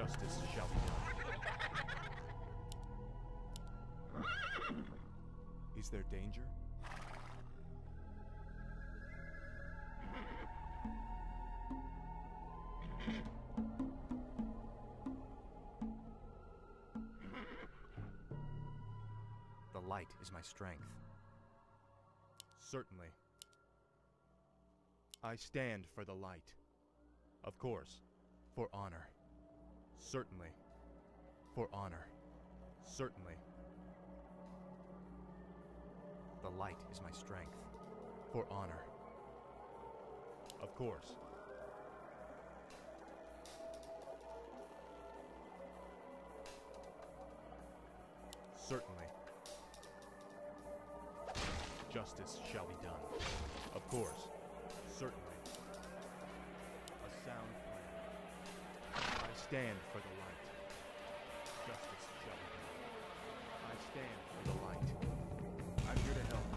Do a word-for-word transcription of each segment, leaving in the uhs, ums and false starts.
Justice shall be done. Is there danger? The light is my strength. Certainly. I stand for the light. Of course. For honor. Certainly. For honor. Certainly. The light is my strength. For honor. Of course. Certainly. Justice shall be done. Of course. Certainly. A sound plan. I stand for the light. Justice shall be done. I stand for the light. I'm here to help.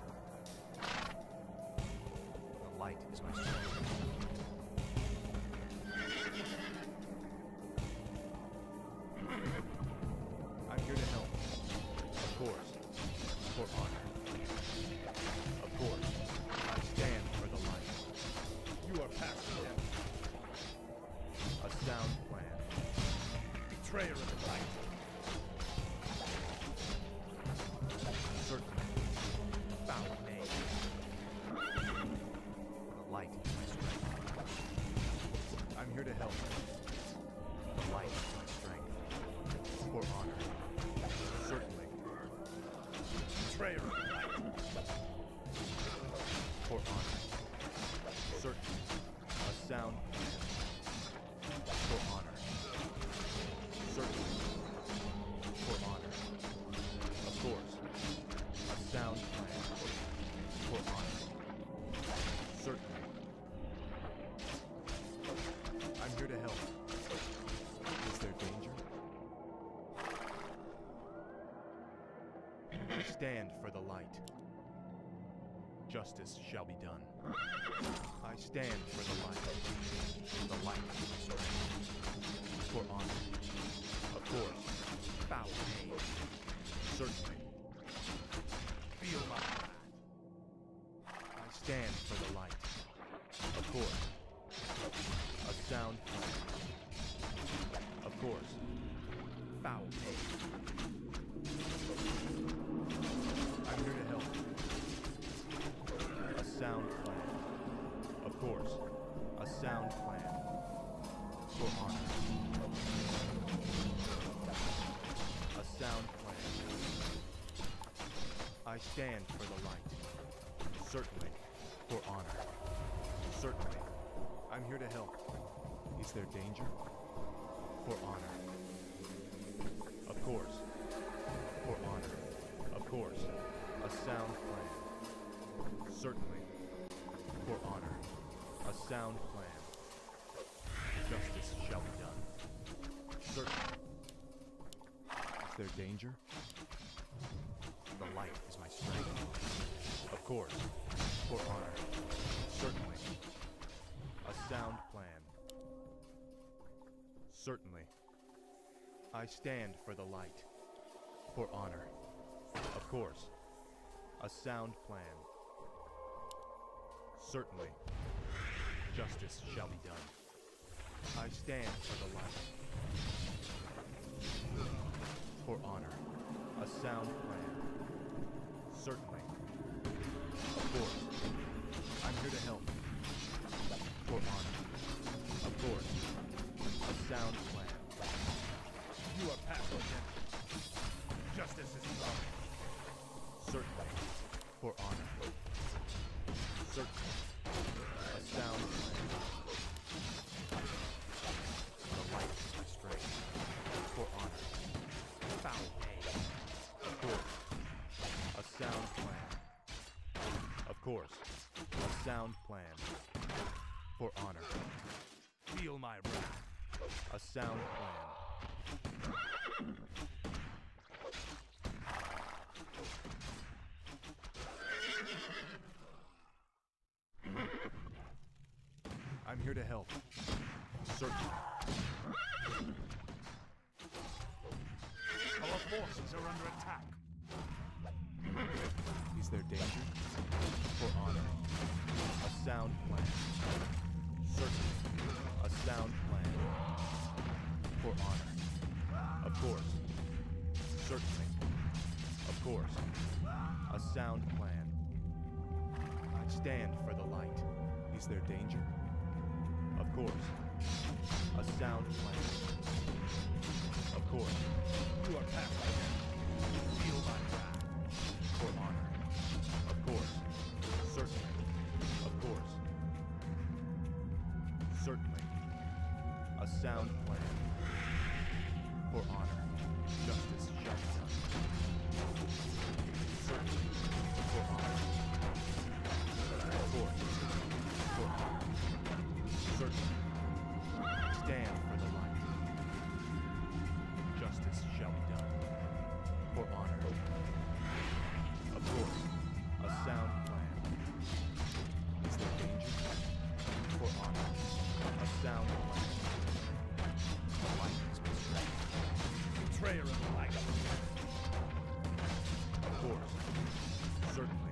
The light is my strength. I'm here to help. Of course. For honor. Of course. I stand for the light. You are past death. A sound plan. Betrayer of the light. Certainly. Foul name. The light is my strength. I'm here to help. The light is my strength. For honor. Certainly. Betrayer of the light. For honor. Certainly. A sound plan. For honor. Certainly. For honor. Of course. A sound plan. For honor. Certainly. I'm here to help. Is there danger? I stand for the light. Justice shall be done. I stand for the light. The light is my strength. For honor. Of course. Foul name. Certainly. Feel my wrath. I stand for the light. Of course. A sound plan. Of course. Foul name. I'm here to help. A sound plan. Of course. A sound plan. For honor. A sound plan. I stand for the light. Certainly. For honor. Certainly. I'm here to help. Is there danger? For honor. Of course. For honor. Of course. A sound plan. Certainly. For honor. A sound plan. Justice shall be done. Certainly. Is there danger? The light is my strength. Of course. For honor. Certainly. A sound plan. Certainly. I stand for the light. For honor. Of course. A sound plan. Certainly. Justice shall be done. I stand for the light. For honor. A sound plan. Certainly. Of course. I'm here to help. For honor. Of course. A sound plan. You are past redemption. Justice is wrong. Certainly. For honor. Certainly. A sound plan. The light is my strength. For honor. Foul aim. Of course. A sound plan. Of course. A sound plan. For honor. Feel my wrath. A sound plan. I'm here to help. Certainly. forces are under attack. Is there danger? For honor. A sound plan. Certainly. A sound plan. For honor. Of course. Certainly. Of course. A sound plan. I stand for the light. Is there danger? Of course. A sound plan. Of course. You are past my enemy. Feel my wrath. For honor. Of course. Certainly. Of course. Certainly. A sound plan. For honor. Justice shall be done. Certainly. For honor. Of course. For honor. Certainly. Stand for the light. Justice shall be done. For honor. Of course. A sound plan. Is there danger? For honor. A sound plan. The light is my strength. Betrayer of the light. Of course. Certainly.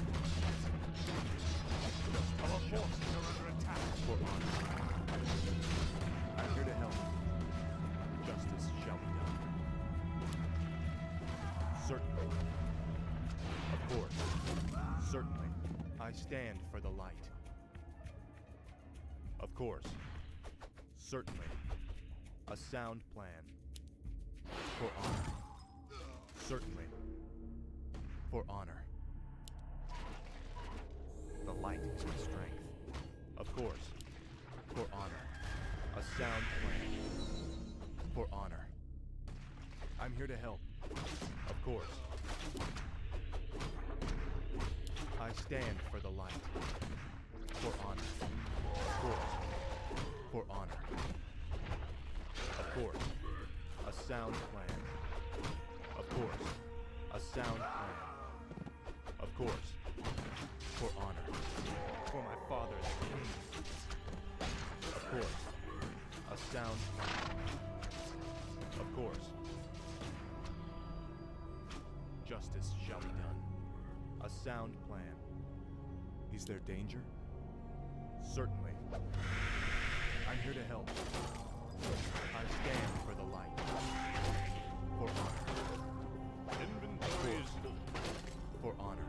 Our forces are under attack. For honor. I'm here to help. Justice shall be done. Certainly. Of course. Certainly. I stand for the light. Of course. Certainly. A sound plan. For honor. Certainly. For honor. The light is my strength. Of course. For honor. A sound plan. For honor. I'm here to help. Of course. I stand for the light. For honor. Of course. For honor. Of course. A sound plan. Of course. A sound plan. Of course. For honor. For my father the king. Of course. A sound plan. Of course. Justice shall be done. A sound plan. Is there danger? Certainly. I'm here to help. I stand for the light. For honor. Inventory is full. For honor.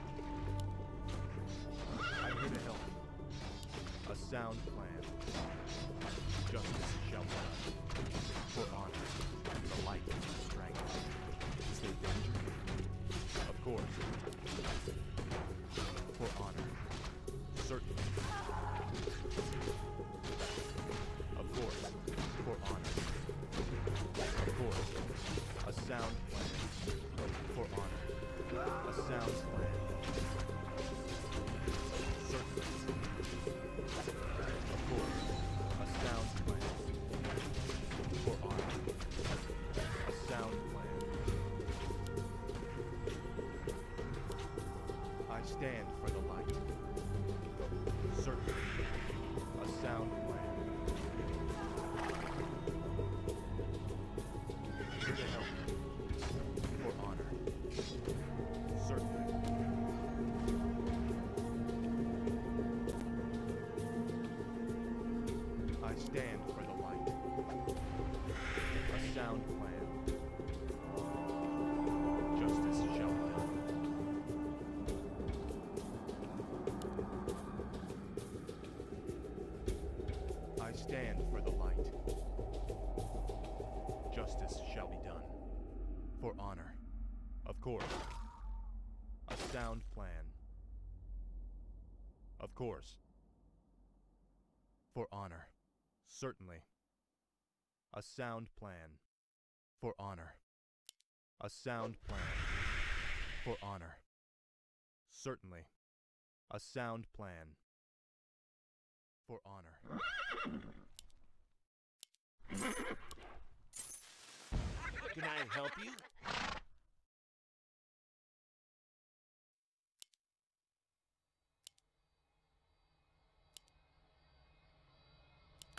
I'm here to help. A sound plan. Justice shall be done. For honor. The light is my strength. Is there danger? Of course. For honor. Certainly. Of course. For honor. Of course. A sound plan. For honor. A sound plan. Certainly. Of course. A sound plan. For honor. A sound plan. I stand for the light. Certainly. A sound plan. Here to help. For honor. Certainly. I stand for the light. A sound plan. Justice shall be done. I stand for the light. Justice shall be done. For honor. Of course. A sound plan. Of course. For honor. Certainly. A sound plan. For honor. A sound plan. For honor. Certainly. A sound plan. For honor. Can I help you?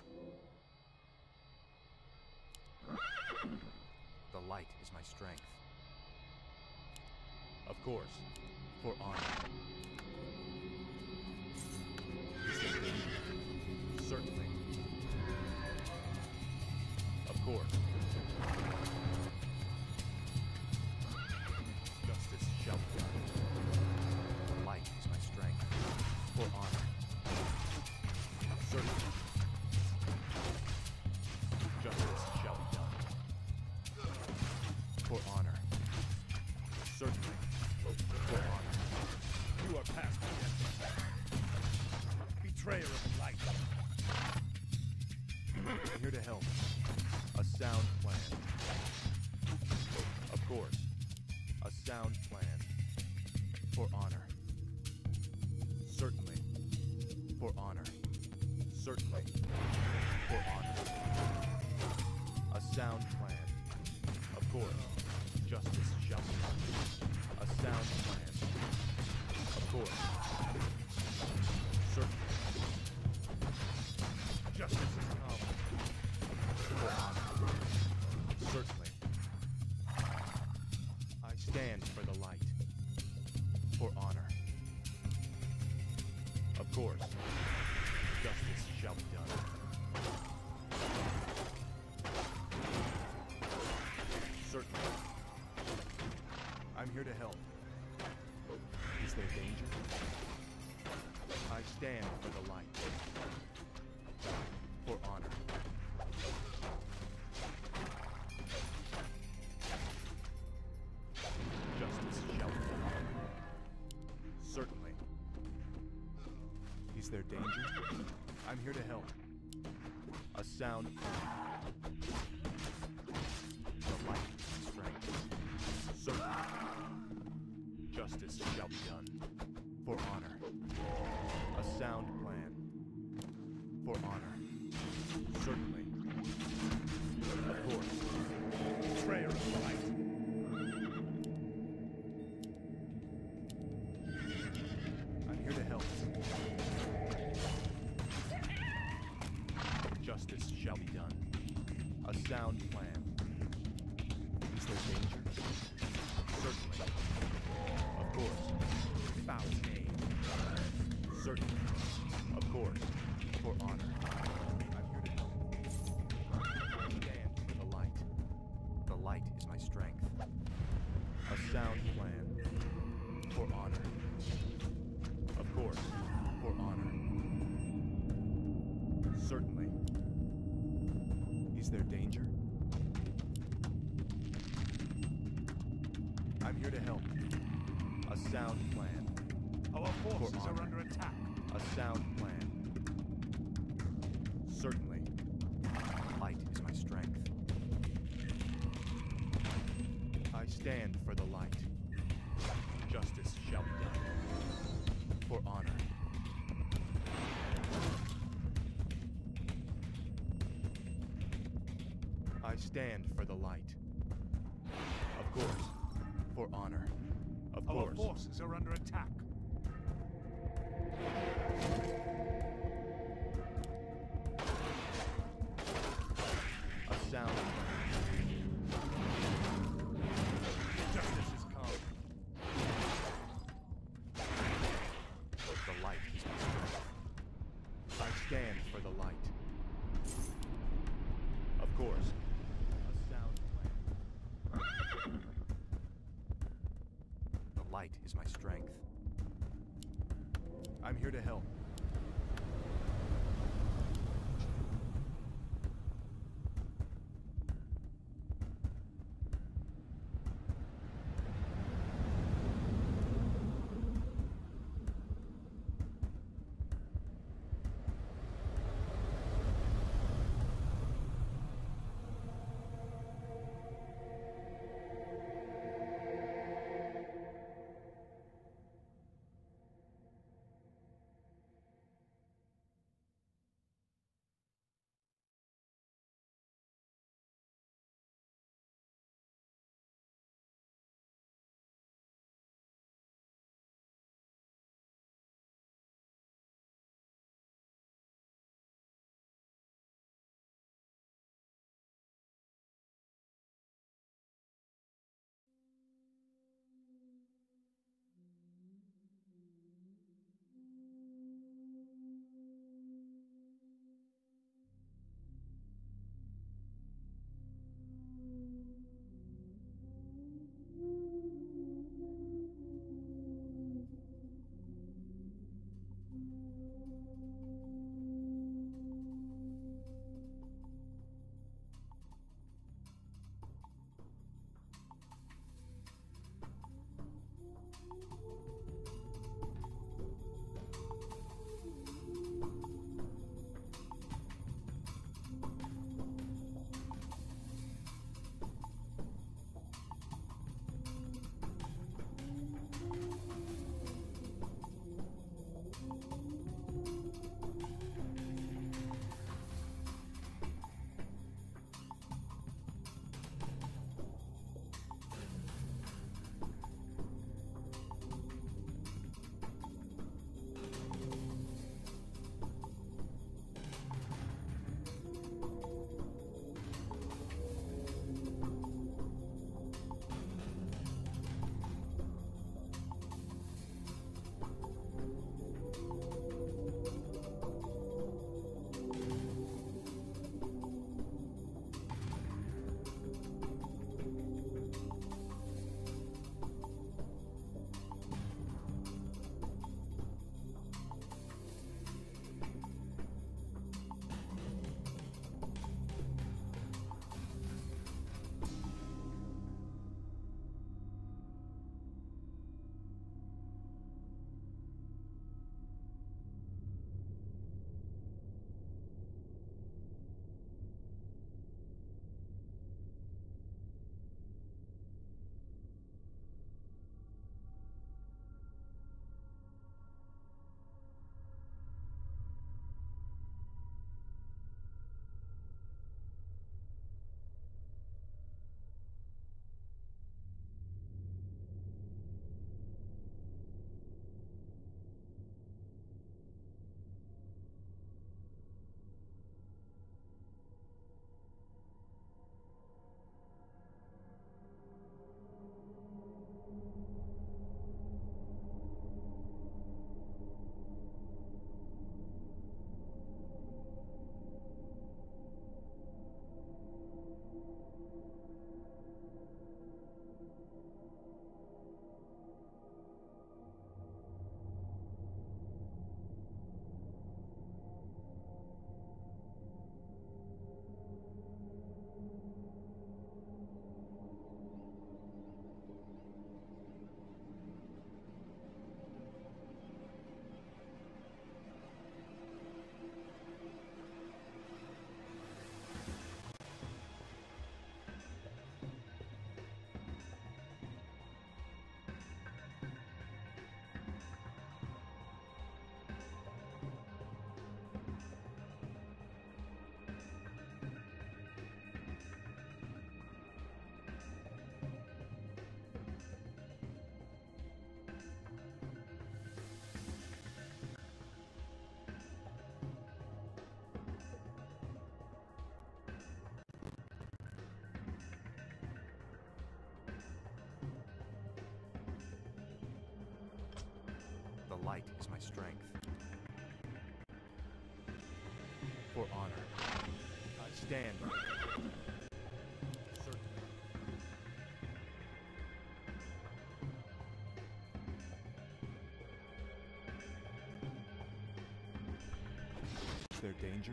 The light is my strength. Of course. For honor. Is there danger? Certainly. Of course. Justice shall be done. Light is my strength. For honor. Certainly. Justice shall be done. For honor. Certainly. For honor. You are past redemption. Betrayer of the light. I'm here to help. A sound plan. Of course. A sound plan. For honor. Certainly. For honor. Certainly. For honor. A sound plan. Of course. Justice shall be done. A sound plan. Of course. Certainly. Justice has come. For honor. Certainly. I stand for the light. For honor. Of course. Justice shall be done. Certainly. I'm here to help. Is there danger? I stand for the light. For honor. Justice shall be done. Certainly. Is there danger? I'm here to help. A sound plan. The light is my strength. Certainly. Justice shall be done. For honor. A sound plan. For honor. Certainly. Of course. Betrayer of the light. I'm here to help. Justice shall be done. A sound plan. Is there danger? Certainly. Of course. Foul name. Certainly. Of course. For honor. I'm here to help. Stand for the light. The light is my strength. A sound plan. For honor. Of course. For honor. Certainly. Is there danger? I'm here to help. A sound plan. Our forces are under attack. A sound plan. Certainly. Light is my strength. I stand for the light. Justice shall be done. For honor. I stand for the light. Of course. For honor. Of course. Our forces are under attack. A sound. Justice has come. The light is my strength. I stand for the light. Of course. A sound plan. The light is my strength. I'm here to help. light is my strength. For honor, I stand. Certainly. Is there danger?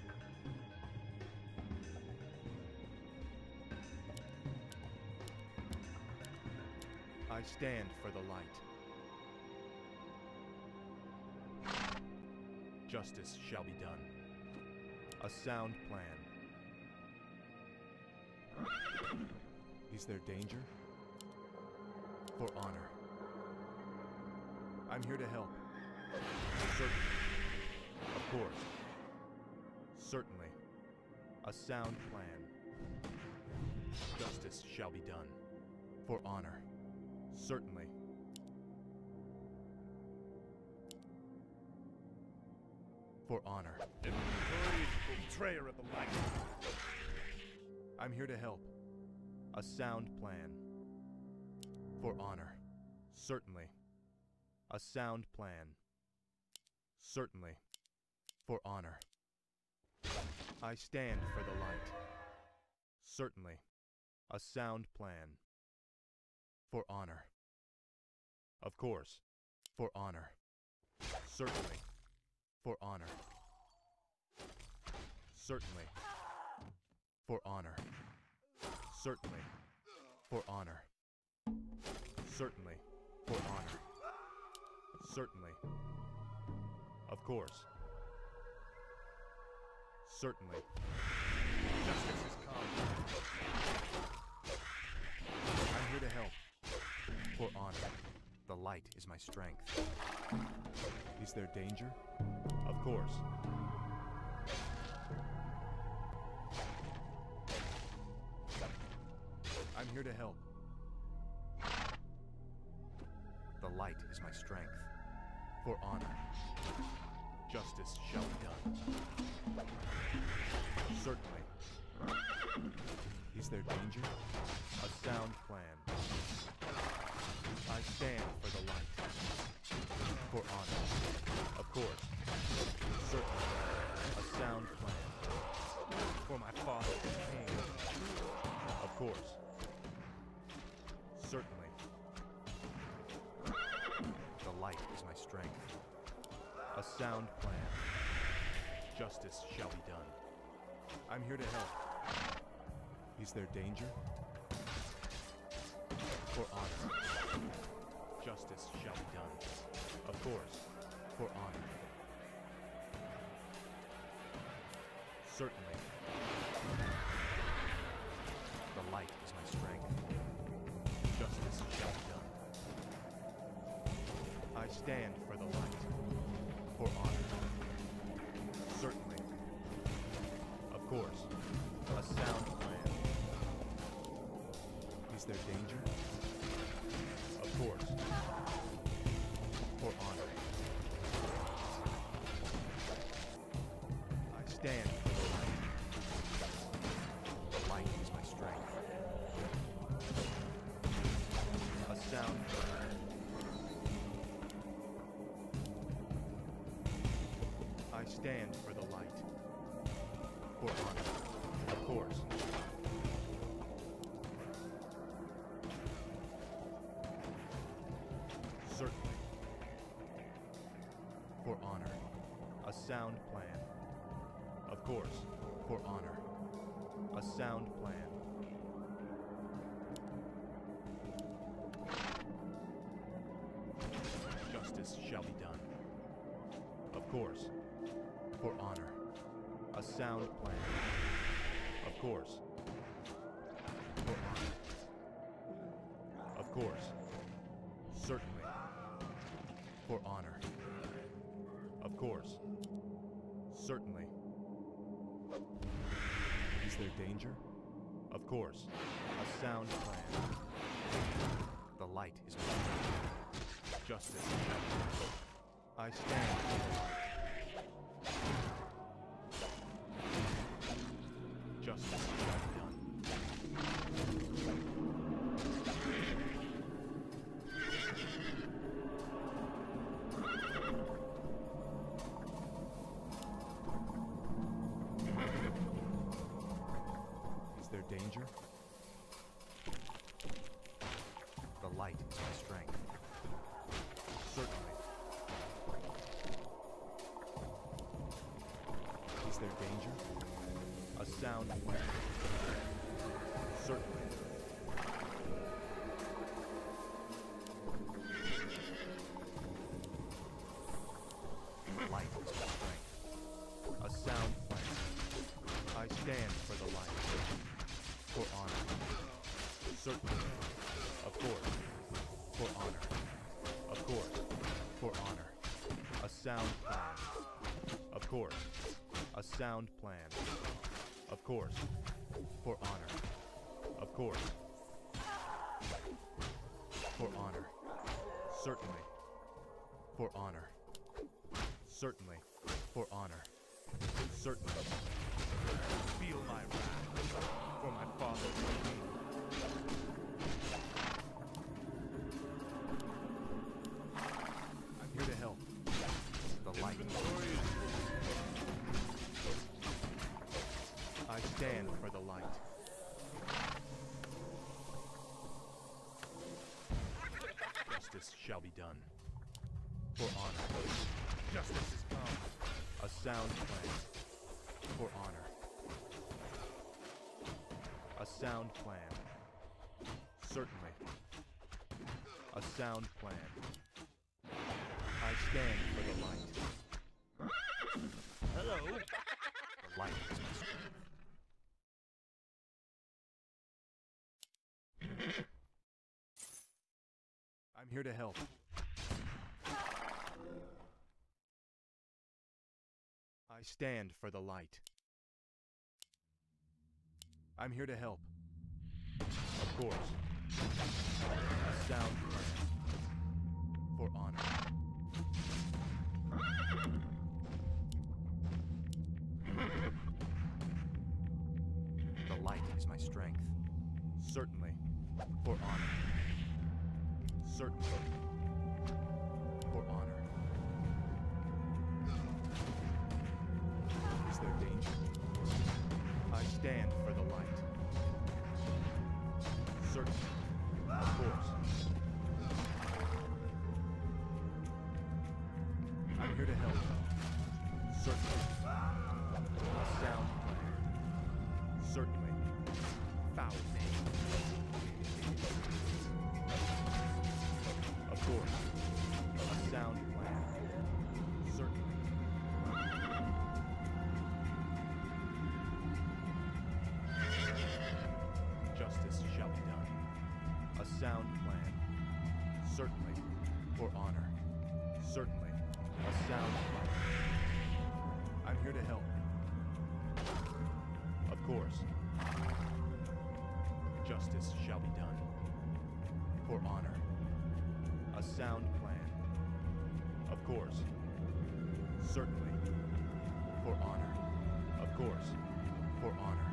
I stand for the light. Justice shall be done. A sound plan. Is there danger? For honor. I'm here to help. Certainly. Of course. Certainly. A sound plan. Justice shall be done. For honor. Certainly. For honor. Notorious betrayer of the light. I'm here to help. A sound plan. For honor. Certainly. A sound plan. Certainly. For honor. I stand for the light. Certainly. A sound plan. For honor. Of course. For honor. Certainly. For honor. Certainly. For honor. Certainly. For honor. Certainly. For honor. Certainly. Of course. Certainly. Justice has come. I'm here to help. For honor. The light is my strength. Is there danger? Of course. I'm here to help. The light is my strength. For honor. Justice shall be done. Certainly. Is there danger? A sound plan. I stand for the light. For honor. Of course. Certainly. A sound plan. For my father, the king. Of course. Certainly. The light is my strength. A sound plan. Justice shall be done. I'm here to help. Is there danger? For honor. Justice shall be done. Of course. For honor. Certainly. The light is my strength. Justice shall be done. I stand for the light. For honor. Certainly. Of course. A sound plan. Is there danger? Of course. For honor. I stand for the light. The light is my strength. A sound plan. I stand for the light. For honor. Of course. Certainly. For honor. A sound plan. Of course. For honor. A sound plan. Justice shall be done. Of course. For honor. A sound plan. Of course. For honor. Of course. Certainly. For honor. Of course. Certainly. Is there danger? Of course. A sound plan. The light is my strength. Justice. I stand. Justice shall be done. Certainly. Of course. For honor. Of course. For honor. A sound plan. Of course. A sound plan. Of course. For honor. Of course. For honor. Certainly. For honor. Certainly. For honor. Certainly. Feel my wrath for my father's king. I'm here to help. The light. I stand for the light. Justice shall be done. For honor. Justice has come. A sound plan. For honor. A sound plan. Certainly. A sound plan. I stand for the light. Hello. The light is my strength. I'm here to help. I stand for the light. I'm here to help. Of course. A sound plan. For honor. The light is my strength. Certainly. For honor. Certainly. For honor. Is there danger? I stand for the light. Certainly. Of course. I'm here to help. Certainly. A sound plan. Certainly. Foul name. Of course. A sound plan. Certainly. Justice shall be done. A sound plan. Certainly. For honor. Certainly. A sound plan. I'm here to help. Of course. Justice shall be done. For honor. A sound plan. Of course. Certainly. For honor. Of course. For honor.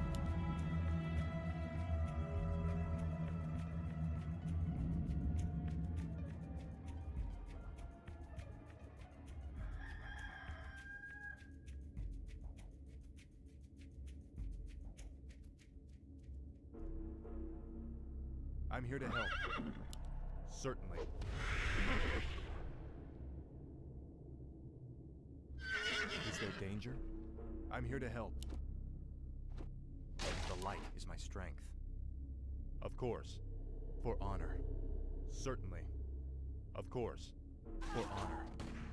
I'm here to help. Certainly. Is there danger? I'm here to help. The light is my strength. Of course. For honor. Certainly. Of course. For honor.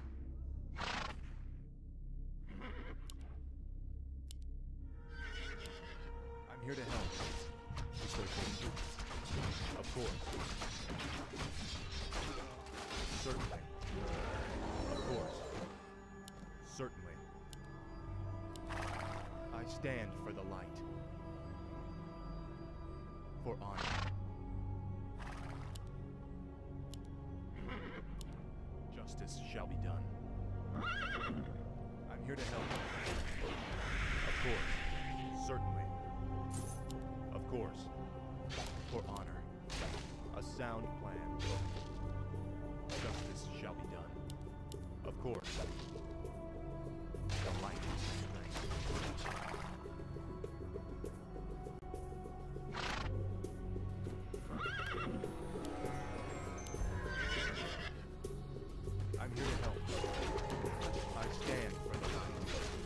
I'm here to help. Is there danger? Of course. Certainly. Of course. Certainly. I stand for the light. For honor. Justice shall be done. I'm here to help. Of course. Certainly. Of course. For honor. A sound plan. Justice shall be done. Of course. The light is strength. I'm here to help. I stand for the light.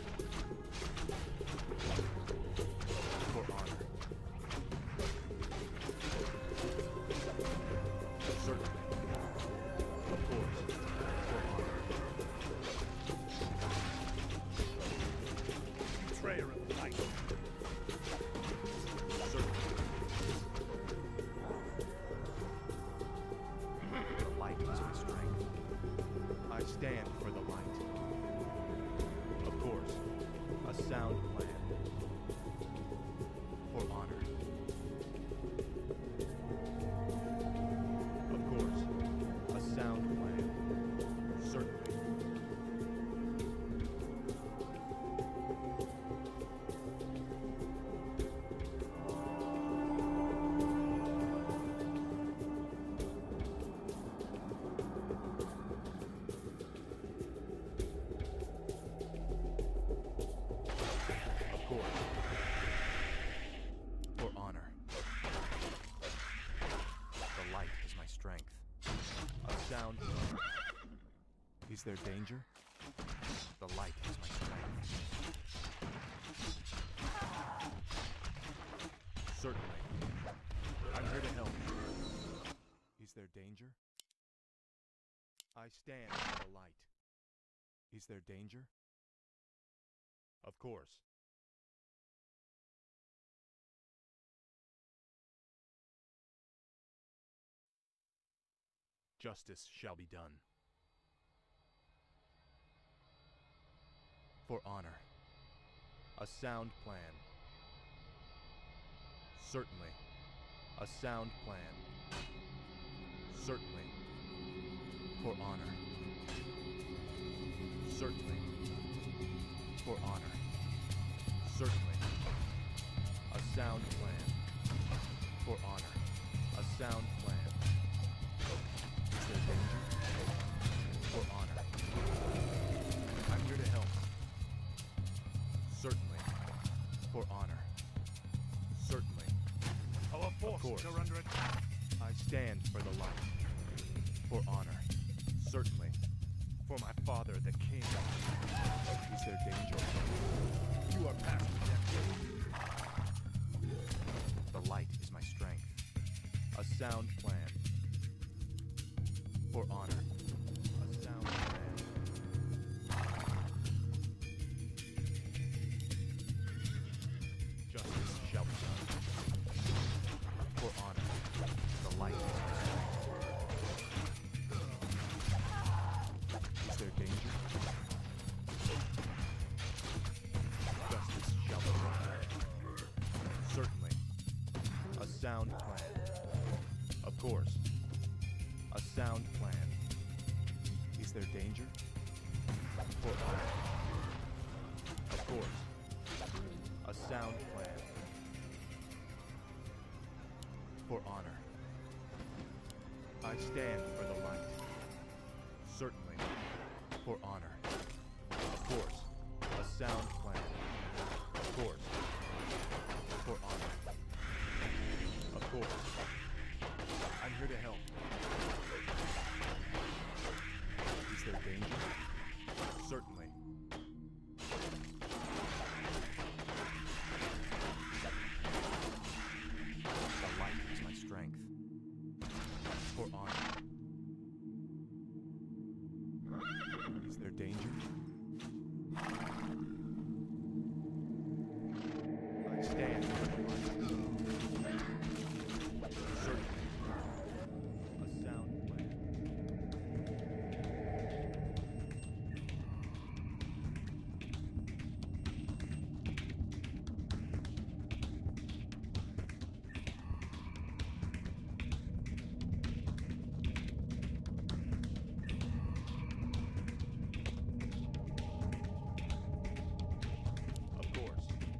For honor. Certainly. Of course. For honor. Betrayer of strength. A sound plan. Is there danger? The light is my strength. Certainly. I'm here to help. Is there danger? I stand for the light. Is there danger? Of course. Justice shall be done. For honor. A sound plan. Certainly. A sound plan. Certainly. For honor. Certainly. For honor. Certainly. A sound plan. For honor. A sound plan. Is there danger? For honor. I'm here to help. Certainly. For honor. Certainly. Our forces are under attack. I stand for the light. For honor. Certainly. For my father, the king. Is there danger? You are past redemption. The light is my strength. A sound plan. For honor. A sound plan. Justice shall be done. For honor. The light is my strength. Is there danger? Justice shall be done. Certainly. A sound plan. Of course. A sound plan. Is there danger? For honor. Of course. A sound plan. For honor. I stand for the light. Certainly. For honor. Of course. A sound plan. Of course. For honor. Of course. I'm here to help. Is there danger? Certainly. The light is my strength. For honor. Is there danger? I stand for the light. Certainly. A sound plan. Of course.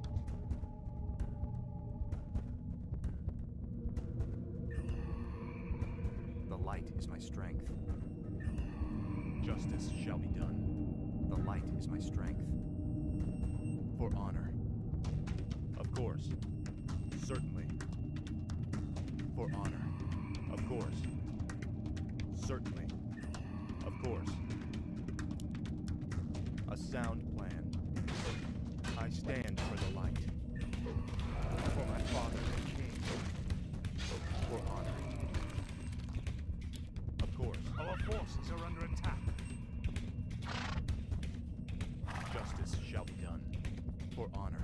The light is my strength. Justice shall be done. The light is my strength. For honor. Of course. Certainly. For honor. Of course. Certainly. Of course. A sound plan. I stand for the light. For my father the king. For honor. Of course. Our forces are under attack. Justice shall be done. For honor.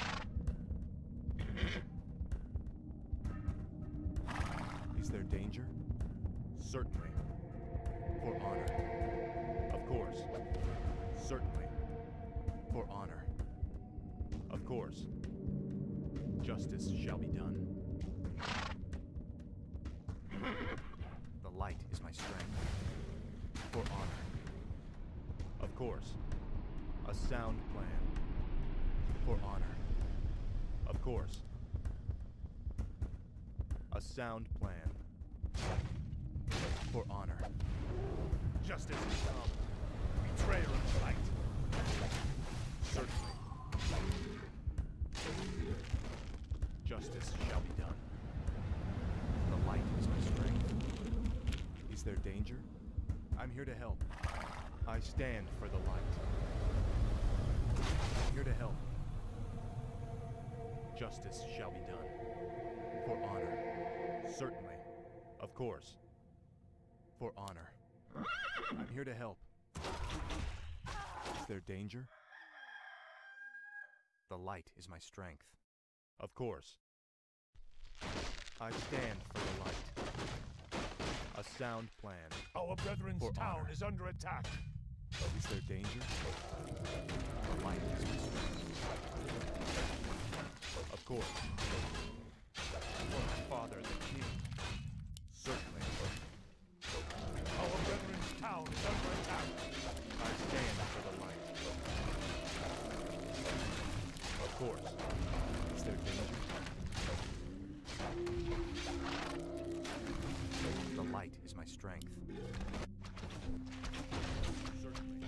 Is there danger? Certainly. For honor. Of course. Certainly. For honor. Of course. Justice shall be done. The light is my strength. For honor. Of course. A sound plan. For honor. Of course. A sound plan. For honor. Justice has come. Betrayer of the light. Certainly. Justice shall be done. The light is my strength. Is there danger? I'm here to help. I stand for the light. I'm here to help. Justice shall be done. For honor. Certainly. Of course. For honor. I'm here to help. Is there danger? The light is my strength. Of course. I stand for the light. A sound plan. Our brethren's For town honor. is under attack. Is there danger? The light is my strength. Of course. For my father, the king. Certainly. Our brethren's town is under attack. I stand for the light. Of course. Is there danger? The light is my strength. Certainly.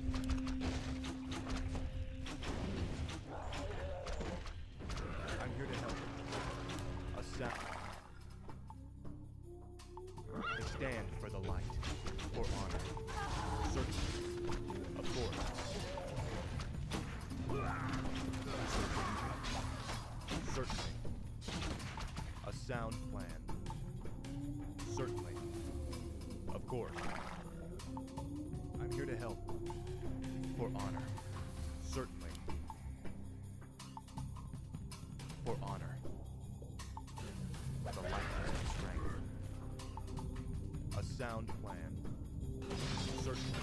I'm here to help. A sound. I stand for the light. For honor. Certainly. Of course. Certainly. A sound plan. Certainly. Of course. I'm here to help. For honor. Certainly. For honor. The light is my strength. A sound plan. Certainly.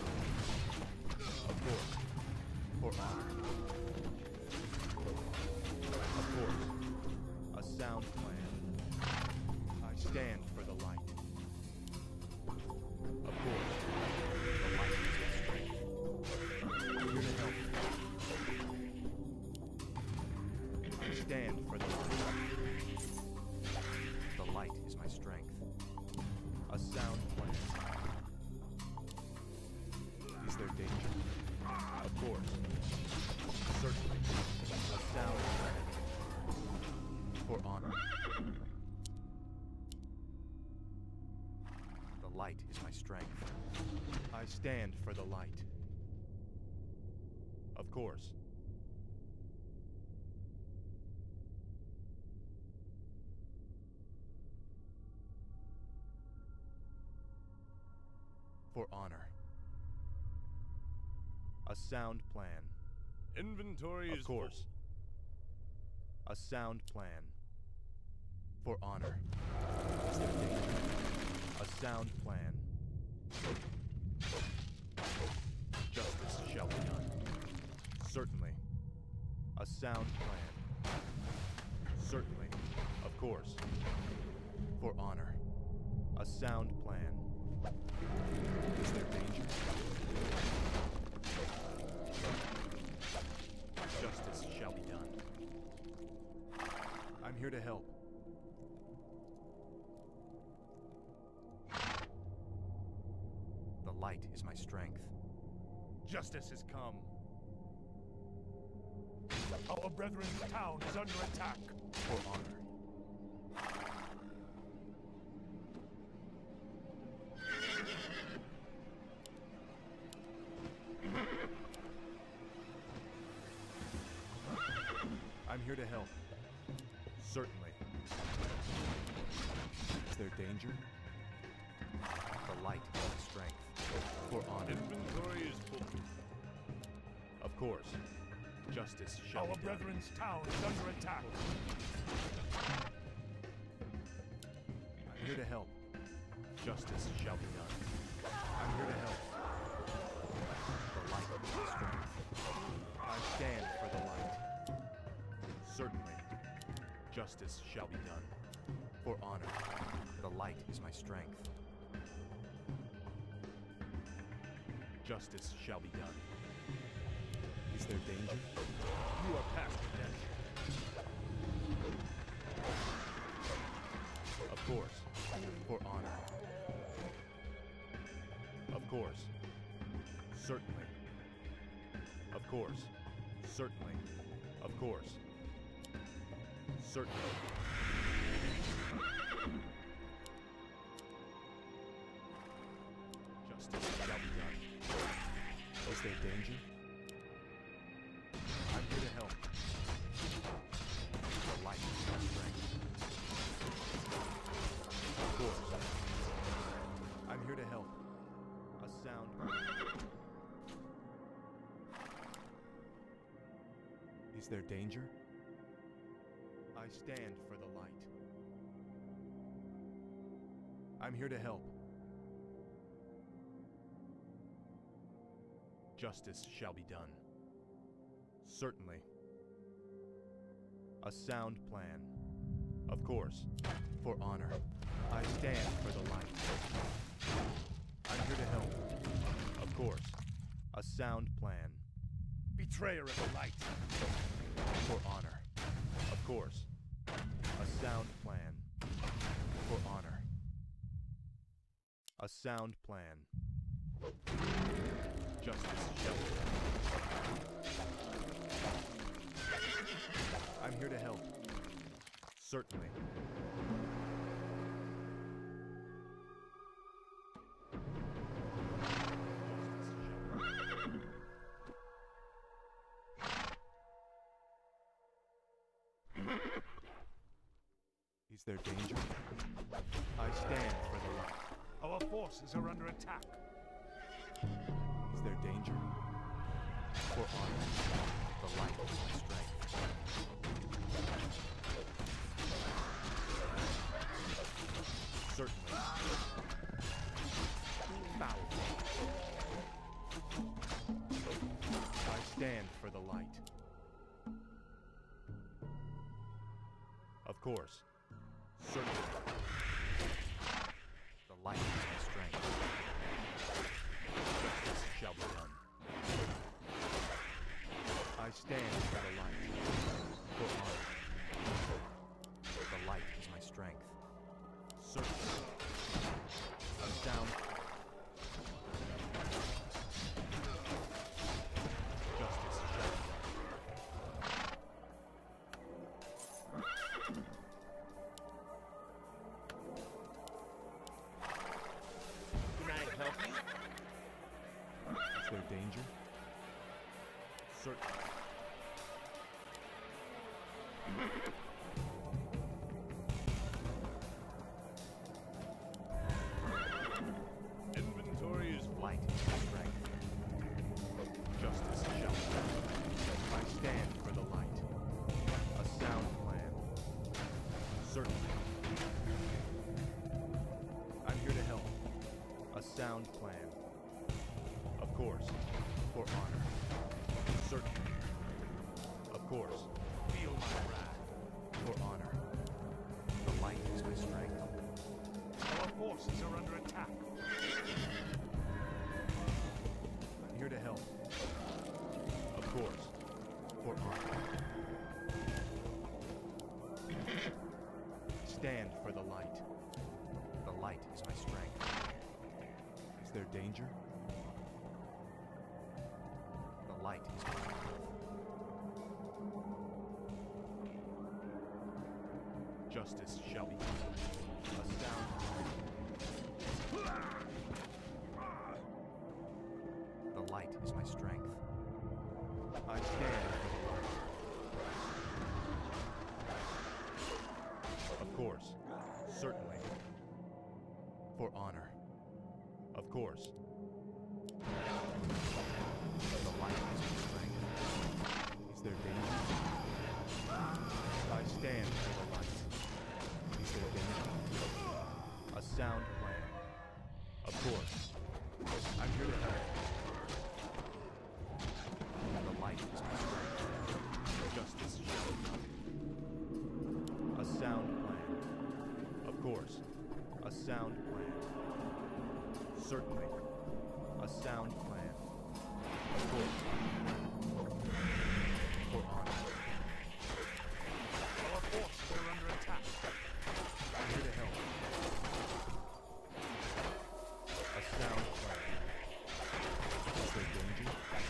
Of course. For honor. Of course. A sound plan. I stand for the light. Of course. The light is my strength. I'm here to help. I stand for the light. The light is my strength. A sound plan. Is there danger? Of course. Certainly. A sound plan. For honor. The light is my strength. I stand for the light. Of course. For honor. A sound plan. Inventory Of is course. A sound plan. For honor. Is there danger? A sound plan. Justice shall be done. Certainly. A sound plan. Certainly. Of course. For honor. A sound plan. Is there danger? Justice shall be done. I'm here to help. The light is my strength. Justice has come. Our brethren's town is under attack. For honor. I'm here to help. Certainly. Is there danger? The light is my strength. For honor. Inventory is full. Of course. Justice shall Our be done. brethren's town is under attack. I'm here to help. Justice shall be done. I'm here to help. The light is my strength. I stand for the light. Certainly. Justice shall be done. For honor. The light is my strength. Justice shall be done. Is there danger? You are past redemption. Of course. For honor. Of course. Certainly. Of course. Certainly. Of course. Certainly. there danger? I'm here to help. The light is my strength. Of course. I'm here to help. A sound. Is there danger? I stand for the light. I'm here to help. Justice shall be done. Certainly. A sound plan. Of course. For honor. I stand for the light. I'm here to help. Of course. A sound plan. Betrayer of the light. For honor. Of course. A sound plan. For honor. A sound plan. Justice shall be done. I'm here to help. Certainly. Is there danger? I stand for the light. Our forces are under attack. Is there danger? For honor, the light is my strength. Certainly. Foul. I stand for the light. Of course. Certainly. The light is my strength. Justice shall be done. I stand for the light. For honor. The light is my strength. Certainly. A sound. Justice shall be done. Can I help you? Is there danger? Certainly. Inventory is Light is my strength. Justice shall be done. I stand for the light. A sound plan. Certainly. I'm here to help. A sound plan. Of course. For honor. Certainly. Of course. feel my wrath. For honor. The light is my strength. Our forces are under attack. I'm here to help. Of course. For honor. Stand for the light. The light is my strength. Is there danger? The light is my strength. Justice shall be done. A sound. The light is my strength. I stand for the light. Of course. Certainly. For honor. Of course. The light is my strength. Is there danger? I stand for the light. Is there danger? A sound plan. Of course. I'm here to help. The light is my strength. Justice shall be done. A sound plan. Of course. A sound plan. Certainly. A sound plan. Of course. For honor. Our forces are under attack. I'm here to help. A sound plan. Is there danger?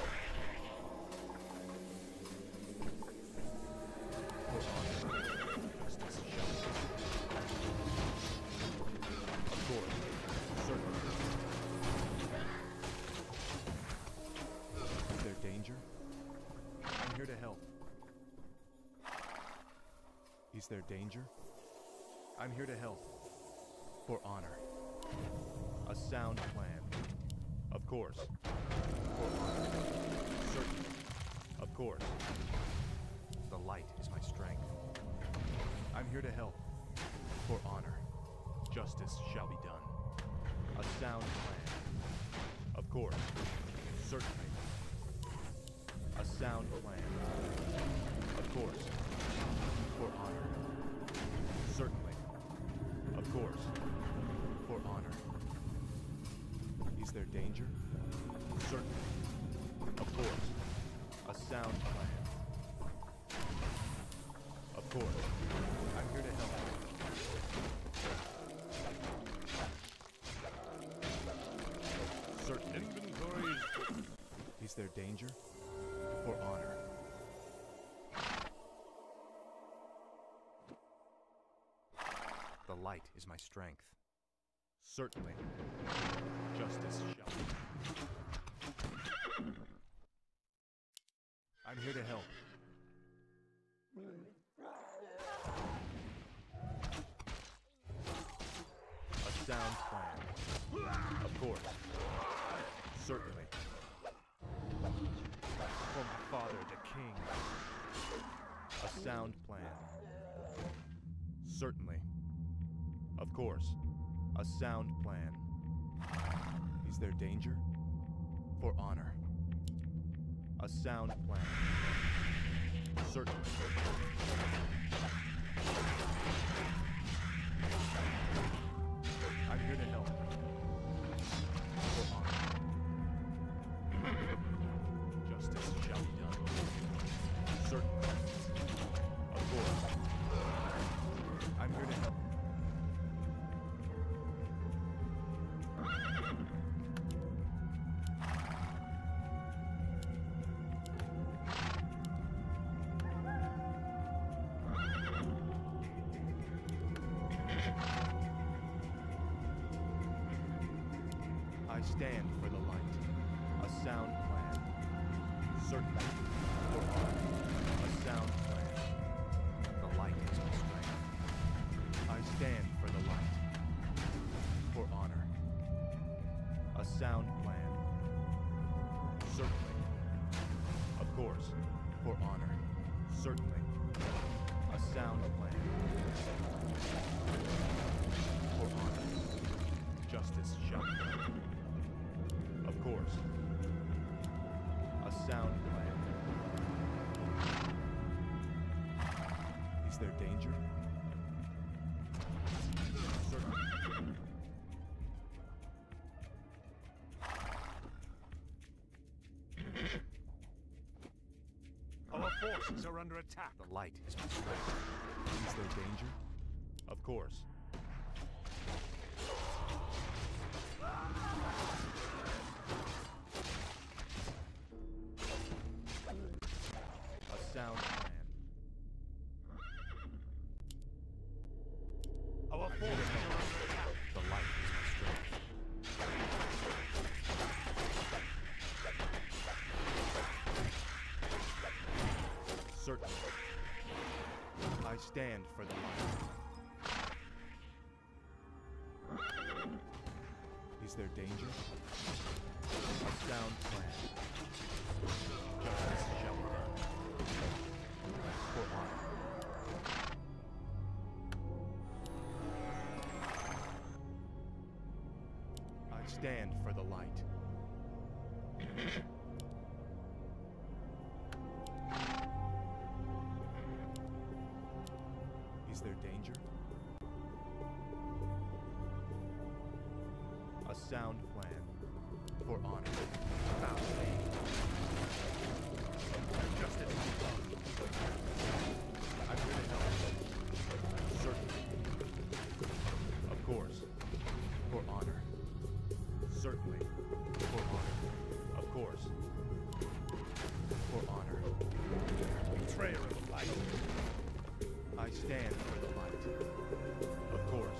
For honor. Justice shall be done. Of course. Certainly. Is there danger? I'm here to help. For honor. A sound plan. Of course. For honor. Certainly. Of course. The light is my strength. I'm here to help. For honor. Justice shall be done. A sound plan. Of course. Certainly. A sound plan. Of course. For honor. Certainly. Of course. For honor. Is there danger? Certainly. Of course. A sound plan. Of course. I'm here to help. Certain inventories. Is there danger? For honor. The light is my strength. Certainly. Justice shall be. I'm here to help. A sound plan. Of course. Certainly. For my father, the king. A sound plan. Certainly. Of course. A sound plan. Is there danger? For honor. A sound plan. Certainly. I'm here to help. For honor. Justice shall be done. Certainly. Of course. I'm here to help. I stand for the light. A sound plan. Certainly. For honor. A sound plan. The light is my strength. I stand for the light. For honor. A sound plan. Certainly. Of course. For honor. Certainly. A sound plan. For honor. Justice shall be done. Of course. A sound plan. Is there danger? Certainly. Our forces are under attack. The light is my strength. Is there danger? Of course. A sound plan. Our forces are under attack. The light is my strength. Certainly. I stand for the light. Is there danger? A sound plan. Justice shall be done. For honor. I stand for the light. Is there danger? A sound plan. For honor. Foul aim. Justice. I'm here to help. Certainly. Of course. For honor. Certainly. For honor. Of course. For honor. Betrayer of the light. I stand for the light. Of course.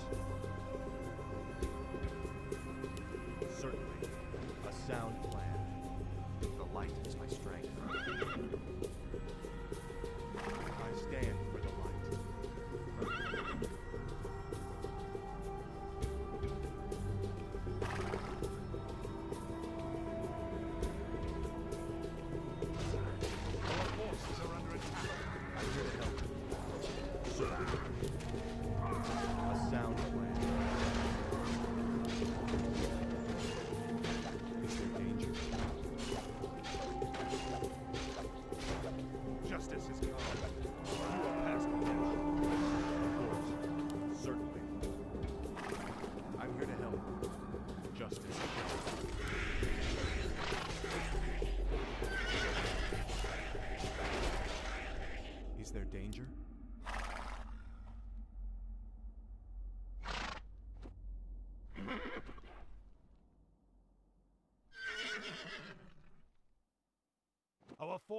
Certainly. A sound plan. The light is my strength. I stand for the light.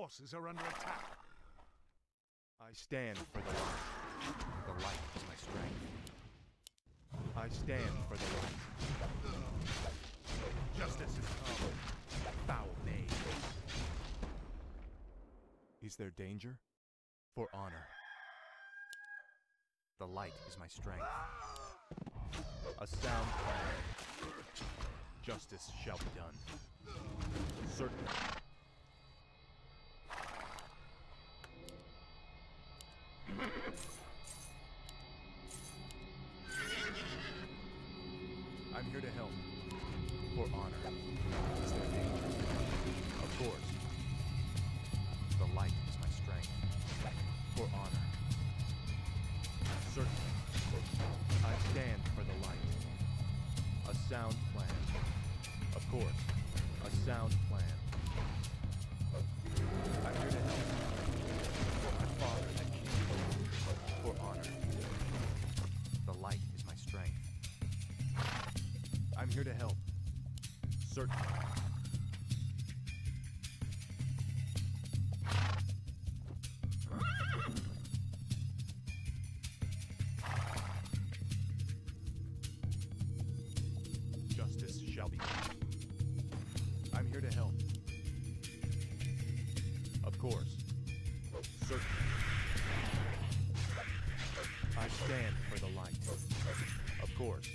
forces are under attack. I stand for the light. The light is my strength. I stand for the light. Justice is come. Foul knave. Is there danger? For honor. The light is my strength. A sound plan. Justice shall be done. Certainly. I'm here to help. For honor. Is there danger? Of course. The light is my strength. For honor. Certainly. I stand for the light. A sound plan. Of course. A sound plan. I'm here to help. For my father and king. For honor. The light is my strength. I'm here to help. Certainly. Justice shall be done. I'm here to help. Of course. Certainly. I stand for the light. Of course.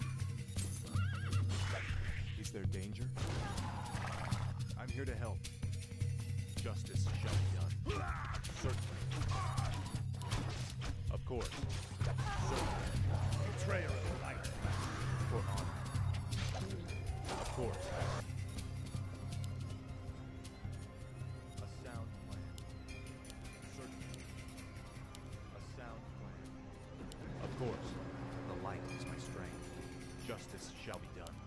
Is there danger? I'm here to help. Justice shall be done. Certainly. Of course. Certainly. Betrayer of the light. For honor. Of course. A sound plan. Certainly. A sound plan. Of course. The light is my strength. Justice shall be done.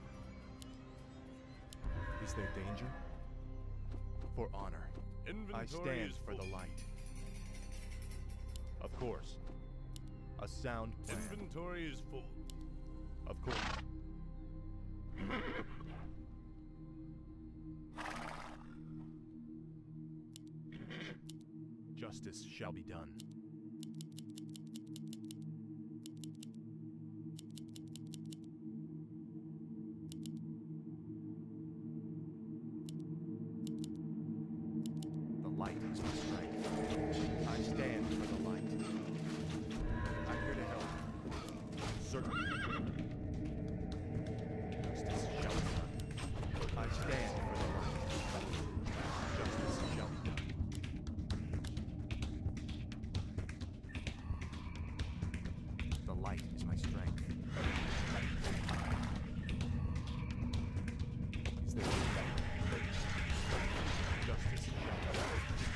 Is there danger? For honor. Inventory I stand is for full. the light. Of course. A sound plan. Inventory is full. Of course. Justice shall be done. The light is my strength. I stand for the light. I'm here to help. Certainly. Justice shall be done. I stand for the light. Justice shall be done. The light is my strength. Is there justice shall be done.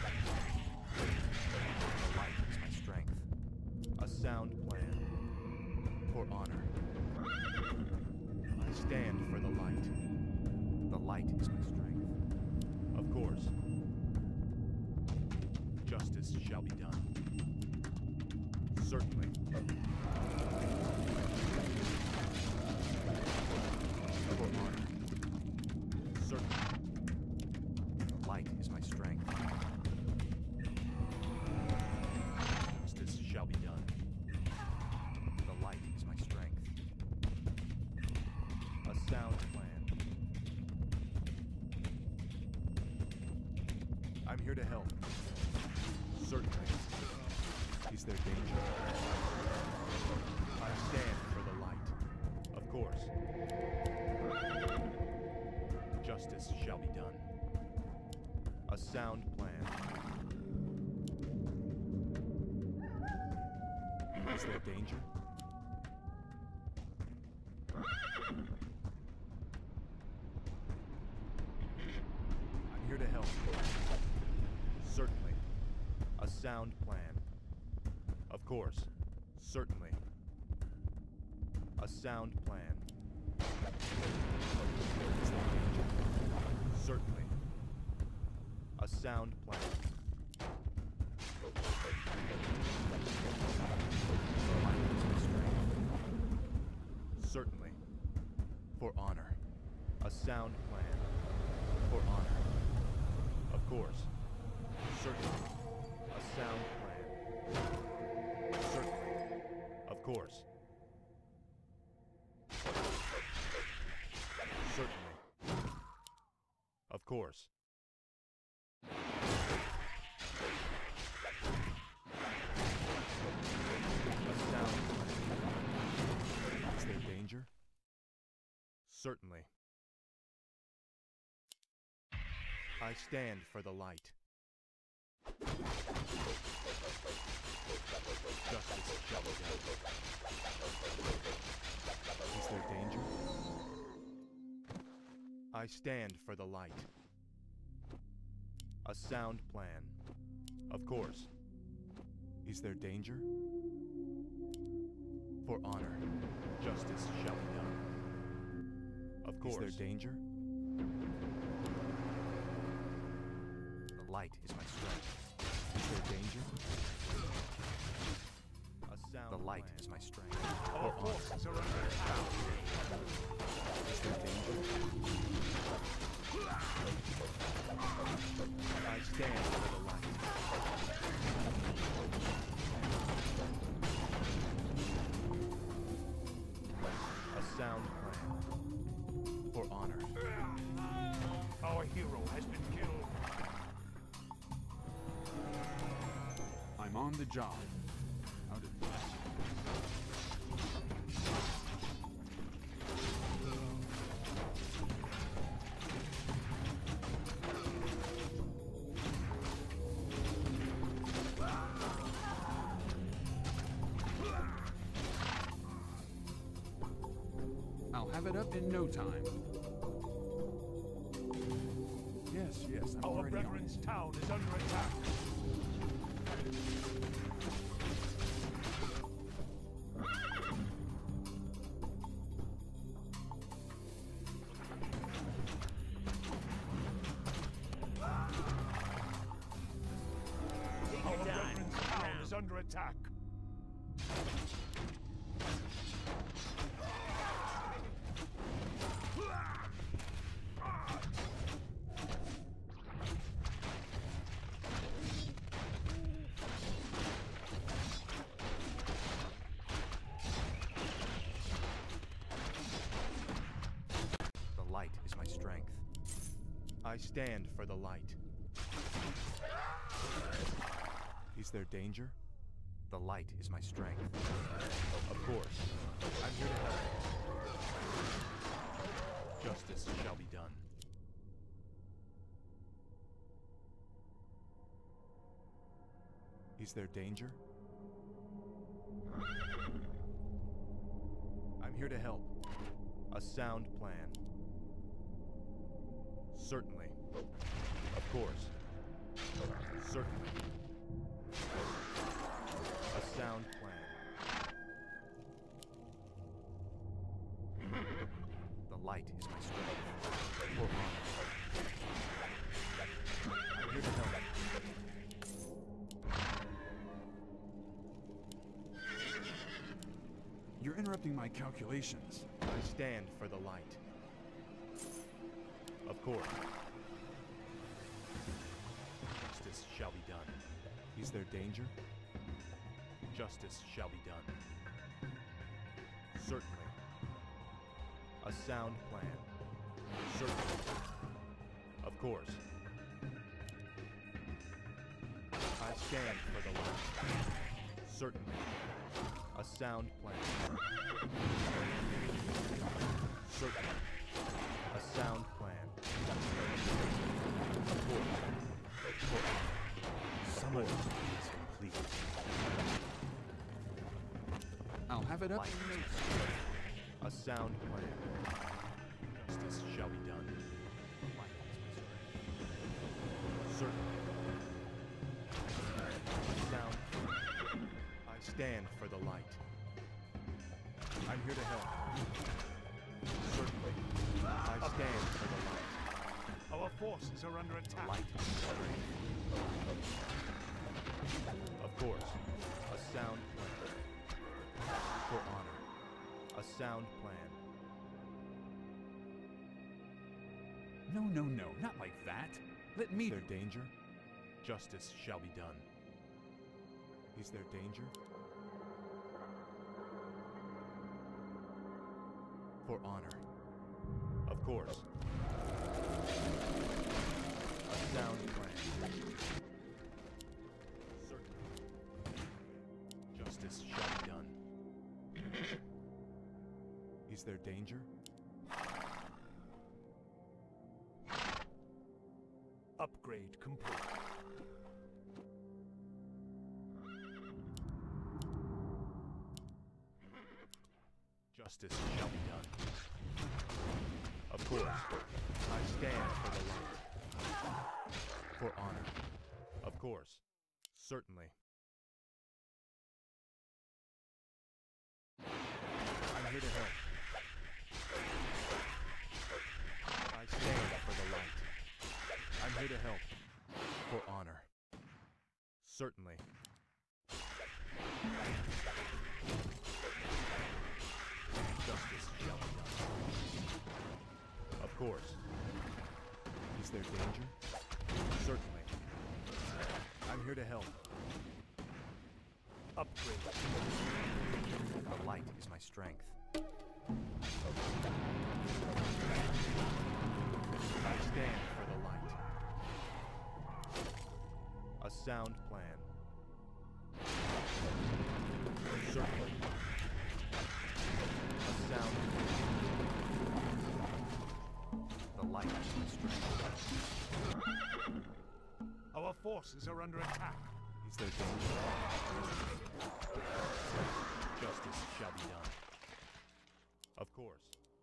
The light is my strength. A sound plan. For honor. I stand for the light. The light is my strength. Of course. Justice shall be done. Certainly. For honor. Certainly. The light is my strength. Justice shall be done. The light is my strength. A sound plan. I'm here to help. Certainly. Is there danger? I stand for the light. Of course. Justice shall be done. A sound plan. Is there danger? I'm here to help. Certainly. A sound plan. Of course. Certainly. A sound plan. Is there danger? Certainly. A sound plan. The light is my strength. Certainly. For honor. A sound plan. For honor. Of course. Certainly. A sound plan. Certainly. Of course. Certainly. Of course. A sound plan. Is there danger? Certainly. I stand for the light. Justice shall be done. Is there danger? I stand for the light. A sound plan. Of course. Is there danger? For honor, justice shall be done. Of course. Is there danger? The light is my strength. Is there danger? A sound The light plan. Is my strength. Our forces are under attack. Is there danger? I stand for the light. A sound plan. For honor. Our hero has been killed. I'm on the job. How did this? I'll have it up in no time. Yes, yes, I'm Our already brethren's on it. town is under attack. Our brethren's town is under attack. The light is my strength. I stand for the light. Is there danger? The light is my strength. Of course. I'm here to help. Justice shall be done. Is there danger? I'm here to help. A sound plan. Certainly. Of course. Certainly. A sound plan. The light is my strength. For honor. I'm here to help. You're interrupting my calculations. I stand for the light. Of course. Justice shall be done. Is there danger? Justice shall be done. Certainly. A sound plan. Certainly. Of course. I stand for the light. Certainly. A sound plan. Certainly. A sound plan. Of course. For honor. Someone is complete. I'll have it up Light. in no time. A sound plan. Justice shall be done. Light is my strength. Certainly. A sound plan. I stand for the light. I'm here to help. Certainly. I stand for the light. Our forces are under The attack. light is my strength. Of course. A sound plan. For honor. A sound plan. No, no, no, not like that. Let me Is there danger? Justice shall be done. Is there danger? For honor. Of course. A sound plan. Certainly. Justice shall be done. Is there danger? Upgrade complete. Justice shall be done. Of course. I stand for the light. For honor. Of course. Certainly. I'm here to help. I stand for the light. I'm here to help. For honor. Certainly. Justice shall be done. Of course. Is there danger? Certainly. I'm here to help. Upgrade. The light is my strength. I stand for the light. A sound plan. Certainly. A sound plan. The light is my strength. Our forces are under attack. Is there danger? Justice shall be done. Of course.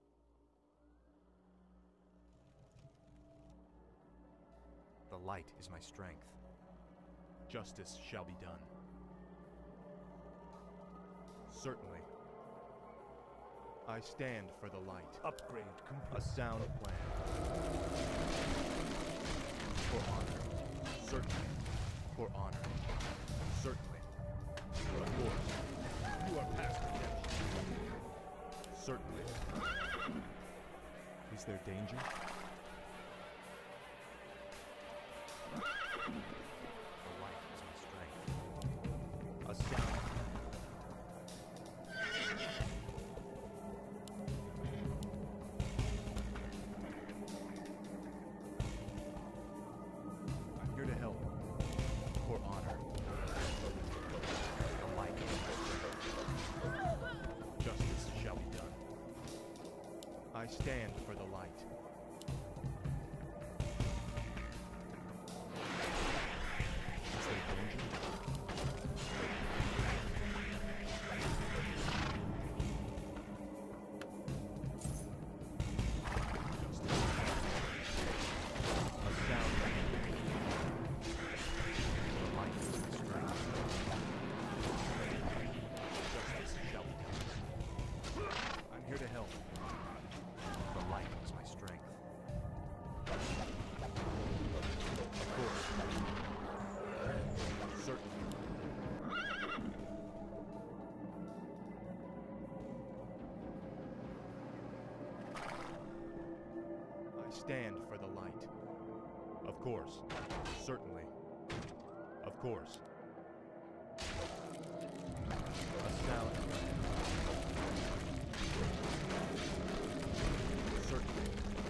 The light is my strength. Justice shall be done. Certainly. I stand for the light. Upgrade complete. A sound plan. For honor. Certainly. For honor. Certainly. Of course. You are past redemption. Certainly. Is there danger? The light is my strength. A sound. I'm here to help. For honor. The light is my strength. Justice shall be done. I stand for the light. Is there danger? A sound. The light is my strength. Justice shall be done. I'm here to help. The light is my strength. Of course. Certainly. I stand for the light. Of course. Certainly. Of course. A sound. Certainly.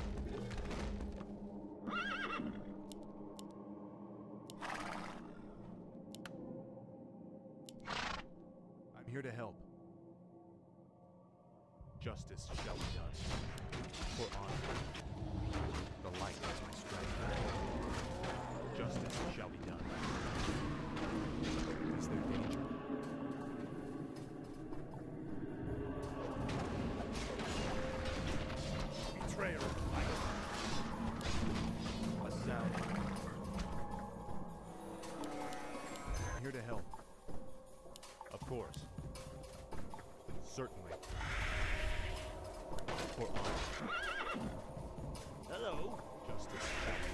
I'm here to help. Justice shall be done. For honor. The light is my strength. Justice shall be done. Is there danger? Betrayer of light. A sound. I'm here to help. Of course. Certainly. For honor. Hello. Justice.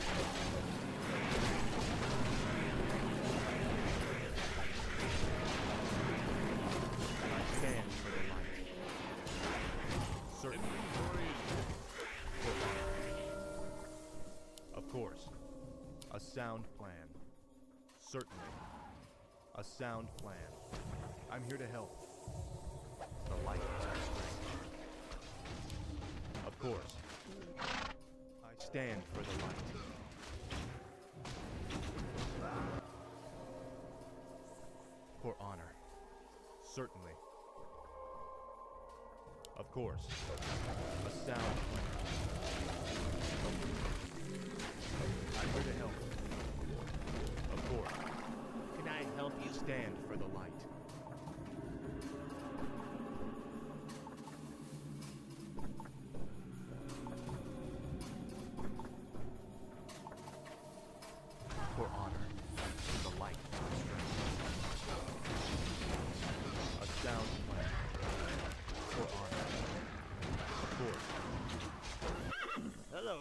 I stand for the light. Certainly. For honor. Of course. A sound plan. Certainly. A sound plan. I'm here to help. The light is my strength. Of course. I stand for the light. For honor. Certainly. Of course. A sound plan. I'm here to help. Of course. Can I help you stand for the light? For honor. The light. A sound plan. For honor. Of course. Hello.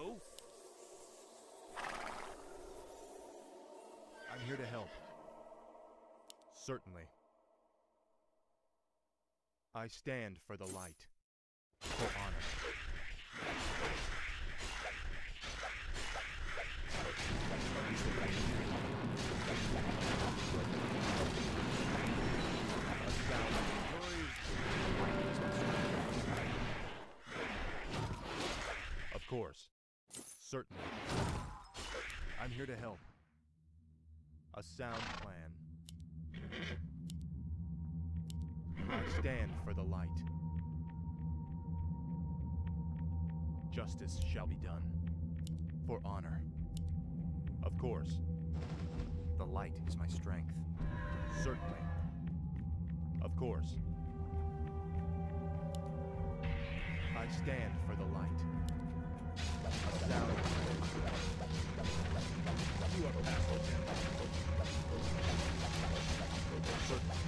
I'm here to help. Certainly. I stand for the light. For honor. A sound noise. Of course. Certainly. I'm here to help. A sound plan. I stand for the light. Justice shall be done. For honor. Of course. The light is my strength. Certainly. Of course. I stand for the light. A sound plan. You are past redemption. Certainly.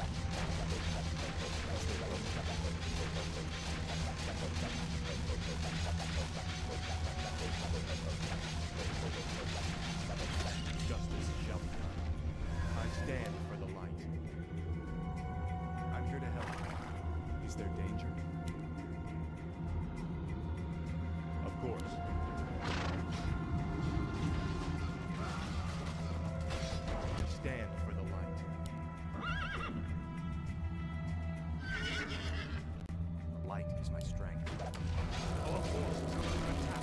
Justice shall be done. I stand for the light. I'm here to help. Is there danger? Of course. I stand for the light. Light is my strength. Our forces are under attack.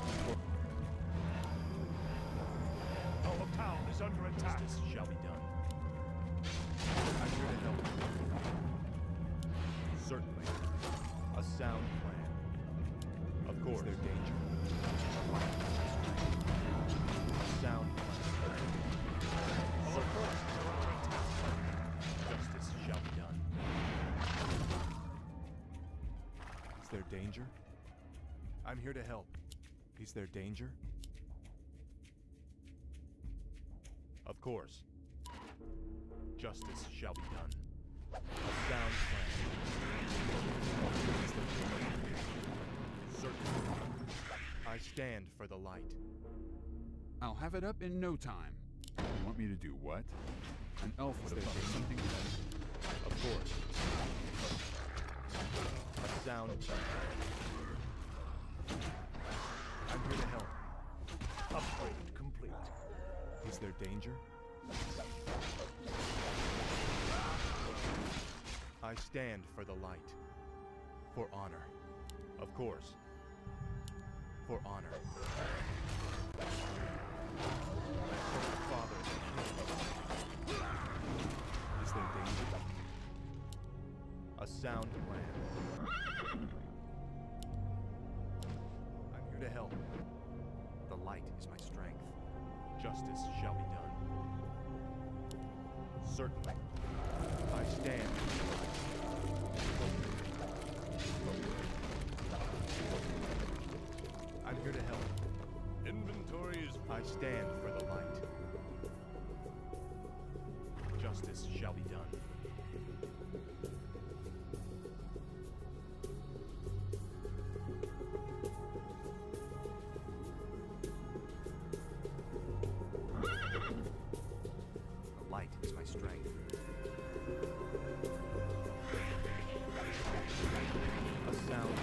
Our town is under attack. Justice shall be done. I'm here to help. Certainly. A sound plan. Of course. Is there danger? A sound plan. Our forces are under attack. Justice shall be done. Is there danger? I'm here to help. Is there danger? Of course. Justice shall be done. A sound plan. Is there danger? Certainly. I stand for the light. I'll have it up in no time. You want me to do what? An elf would have done something better. Of course. A sound plan. I'm here to help. Upgrade complete. Is there danger? I stand for the light. For honor. Of course. For honor. For the Father. Is there danger? A sound plan. I'm here to help. The light is my strength. Justice shall be done. Certainly. I stand. I'm here to help. Inventory is... I stand for the light. Justice shall be done. The light is my strength. A sound.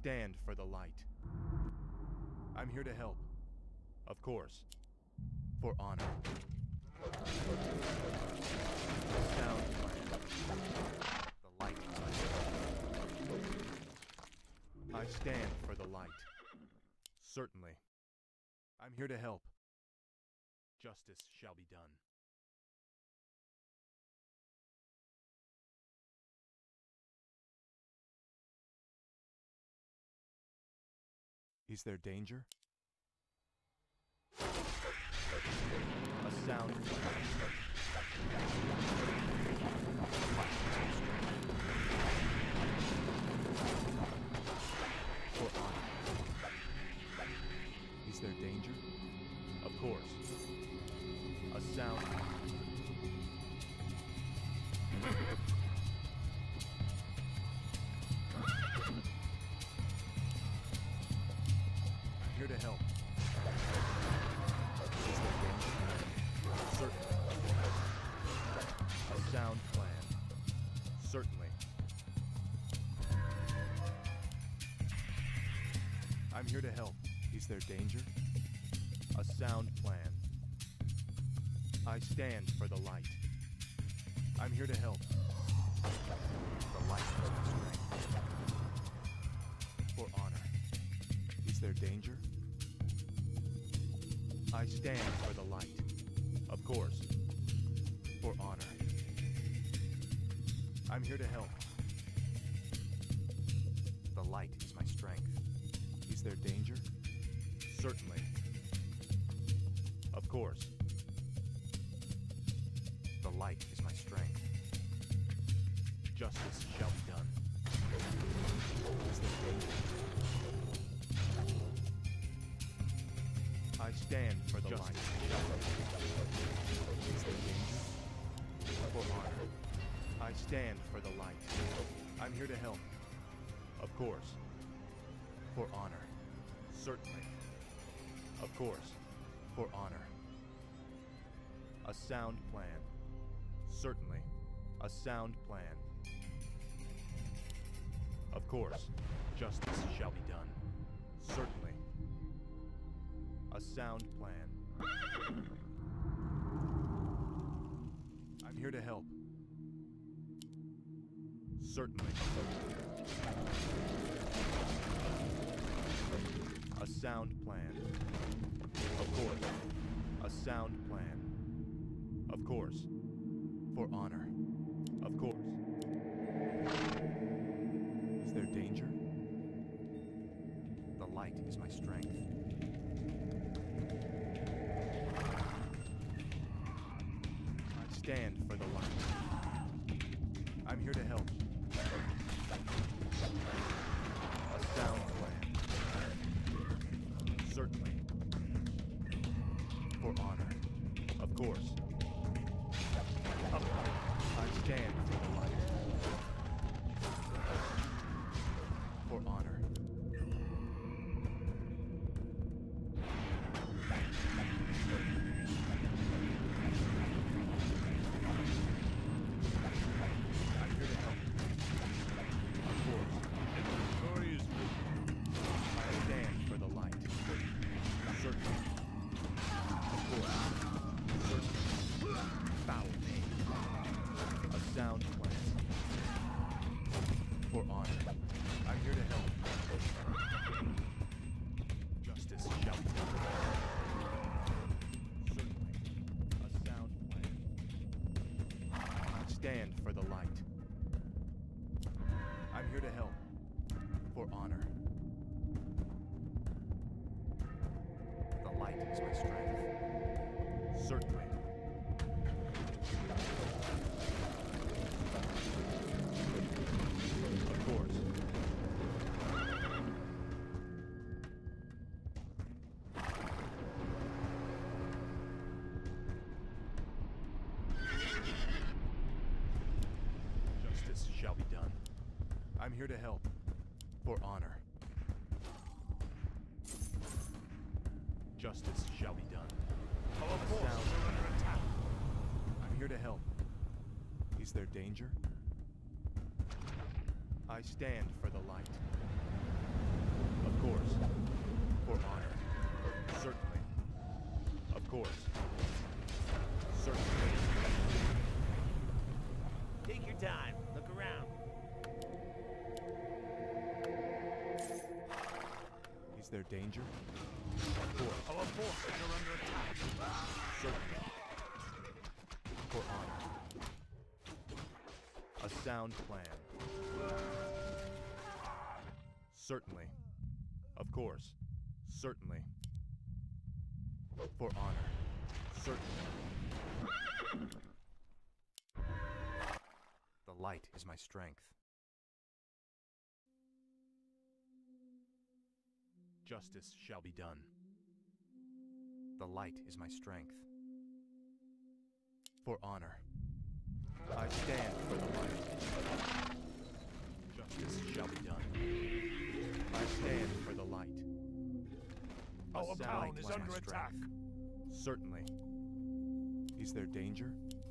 stand for the light. I'm here to help. Of course. For honor. Sound plan. The light is my strength. I stand for the light. Certainly. I'm here to help. Justice shall be done. Is there danger? A sound plan. For honor. Is there danger? Of course. A sound plan. I'm here to help. Is there danger? Certainly. A sound plan. Certainly. I'm here to help. Is there danger? A sound plan. I stand for the light. I'm here to help. The light is my strength. For honor. Is there danger? I stand for the light. Of course. For honor. I'm here to help. The light is my strength. Is there danger? Certainly. Of course. The light is my strength. Justice shall be done. Is there danger? I stand for the light. Is there danger? For honor. I stand for the light. I'm here to help. Of course. For honor. Certainly. Of course. For honor. A sound plan. Certainly. A sound plan. Of course. Justice shall be done. Certainly. A sound plan. I'm here to help. Certainly. A sound plan. Of course. A sound plan. Of course. For honor. Of course. Is there danger? The light is my strength. I stand for the light. I'm here to help. A sound plan. Certainly. For honor. Of course. I stand for the light. For honor. I'm here to help. Of course. Glory is good. I stand for the light. Certainly. Of course. Certainly. Foul name. A sound plan. For honor. I'm here to help. Justice shall be done. Certainly. A sound plan. I stand for the light. I'm here to help. For honor. The light is my strength. Certainly. Of course. Justice shall be done. I'm here to help. For honor. Justice shall be done. Our A forces sound are under attack. I'm here to help. Is there danger? I stand for the light. course. For honor. Certainly. Of course. Certainly. Take your time. Look around. Is there danger? Of course. Our forces are under attack. Certainly. For honor. A sound plan. Certainly. Of course. Certainly. For honor. Certainly. The light is my strength. Justice shall be done. The light is my strength. For honor. I stand for the light. Justice shall be done. I stand for the light. A Our sound town is plan under strength. attack. Certainly. Is there danger?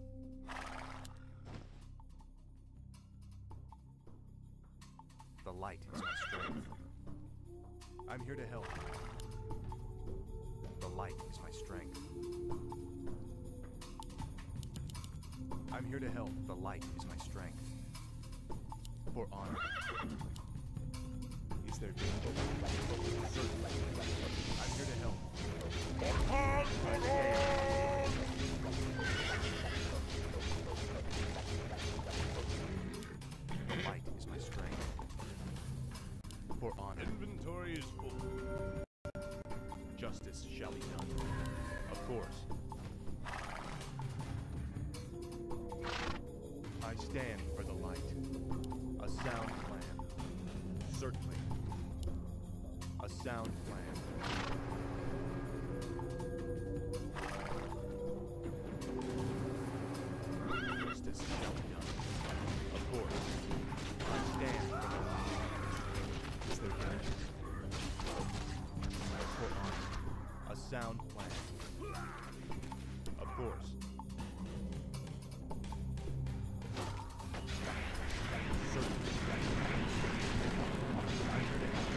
The light is my strength. I'm here to help. The light is my strength. I'm here to help. The light is my strength. For honor. Is there danger? Certainly. I'm here to help. I stand. The light is my strength. For honor. Inventory is full. Justice shall be done. Of course. I stand for the light. A sound plan. Certainly. A sound plan. Justice shall be done. Of course. I stand for the light. Is there danger? For honor. A sound plan. Of course. Certainly. I'm here to help.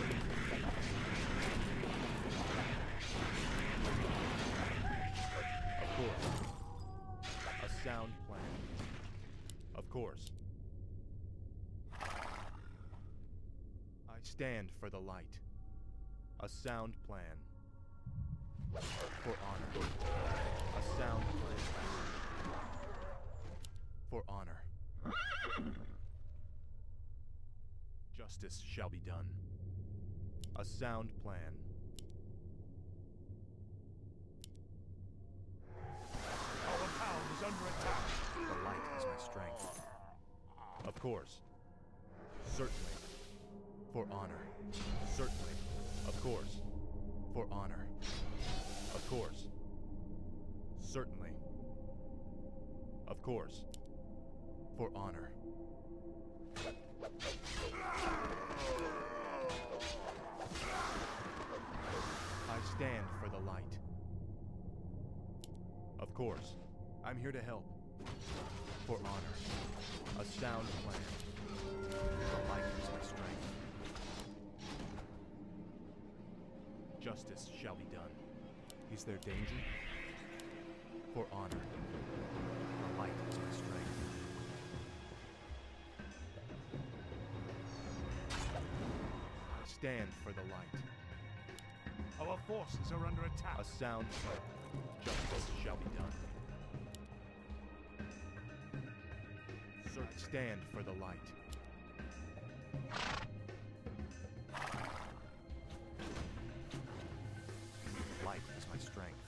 Of course. A sound plan. Of course. I stand for the light. A sound plan. For honor. A sound plan. For honor. Justice shall be done. A sound plan. Our town is under attack. The light is my strength. Of course. Certainly. For honor. Certainly. Of course. For honor. Of course. Certainly. Of course. For honor. I stand for the light. Of course. I'm here to help. For honor. A sound plan. The light is my strength. Justice shall be done. Is there danger? For honor. The light is my strength. I stand for the light. Our forces are under attack. A sound plan. Justice shall be done. Sir, I stand for the light. Light is my strength.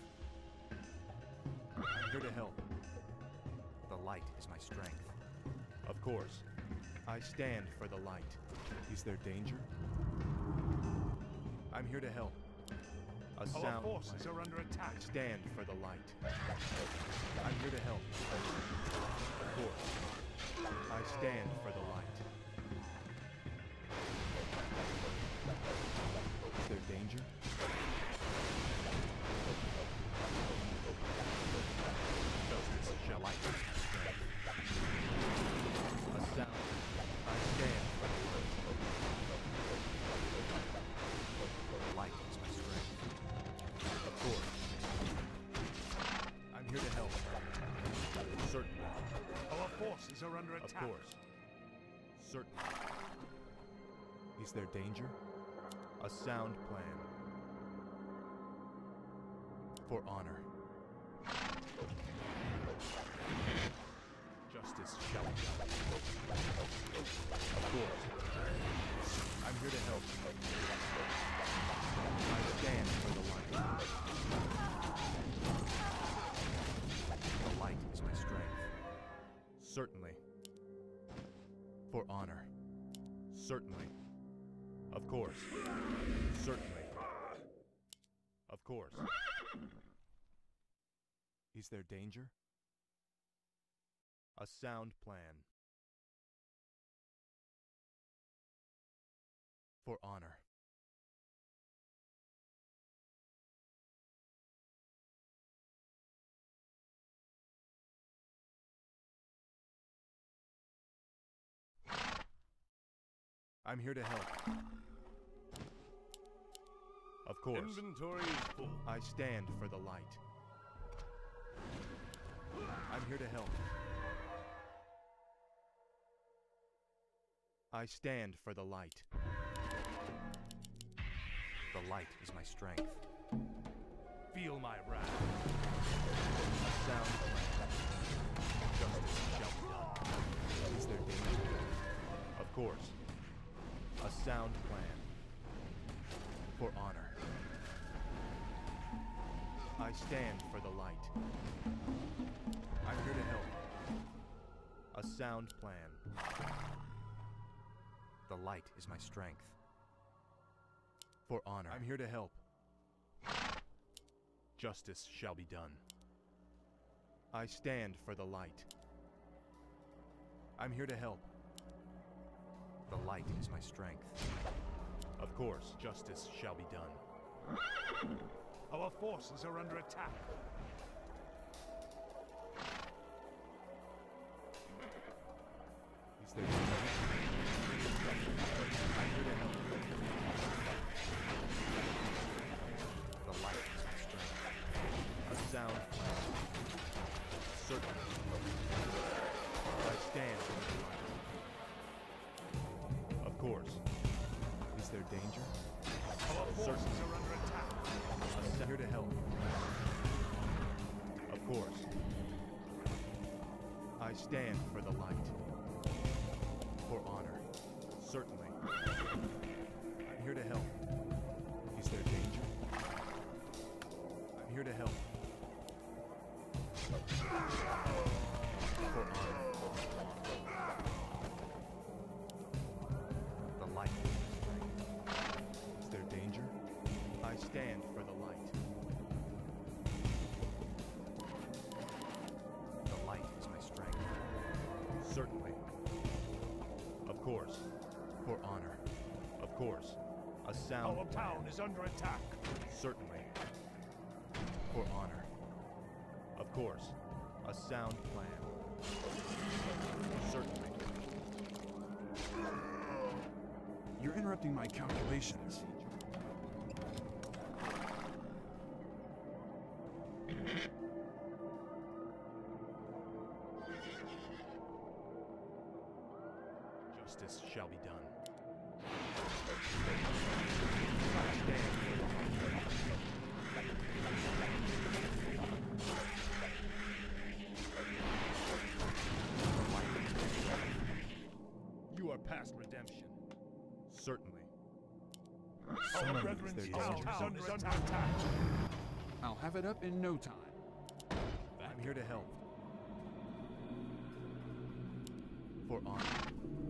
I'm here to help. The light is my strength. Of course. I stand for the light. Is there danger? I'm here to help. A Our sound forces plan. are under attack. I stand for the light. I'm here to help. Of course. I stand for the light. Is there danger? Justice shall light my strength. A sound. I stand for the light. Certainly. Our forces are under Of attack. course. Certainly. Is there danger? A sound plan. For honor. Justice shall be done. Of course. I'm here to help. I stand for the light. The light is my strength. Certainly. For honor. Certainly. Of course. Certainly. Of course. Is there danger? A sound plan. For honor. I'm here to help. Of course. Inventory is full. I stand for the light. I'm here to help. I stand for the light. The light is my strength. Feel my wrath. A sound plan. Justice shall be done. Is there danger? Of course. A sound plan. For honor. I stand for the light. I'm here to help. A sound plan. The light is my strength. For honor. I'm here to help. Justice shall be done. I stand for the light. I'm here to help. The light is my strength. Of course, justice shall be done. Our forces are under attack. Is there danger? I'm here to help. The light is my strength. A sound plan. Certainly. I stand for the light. Of course. Is there danger? Our forces are under attack. I'm here to help. Of course. I stand for the light. For honor. Certainly. I'm here to help. Is there danger? I'm here to help. For honor. The light. Is there danger? I stand for the light. The light is my strength. Certainly. Of course. For honor. Of course. A sound Our plan. town is under attack. Certainly. For honor. Of course. A sound plan. Certainly. You're interrupting my calculations. Justice shall be done. I stand for the light. You are past redemption. Certainly. Our Someone brethren's is there town danger? is under attack. I'll have it up in no time. I'm here to help. For honor.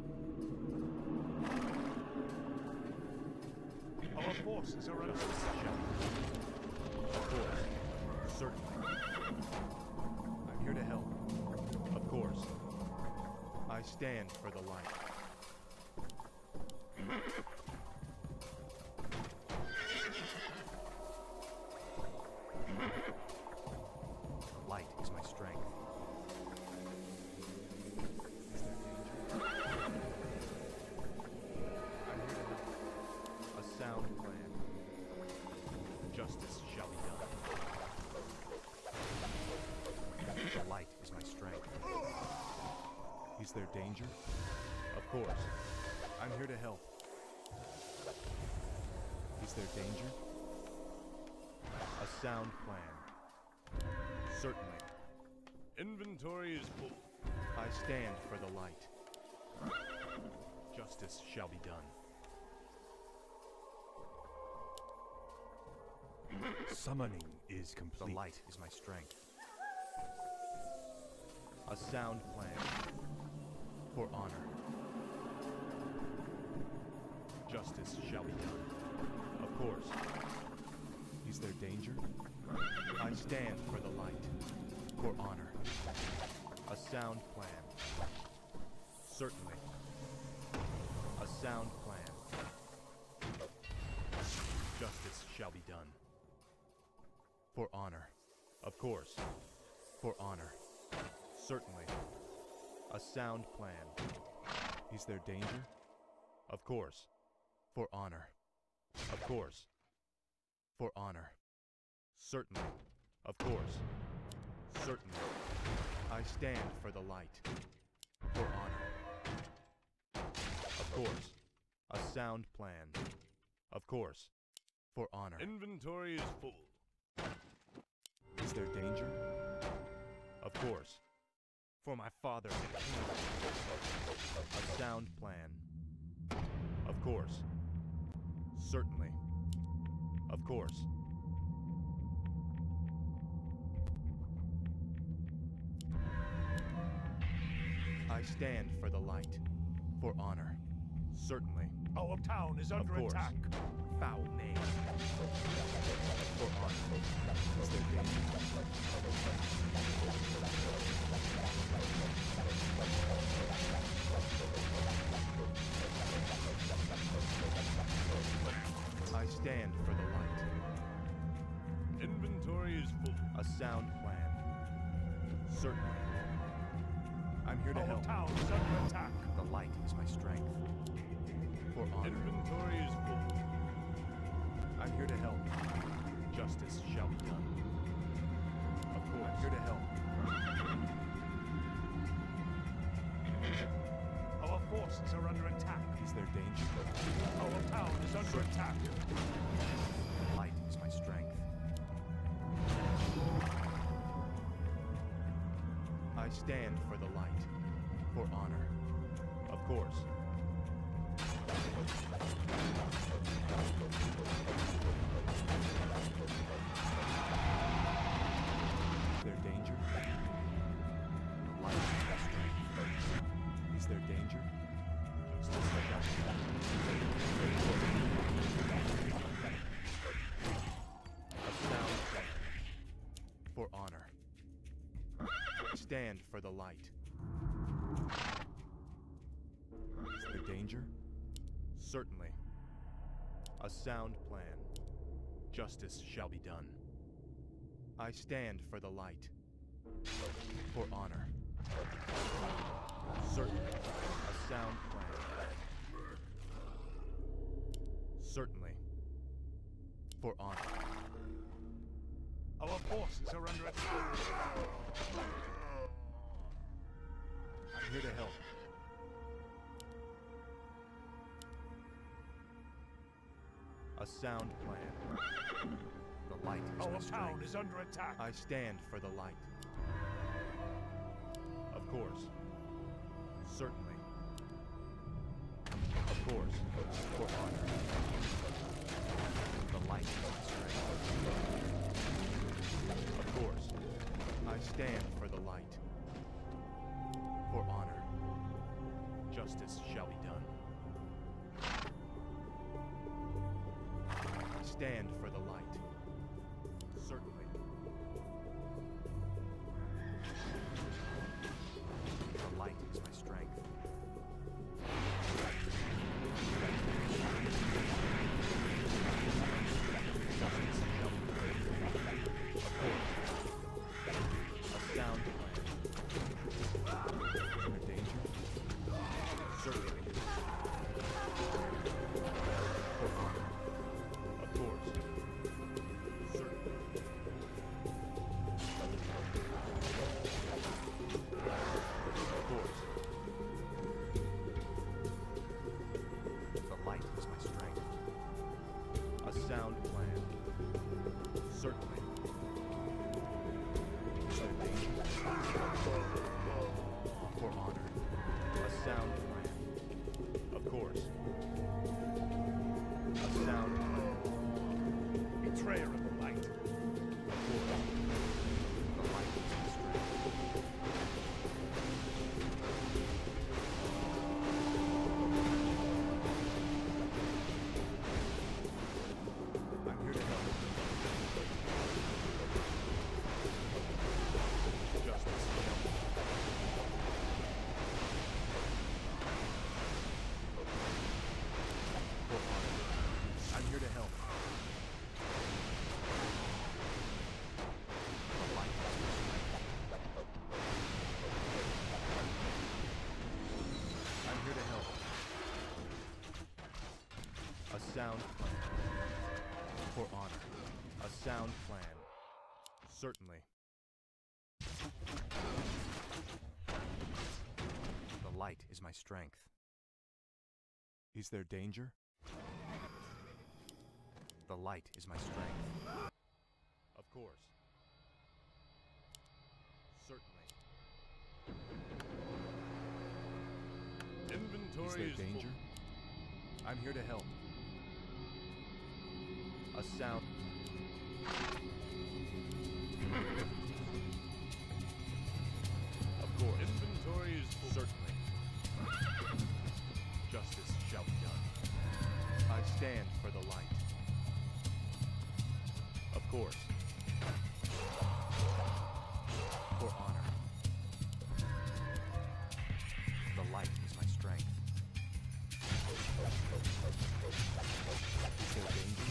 Our forces are under Justice attack. shall be done. Of course. Certainly. I'm here to help. Of course. I stand for the light. The light is my strength. Is there danger? I'm here to help. A sound plan. Justice shall be done. light is my strength. Is there danger? Of course. I'm here to help. Is there danger? A sound plan. Certainly. Inventory is full. I stand for the light. Justice shall be done. Summoning is The complete. light is my strength. A sound plan. For honor. Justice shall be done. Of course. Is there danger? I stand for the light. For honor. A sound plan. Certainly. A sound plan. Justice shall be done. For honor. Of course. For honor. Certainly. A sound plan. Is there danger? Of course. For honor. Of course. For honor. Certainly. Of course. Certainly. I stand for the light. For honor. Of course. A sound plan. Of course. For honor. Inventory is full. Is there danger? Of course. For my father and kingdom. A sound plan. Of course. Certainly. Of course. I stand for the light. For honor. Certainly. Our town is Of under course. attack. Foul name. For honor. Is there danger? I stand for the light. Inventory is full. A sound plan. Certainly. I'm here to Our help. town is under attack. The light is my strength. For honor. Inventory is full. I'm here to help. Justice shall be done. Of course. I'm here to help. Our forces are under attack. Is there danger? Our town is under attack. Light is my strength. I stand for the light. For honor. Of course. Is there danger? The light is my strength. Is there danger? Justice shall be done. A sound plan. For honor. Stand for the light. Is there danger? Certainly. A sound plan. Justice shall be done. I stand for the light. For honor. Certainly. A sound plan. Certainly. For honor. Our forces are under attack. I'm here to help. A sound plan. The light is Our my town strength. is under attack. I stand for the light. Of course. Certainly. Of course. For honor. The light is my strength. Of course. I stand for the light. For honor. Justice shall be done. I stand for the light. Certainly. The light is my strength. Justice shall be done. Of course. A sound plan. Is there danger? Certainly. For honor. Of course. sound plan. For honor. A sound plan. Certainly. The light is my strength. Is there danger? The light is my strength. Of course. Certainly. Inventory Is there is danger? full. I'm here to help. A sound. Of course. Inventory is full. Certainly. Justice shall be done. I stand for the light. Of course. For honor. The light is my strength. Is there danger?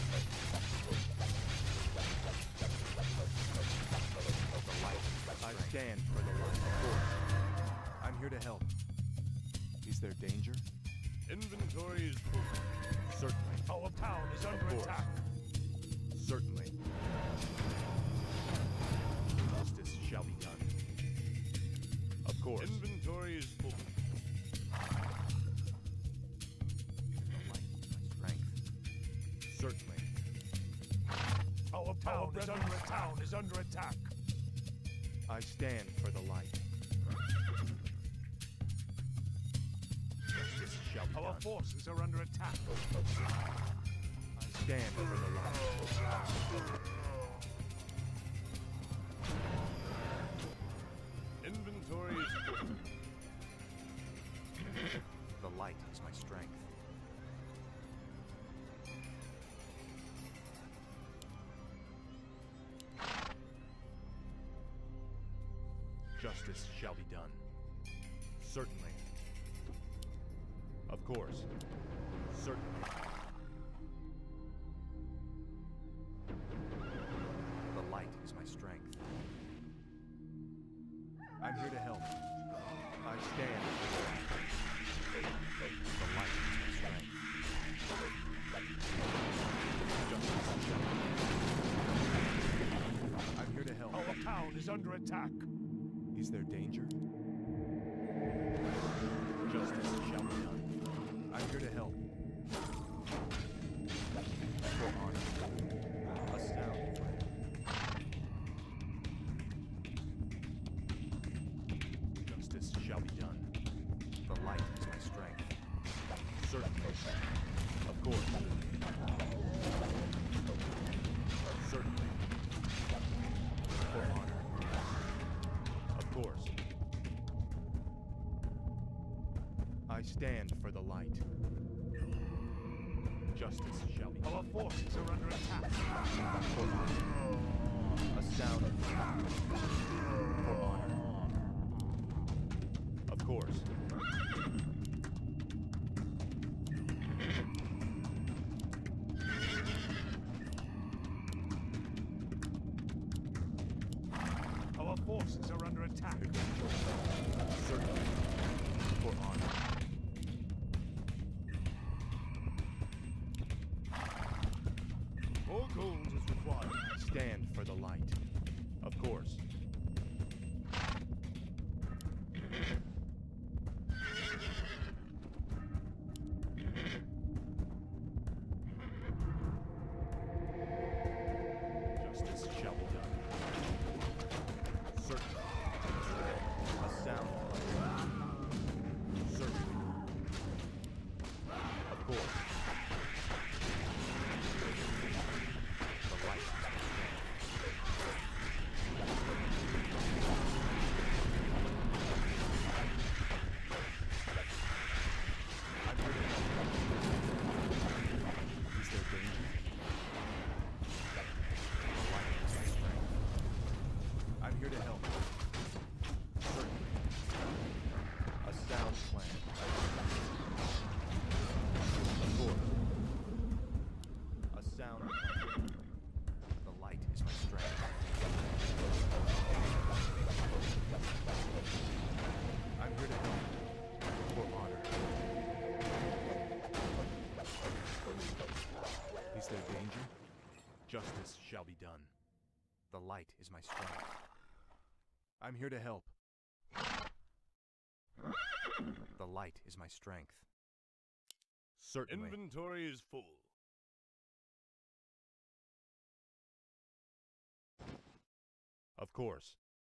The light is my strength. I stand for the light. Of course. I'm here to help. Is there danger? Inventory is full. Certainly. Our town is Of under course. attack. Certainly. Justice shall be done. Of course. Inventory is full. The light is my strength. Certainly. Our town is under attack. Town is under attack. I stand for the light. Justice shall be Our done. forces are under attack. I stand for the light. Inventory is full. The light is my strength. Justice shall be done. Certainly. Of course. Certainly. The light is my strength. I'm here to help. I stand. The light is my strength. Justice shall be done. I'm here to help. Our town is under attack. Is there danger? Justice shall be done. I'm here to help. For honor. A sound plan. Justice shall be done. The light is my strength. Certainly. Of course. Certainly. For honor. Of course. I stand for the light. Justice shall be Our done. forces are under attack. For honor. A sound for honor. Of course. Our forces are under attack. Certainly. For honor. More gold is required. Stand for the light. Of course. light is my strength. I'm here to help. The light is my strength. Certainly. Inventory is full. Of course.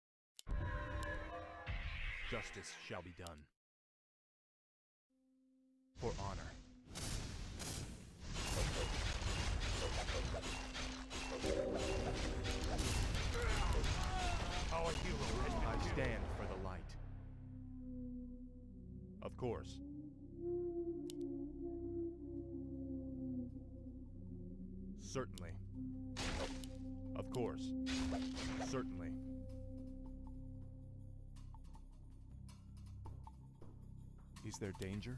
Justice shall be done. For honor. Our hero has been I killed. stand for the light. Of course. Certainly. Of course. Certainly. Is there danger?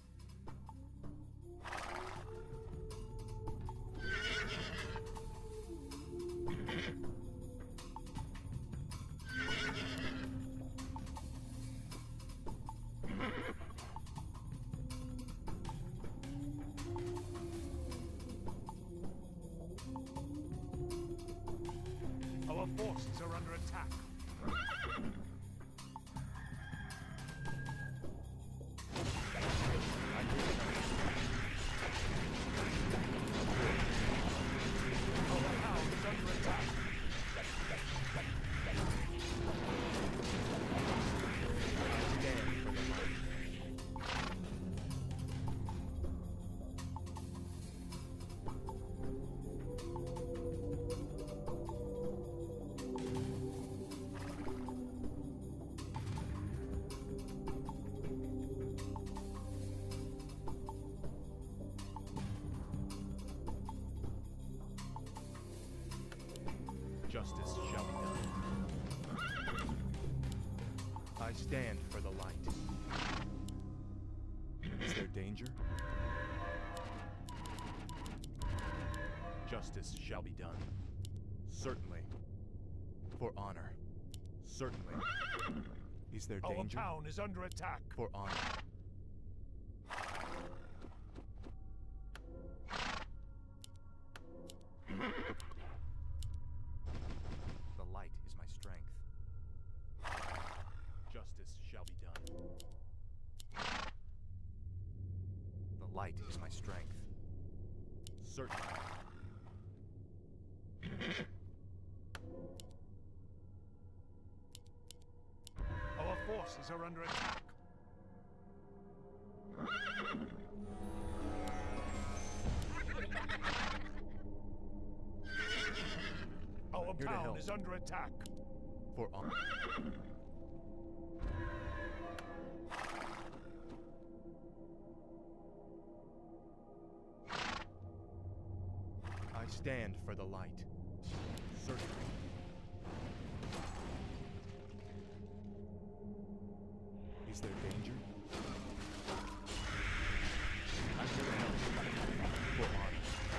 Our forces are under attack. Our town is under attack. Stand for the light. Justice shall be done. I stand for the light. Is there danger? Justice shall be done. Certainly. For honor. Certainly. Is there Our danger? town is under attack. For honor. The light is my strength. Justice shall be done. The light is my strength. Certainly. Our forces are under attack. Our Here to town help. is under attack. For honor. I stand for the light. Certainly. Is there danger? I'm here to help. For honor.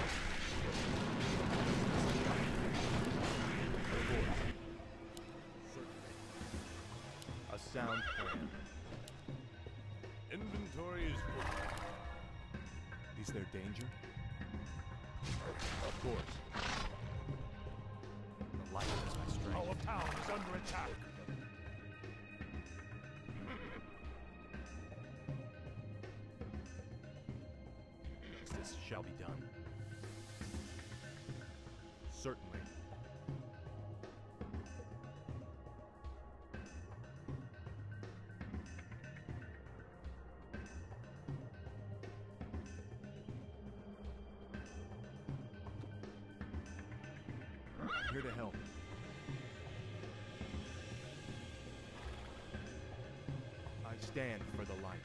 Of course. Certainly. A sound plan. Inventory is full. Is there danger? Of course. The light is my strength. Our town is under attack. Justice shall be done. Certainly. I'm here to help. I stand for the light.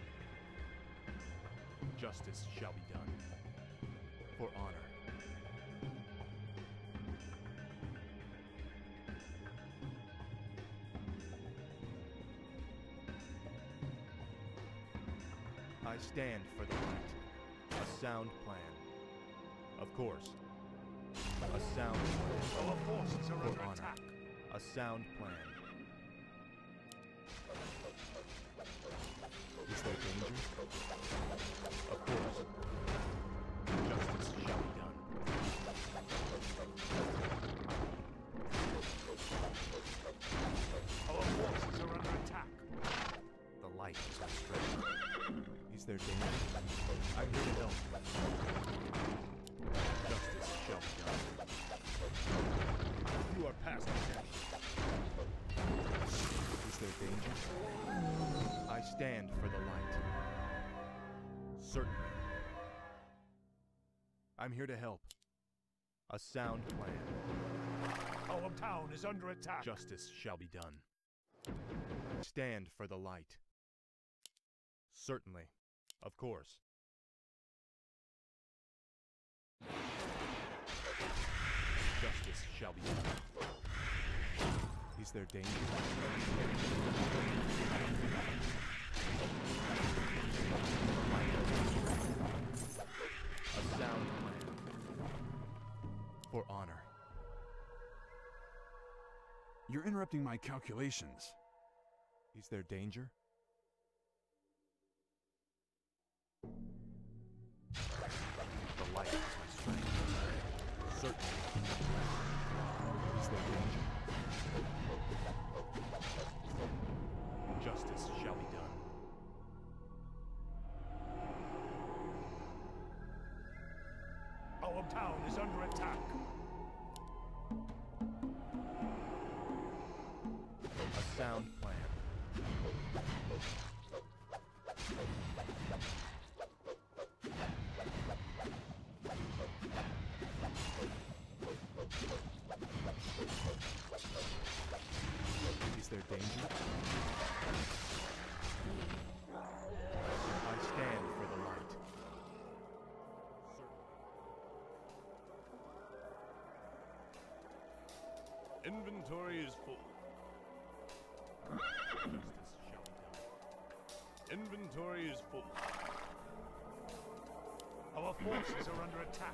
Justice shall be done. For honor. I stand for the light. A sound plan. Of course. A sound plan. Our forces are For under honor. attack. A sound plan. Is there danger? Of course. Justice shall be done. light is my strength. Is there danger? I'm here to help. Justice shall be done. You are past death. Is there danger? I stand for the light. Certainly. I'm here to help. A sound plan. Our town is under attack. Justice shall be done. Stand for the light. Certainly. Of course. Justice shall be done. Is there danger? A sound plan. For honor. You're interrupting my calculations. Is there danger? The light is my strength. Certainly. Is there danger? Justice shall be done. Our town is under attack. A sound plan. Is there danger? I stand for the light. Inventory is full. Justice shall be done. Inventory is full. Our forces are under attack.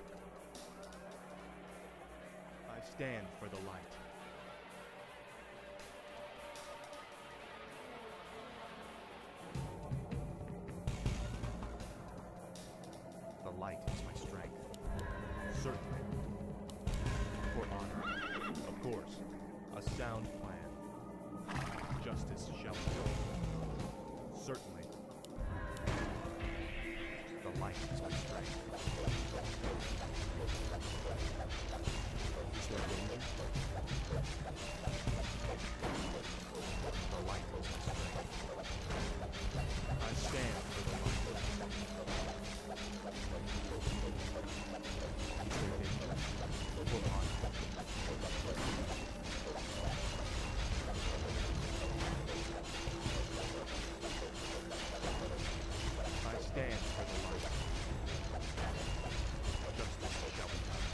I stand for the light. The light is my strength. Certainly. For honor. Of course. A sound plan. Justice shall be done. Certainly. The light is my strength. Is there danger? The light is my strength. I stand for the light. Is there danger? For honor. I stand for the light. Justice shall be done.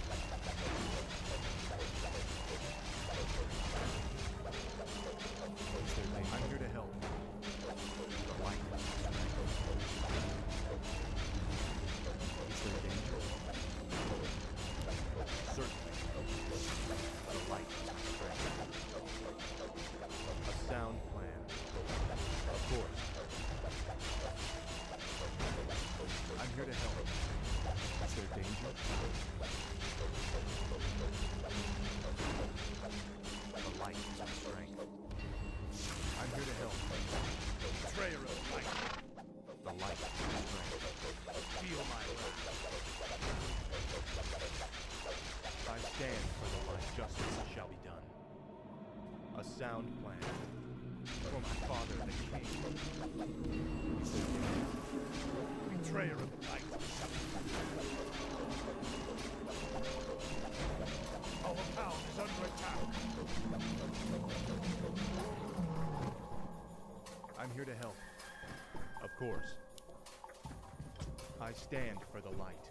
Is there danger? I'm here to help. The light is my strength. Is there danger? Certainly. The light is my strength. A sound plan. Of course. I'm here to help. Is there danger? The light is my strength. I'm here to help. Betrayer of light. The light is my strength. Feel my wrath. I stand for the light. Justice shall be done. A sound plan. For my father, the king. Is there danger? Betrayer of light. Our town is under attack. I'm here to help. Of course. I stand for the light.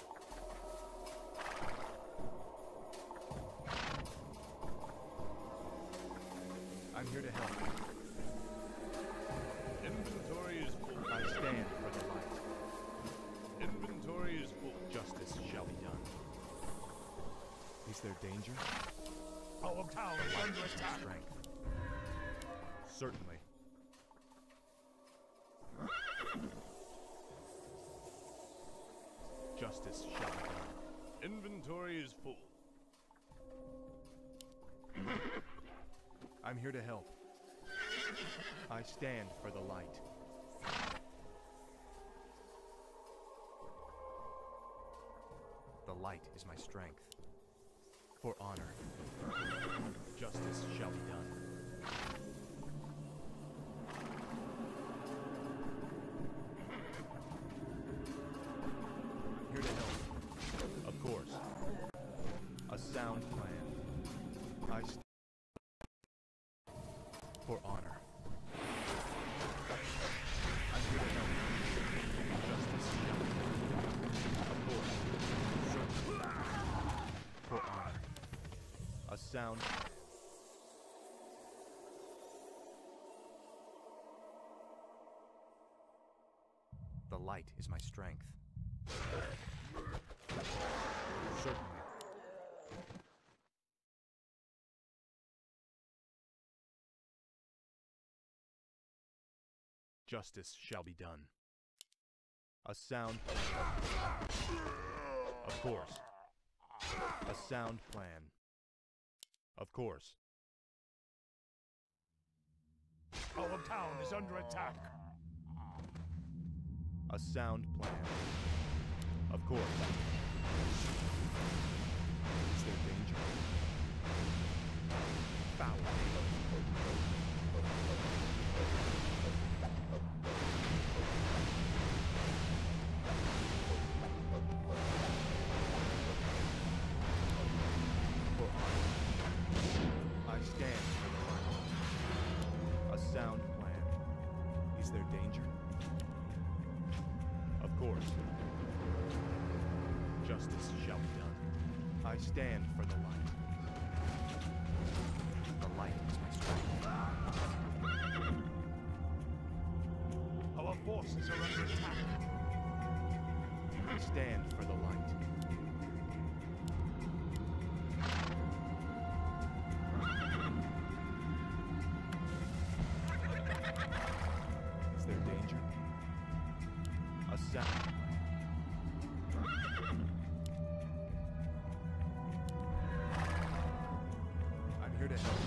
I'm here to help. Inventory is full. I stand for the light. Inventory is full. Justice shall be done. Is there danger? Our town is under attack. Strength. Certainly. Justice shall be done. Inventory is full. I'm here to help. I stand for the light. The light is my strength. For honor, justice shall be done. Here to help. Of course. A sound plan. I st for honor. I'm here to help. Justice shall be done. Of course. Certainly. For honor. A sound. The light is my strength. Certainly. Justice shall be done. A sound plan. Of course. A sound plan. Of course. Our town is under attack. A sound plan. Of course. Is there danger? Foul. For honor. I stand for the light. A sound plan. Is there danger? Of course. Justice shall be done. I stand for the light. The light is my strength. Our forces are under attack. I stand for the light. Is there danger? A sound. I'm here to help.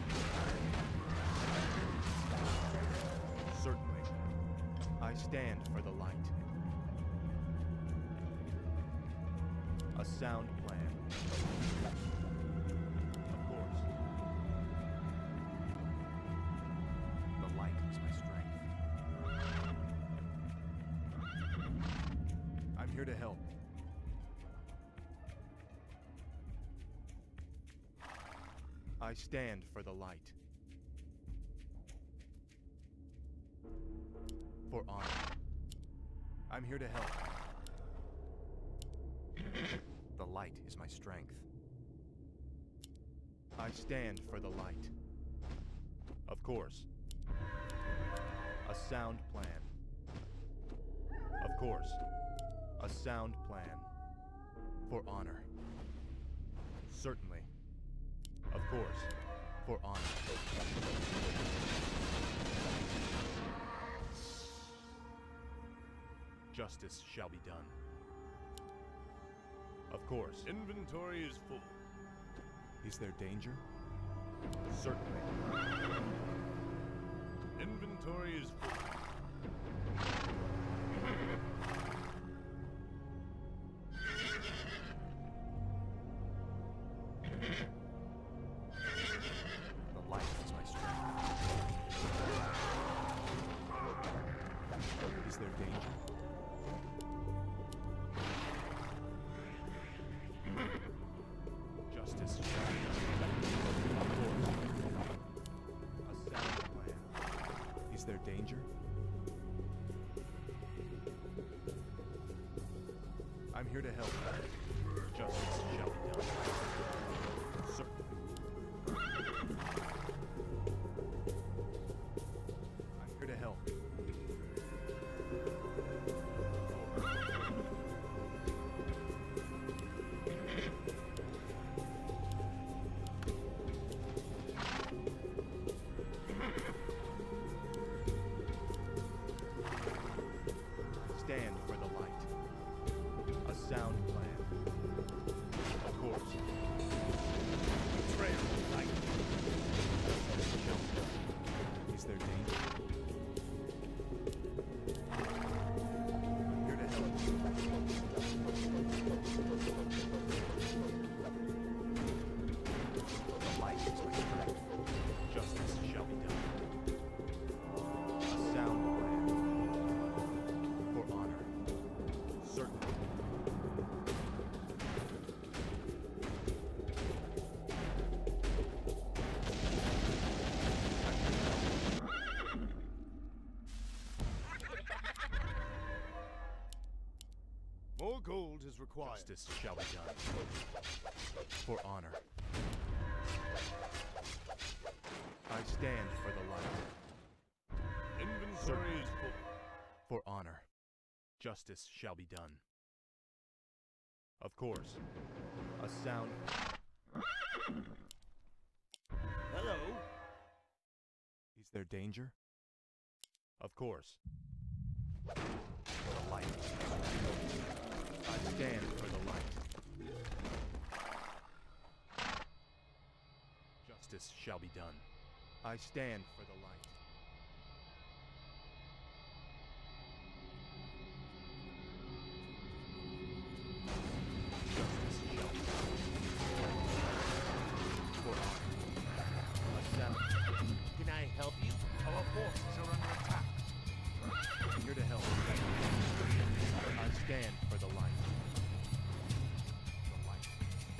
Certainly. I stand for the light. A sound plan. Of course. The light is my strength. I'm here to help. I stand for the light. For honor. I'm here to help. The light is my strength. I stand for the light. Of course. A sound plan. Of course. A sound plan. For honor. Certainly. Of course. For honor. Justice shall be done. Of course. Inventory is full. Is there danger? Certainly. Inventory is full. The light is my strength. Is there danger? Justice shall be done. Of course. A sound plan. Is there danger? I'm here to help. Justice shall be done. Certainly. I'm here to help. Stand for the light. A sound plan. Of course. Betrayal of light. Is there danger? More gold is required. Justice shall be done. For honor. I stand for the light. Inventory is full. For honor. Justice shall be done. Of course. A sound... Hello? Is there danger? Of course. The light. I stand for the light. Justice shall be done. I stand for the light. Justice shall be done. For honor. A sound. Can I help you? Our forces are under attack. I'm here to help. I stand for the light. The light.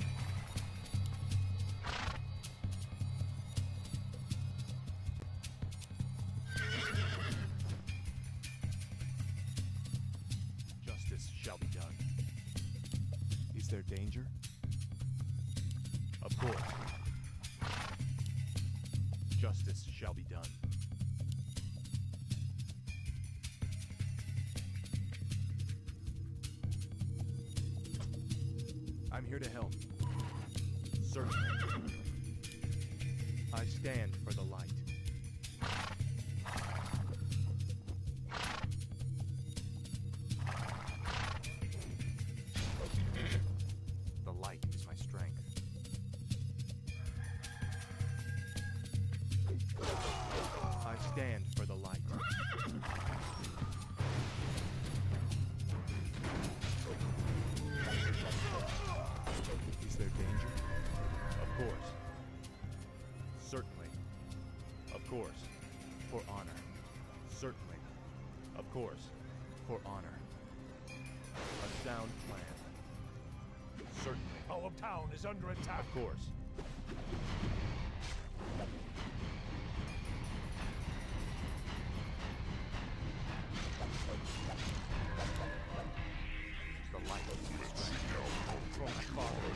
Justice shall be done. Is there danger? Of course. Justice shall be done. I'm here to help. Certainly. I stand for the light. The light is my strength. I stand for the light. Is there danger? Of course. Certainly. Of course. For honor. Certainly. Of course. For honor. A sound plan. Certainly. Our town is under attack. Of course. The light is my strength. From my father.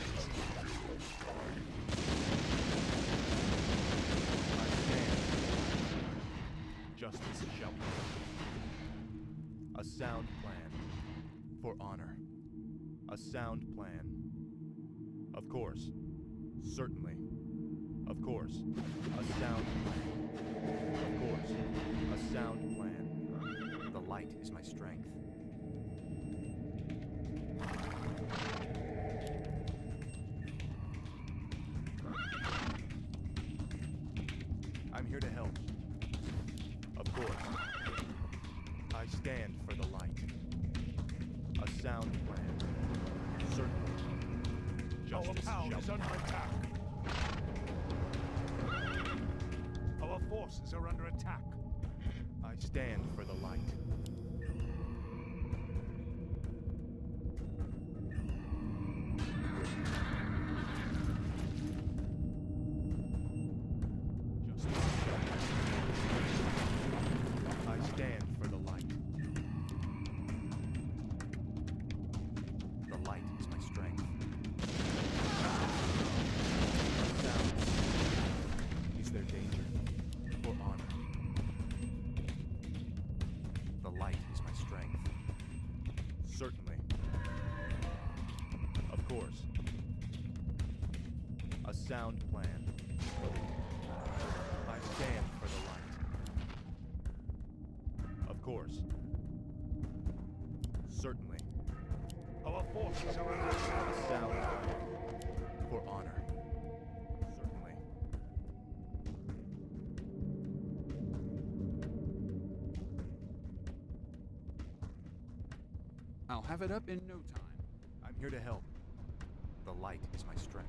I stand. Justice shall be done. A sound plan. For honor. A sound plan. Of course. Certainly. Of course. A sound plan. Of course. A sound plan. The light is my strength. I'm here to help. Of course. I stand for the light. A sound plan. Certainly. Justice Our town shall is be under done. attack. Our forces are under attack. I stand for the light. Justice shall be done. I stand for the light. The light is my strength. Sound. Is there danger? For honor. The light is my strength. Certainly. Of course. A sound plan. I stand for the light. Of course. Certainly. Our forces are under attack. A sound plan. For honor. Certainly. I'll have it up in no time. I'm here to help. The light is my strength.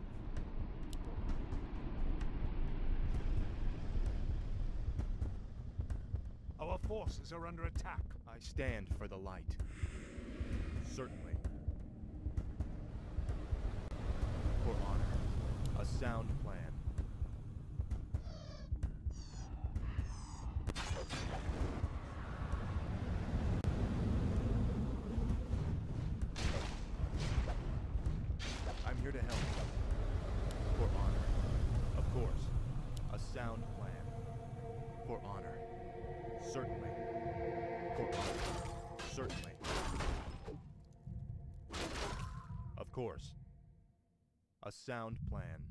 Our forces are under attack. I stand for the light. Certainly. For honor. A sound plan. Certainly. For honor. Certainly. Of course. A sound plan.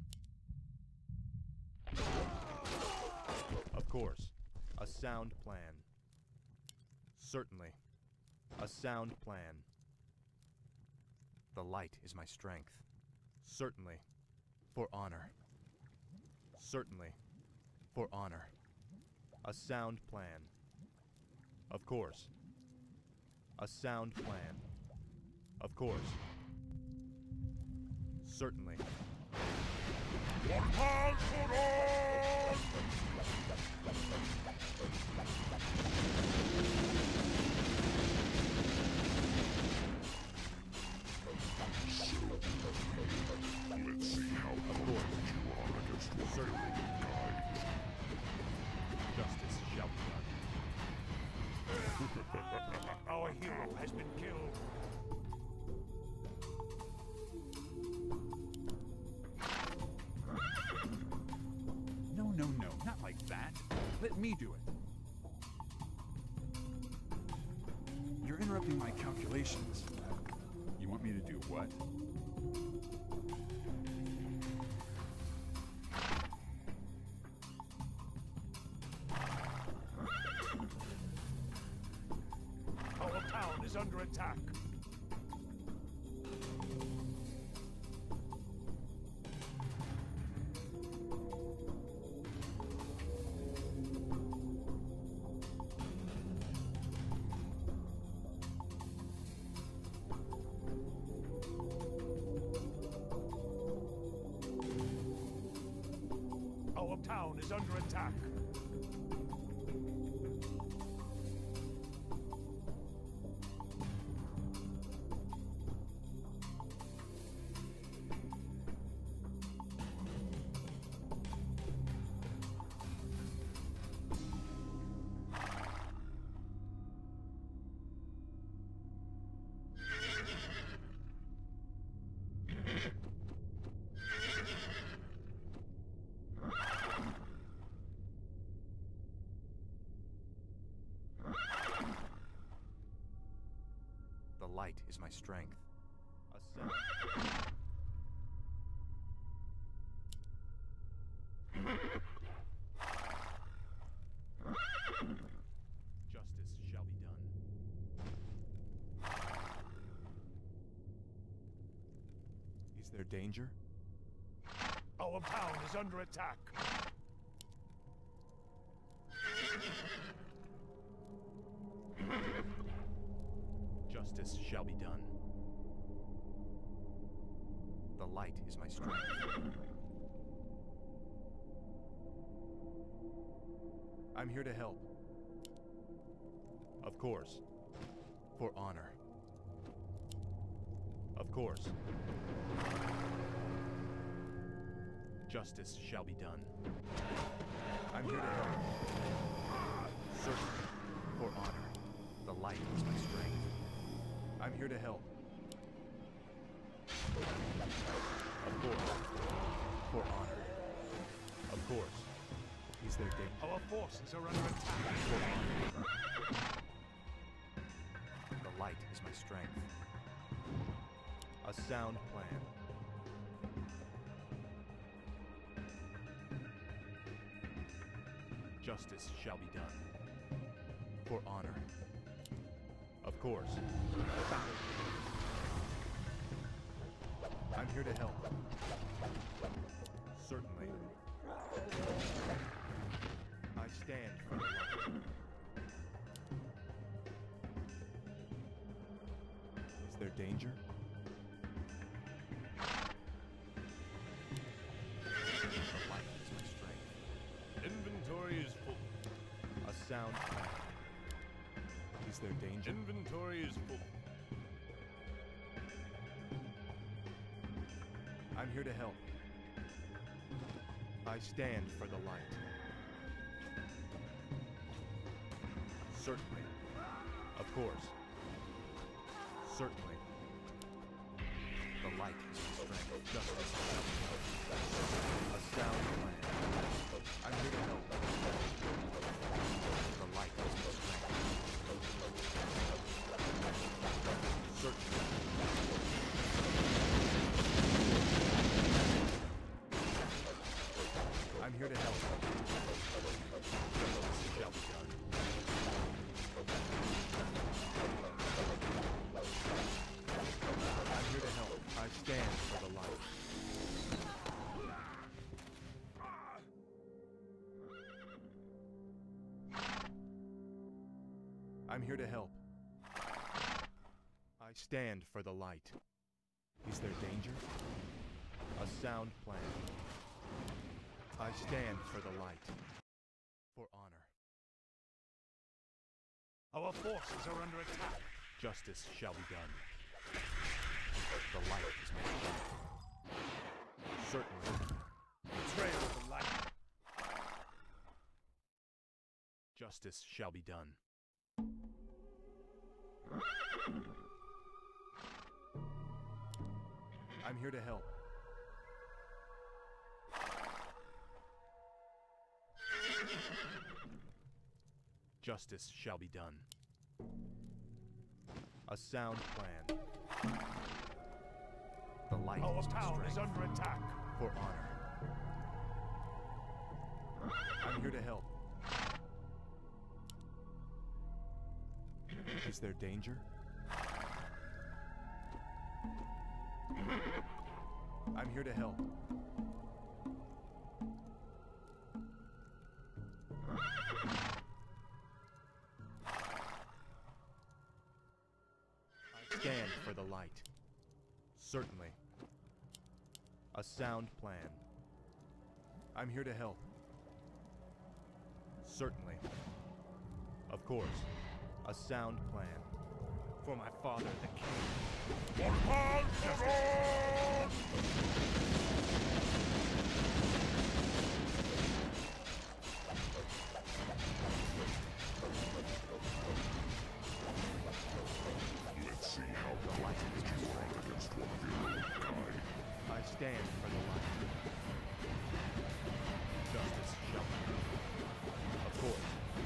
Of course. A sound plan. Certainly. A sound plan. The light is my strength. Certainly. For honor. Certainly. For honor. A sound plan. Of course. A sound plan. Of course. Certainly. Warcraft for all! Let's see how confident you are against what Certainly. guide. Justice shall be done. Our hero has been killed. No, no, no, not like that. Let me do it. You're interrupting my calculations. You want me to do what? Our town is under attack. Our town is under attack. The light is my strength. A sound. Justice shall be done. Is there danger? Our town is under attack. Justice shall be done. The light is my strength. I'm here to help. Of course. For honor. Of course. Justice shall be done. I'm here to help. Certainly. For honor. The light is my strength. I'm here to help. Of course. For honor. Of course. Is there danger? Our forces are under attack. For honor. The light is my strength. A sound plan. Justice shall be done. For honor. Of course. I'm here to help. Certainly. I stand for the light. Is there danger? The light is my strength. Inventory is full. A sound plan. Is there danger? Inventory is full. I'm here to help. I stand for the light. Certainly. Of course. Certainly. The light is my strength. Justice. A sound plan. I'm here to help. The light is my strength. stand for the light. I'm here to help. I stand for the light. Is there danger? A sound plan. I stand for the light. For honor. Our forces are under attack. Justice shall be done. The light is my strength. Certainly. Betrayal of the light. Justice shall be done. I'm here to help. Justice shall be done. A sound plan. The light Our is my town strength. is under attack. For honor. I'm here to help. Is there danger? I'm here to help. I stand for the light. Certainly. A sound plan. I'm here to help. Certainly. Of course. A sound plan. For my father, the king. Warcraft! Let's see how the light is drawn against one of your own kind. I stand for the light. Justice shall be done. Of course.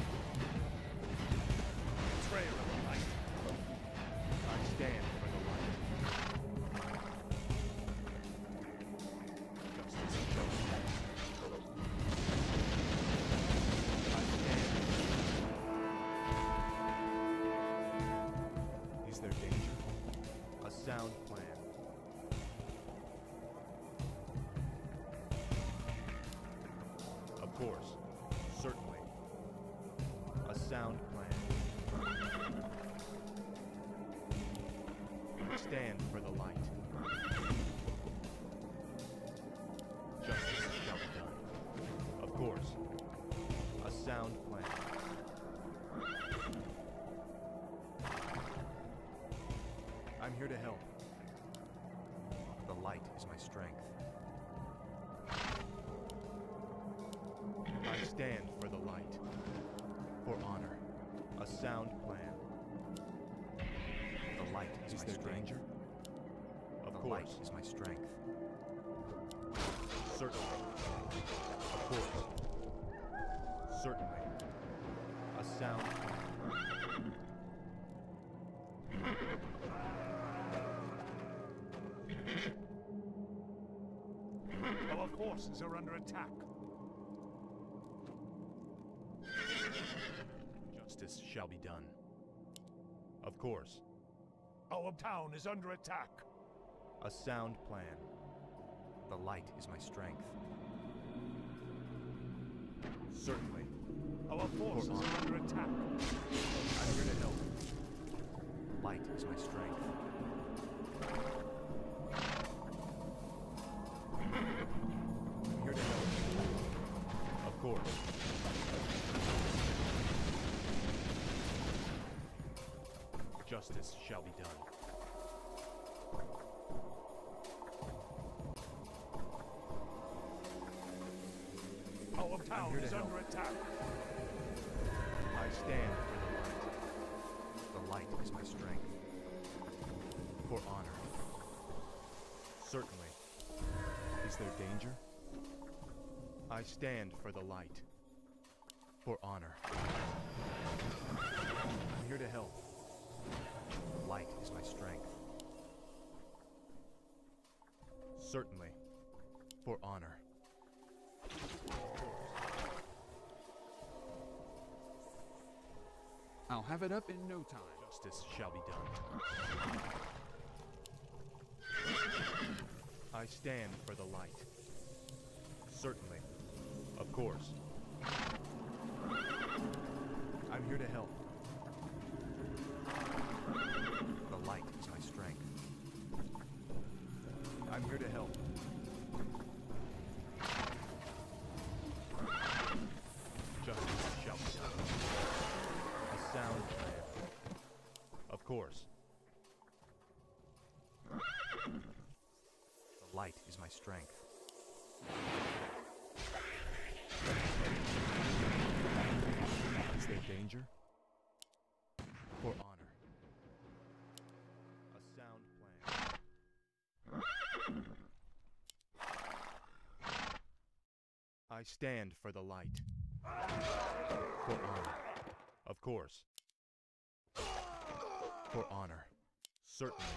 Betrayal of the light. I stand for the light. Justice shall be done. I stand. Is there danger? A sound plan. Of course. Certainly. A sound plan. Stand for the light. Justice shall be done. Of course. A sound plan. I'm here to help. The light is my strength. I stand for the light. For honor. A sound plan. The light is, is my there strength. Danger? Of the course. Light is my strength. Certainly. Of course. Certainly. A sound plan. Our forces are under attack. Justice shall be done. Of course. Our town is under attack. A sound plan. The light is my strength. Certainly. Our forces are under attack. I'm here to help. Light is my strength. I'm here to help. Of course. Justice shall be done. Our town is under help. attack. I stand for the light. The light is my strength. For honor. Certainly. Is there danger? I stand for the light. For honor. I'm here to help. Light is my strength. Certainly. For honor. I'll have it up in no time. Justice shall be done. I stand for the light. Certainly. Of course. I'm here to help. The light is my strength. I'm here to help. Justice shall be done. A sound plan. Of course. The light is my strength. Is there danger? For honor. A sound plan. I stand for the light. For honor. Of course. For honor. Certainly.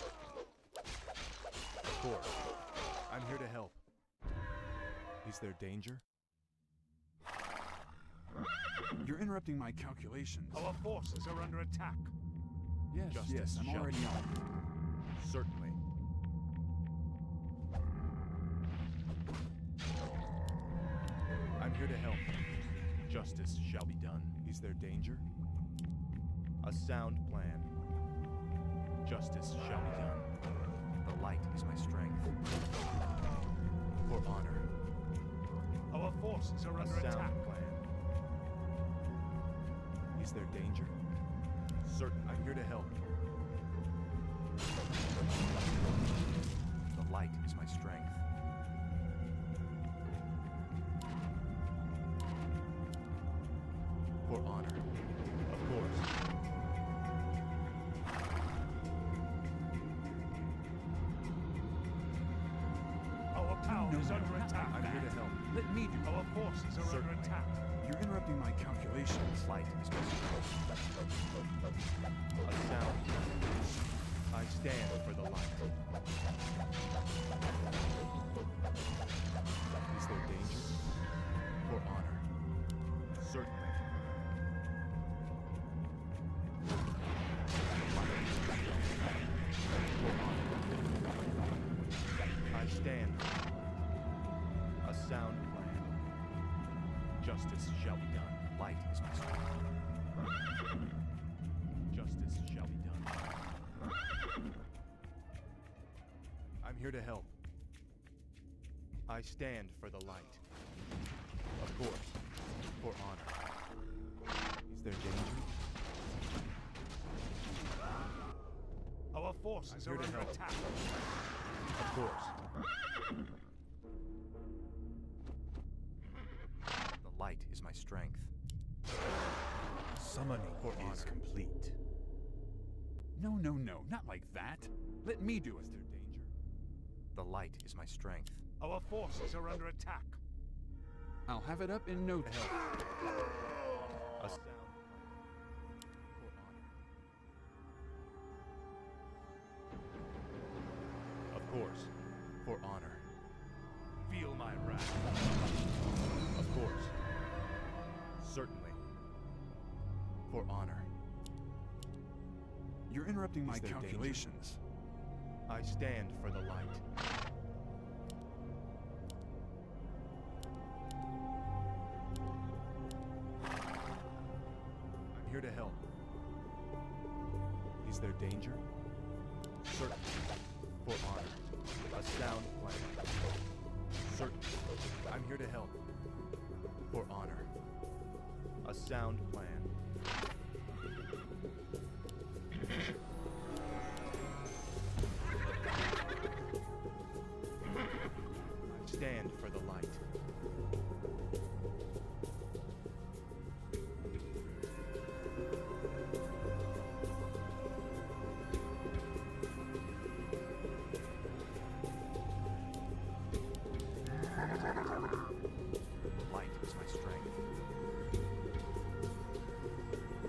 Of course. I'm here to help. Is there danger? You're interrupting my calculations. Our forces are under attack. Yes, Justice yes, I'm shall already be on it. Certainly. I'm here to help. Justice shall be done. Is there danger? A sound plan. Justice shall be done. The light is my strength. For honor. Our forces are A under sound attack. plan. Is there danger? Certain. I'm here to help. The light is my strength. For honor. Of course. Our town No, is no, under not attack. I'm here to help. Let me do Our forces are Certainly. under attack. You're interrupting my calculations. Light is my strength. A sound. I stand for the light. Is there danger? For honor. Certainly. For honor. I stand. A sound plan. Justice shall be done. Light is my strength. Justice shall be done. I'm here to help. I stand for the light. Of course. For honor. Is there danger? Our forces I'm are here to under help. attack. Of course. The light is my strength. Summoning For is honor. complete. No, no, no, not like that. Let me do it. Is there danger? The light is my strength. Our forces are under attack. I'll have it up in no To time. help. A sound plan. For honor. Of course. For honor. Feel my wrath. Of course. Certainly. For honor. You're interrupting my Is there danger? calculations. I stand for the light. I'm here to help. Is there danger? Certainly. For honor. A sound plan. Certainly. I'm here to help. For honor. A sound plan. I stand for the light. Light is my strength.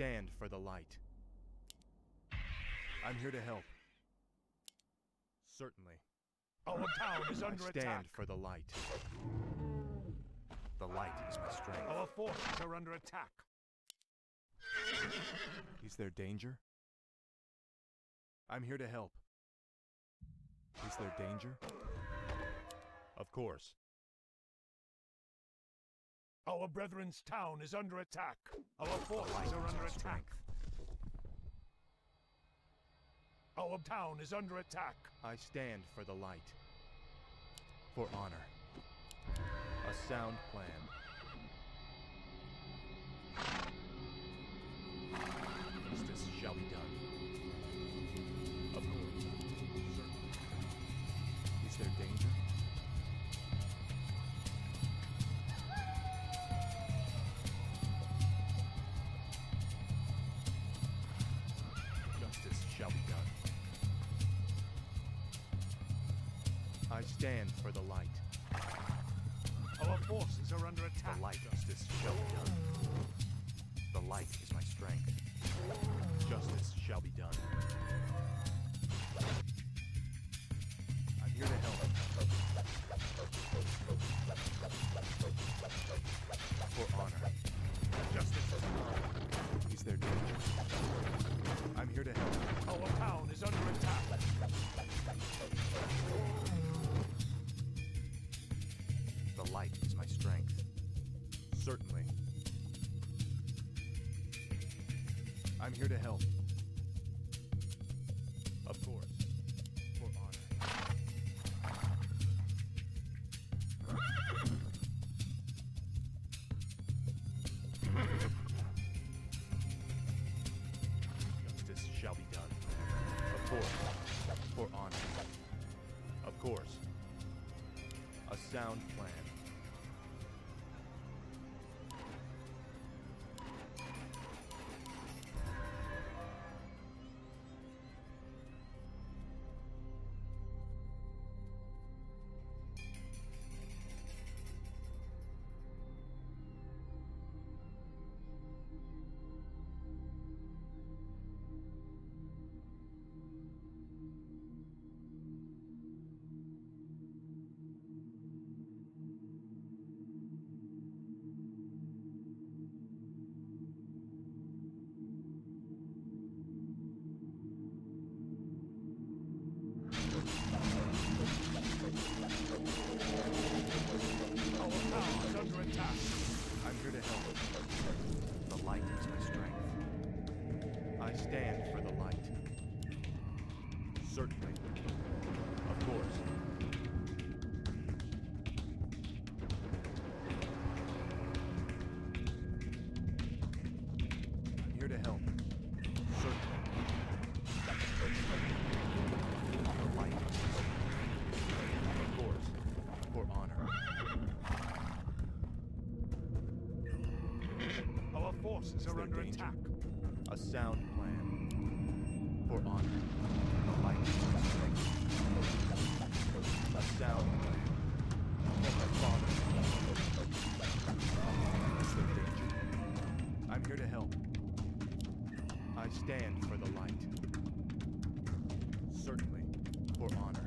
stand for the light. I'm here to help. Certainly. Our town is under I stand attack. for the light. The light is my strength. Our forces are under attack. Is there danger? I'm here to help. Is there danger? Of course. Our brethren's town is under attack. Our forces light are is under my attack. strength. Our town is under attack. I stand for the light. For honor. A sound plan. Justice shall be done. Of course. Certainly. Is there danger? Justice shall be done. I stand for the light. Our forces are under attack. The light, justice shall be done. The light is my strength. Justice shall be done. I'm here to help. For honor. Justice is honor. Is there danger? I'm here to help. Our town is under attack. The light is my strength. Certainly. I'm here to help. Of course. For honor. Justice shall be done. Of course. For honor. Of course. A sound plan. I'm here to help. The light is my strength. I stand for the light. Certainly. Of course. I'm here to help. Certainly. The light is my strength. Of course. For honor. Our forces are under danger? attack. A sound plan. For honor. The light is my strength. A sound plan. For my father. Is there danger? I'm here to help. I stand for the light. Certainly. For honor.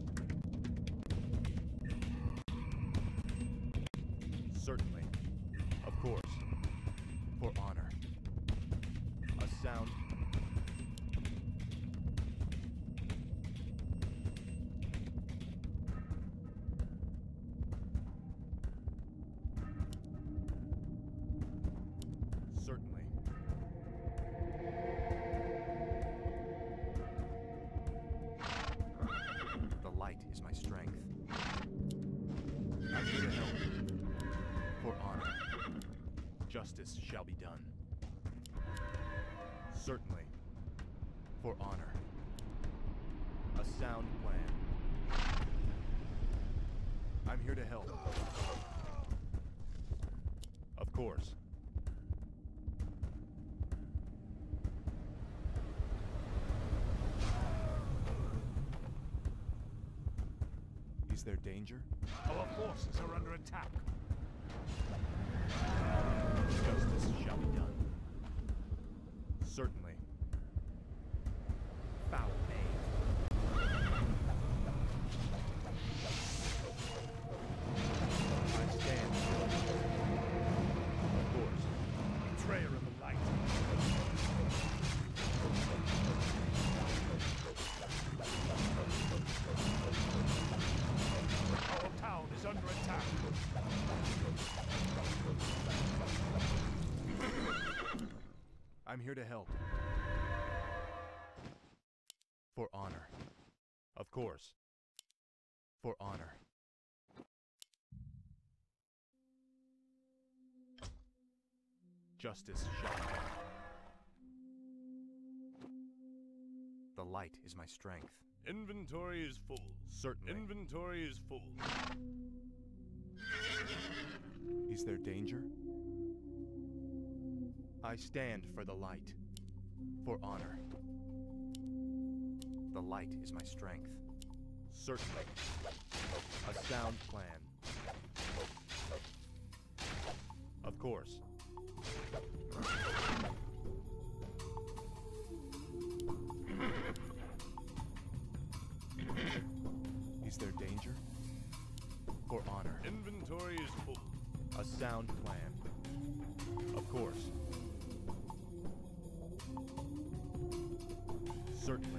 Certainly. Of course. For honor. A sound. Certainly. The light is my strength. I'm here to help. For honor. Justice shall be done. Certainly. For honor. A sound plan. I'm here to help. Of course. Is there danger? Our forces are under attack. Justice shall be done. I'm here to help. For honor. Of course. For honor. Justice shall be done. The light is my strength. Inventory is full. Certainly. Inventory is full. Is there danger? I stand for the light. For honor. The light is my strength. Certainly. A sound plan. Of course. Is there danger? For honor. Inventory is full. A sound plan. Of course. Certainly.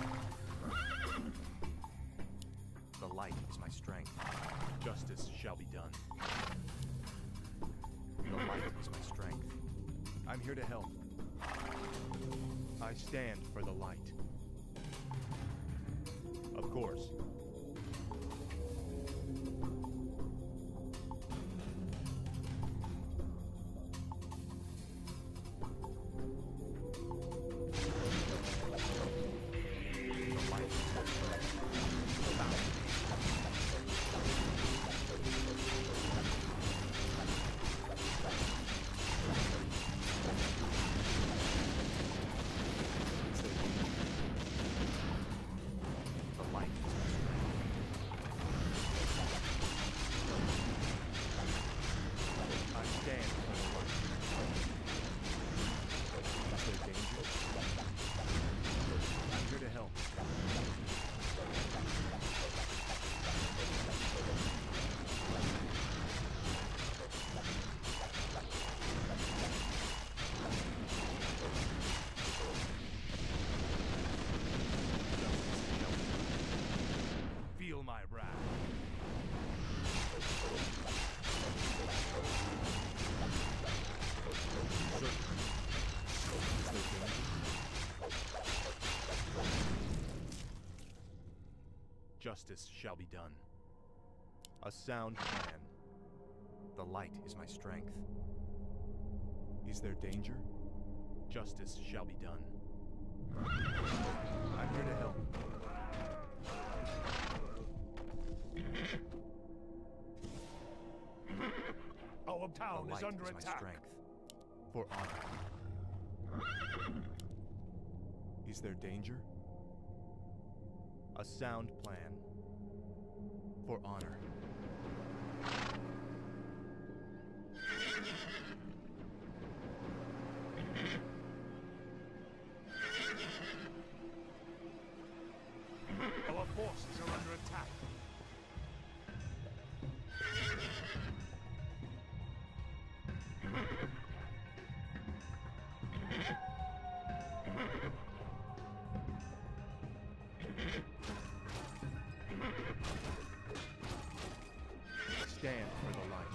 The light is my strength. Justice shall be done. The light is my strength. I'm here to help. I stand for the light. Of course. Feel my wrath. Justice shall be done. A sound plan. The light is my strength. Is there danger? Justice shall be done. I'm here to help. Our town The light is under is my attack. strength. For honor. Is there danger? A sound plan. For honor. Our forces are under attack. Stand for the light.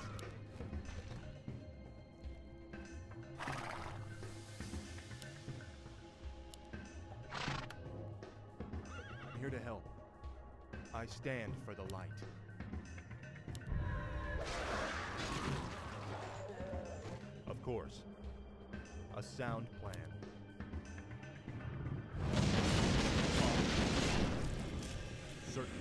I'm here to help. I stand for the light. Of course. A sound plan. Certainly.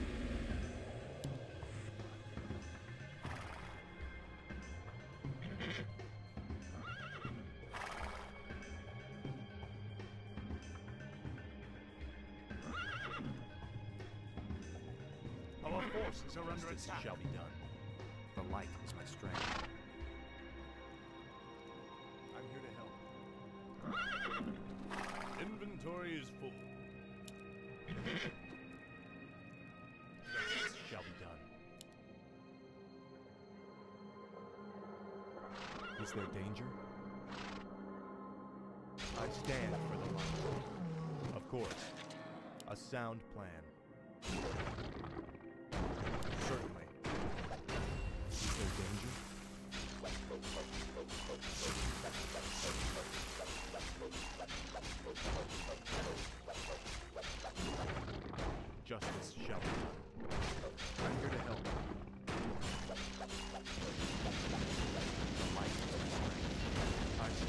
Our forces are under Justice attack. shall be done. The light is my strength. I'm here to help. Inventory is full. Justice shall be done. Is there danger? I stand for the light. Of course. A sound plan. Certainly. Is there danger?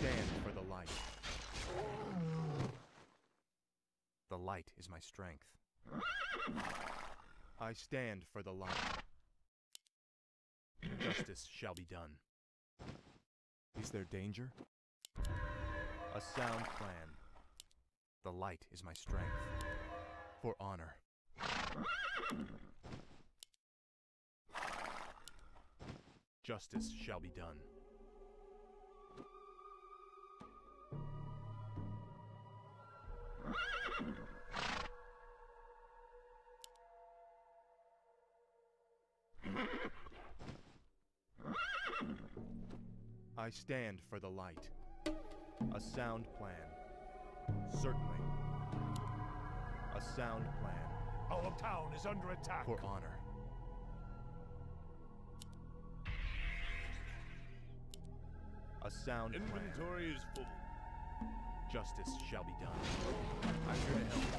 stand for the light. The light is my strength. I stand for the light. Justice shall be done. Is there danger? A sound plan. The light is my strength. For honor. Justice shall be done. I stand for the light. A sound plan. Certainly. A sound plan. Our town is under attack. For honor. A sound plan. Inventory is full. Justice shall be done. I'm here to help.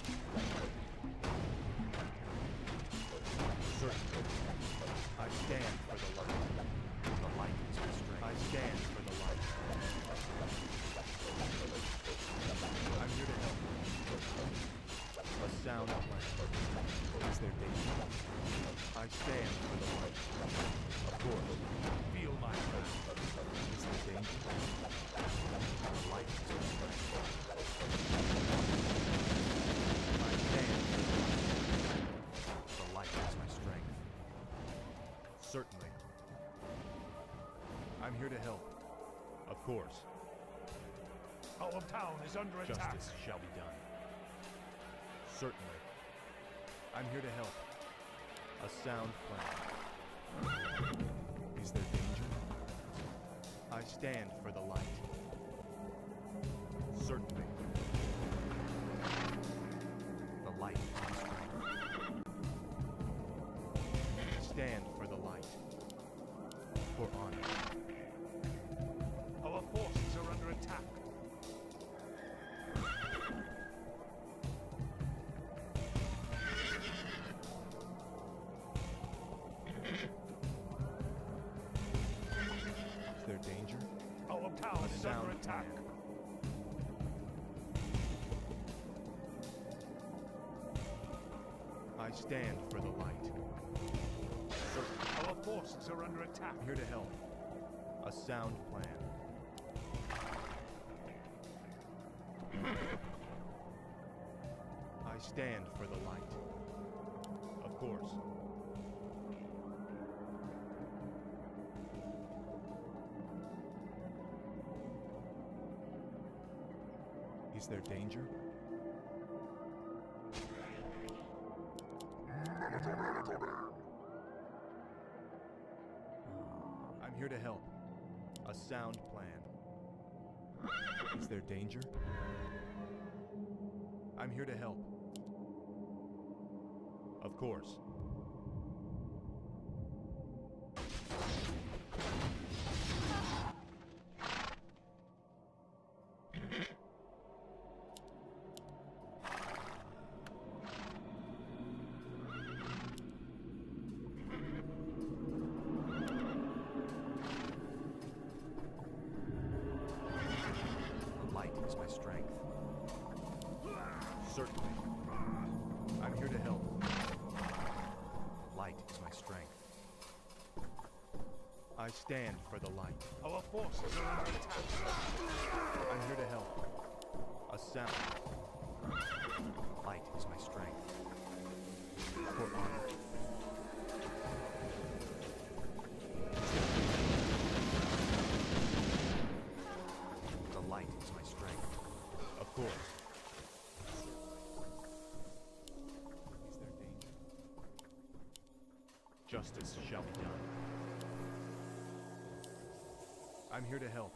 Certainly. I stand for the light. The light is my strength. I stand for the light. I'm here to help. A sound plan. Is there danger? I stand for the light. Of course. Feel my wrath. Is there danger? The light is my strength. I stand for the light. The light is my strength. Certainly. I'm here to help. Of course. Our town is under attack. Justice shall be done. Certainly. I'm here to help. A sound plan. Is there danger? I stand for the light. Certainly. The light is my strength. Stand for the light. For honor. Our forces are under attack. Is there danger? Our town A is sound under attack. plan. I stand for the light. Certainly. Our forces are under attack. I'm here to help. A sound plan. I stand for the light. Of course. Is there danger? I'm here to help. A sound plan. Is there danger? I'm here to help. Of course. Certainly. I'm here to help. Light is my strength. I stand for the light. Our forces are under attack. I'm here to help. A sound. Light is my strength. For honor. The light is my strength. Of course. Justice shall be done. I'm here to help.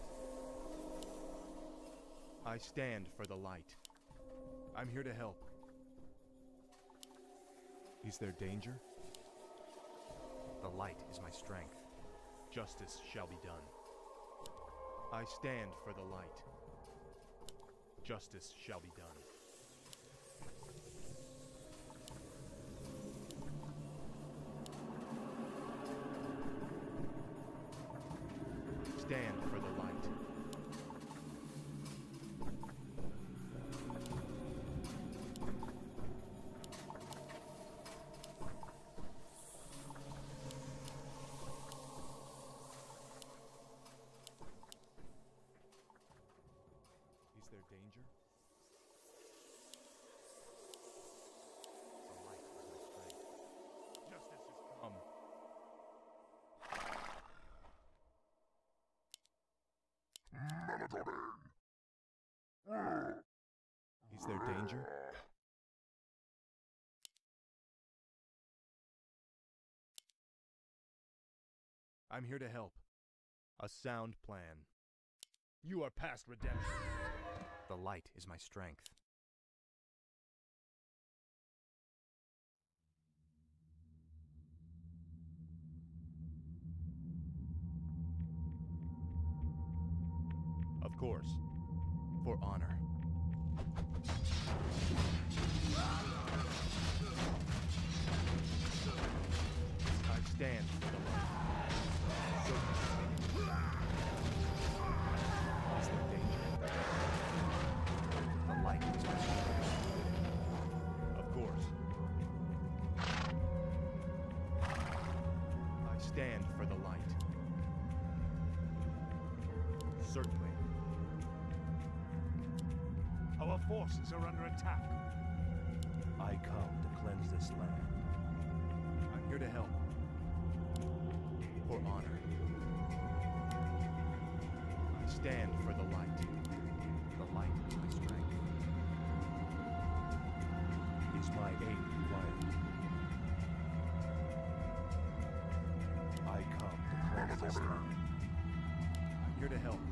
I stand for the light. I'm here to help. Is there danger? The light is my strength. Justice shall be done. I stand for the light. Justice shall be done. Stand for the light. danger? The light is my strength. Justice is Um. Is there danger? I'm here to help. A sound plan. You are past redemption. The light is my strength. Of course. For honor. I stand for the light. Is there danger? The light is my strength. Of course. I stand for the light. Certainly. Our forces are under attack. I come to cleanse this land. I'm here to help. For honor. I stand for the light. The light is my strength. Is my aid required? I come to cleanse this land. I'm here to help.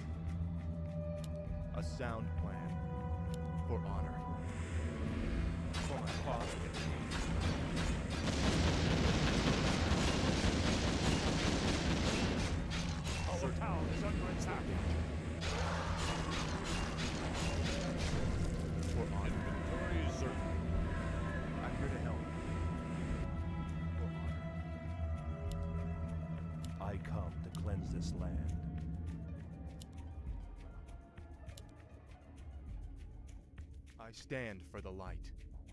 A sound plan. For honor. For my father. Our town is under attack. For honor. Inventory is certain. I'm here to help. For honor. I come to cleanse this land. I stand for the light.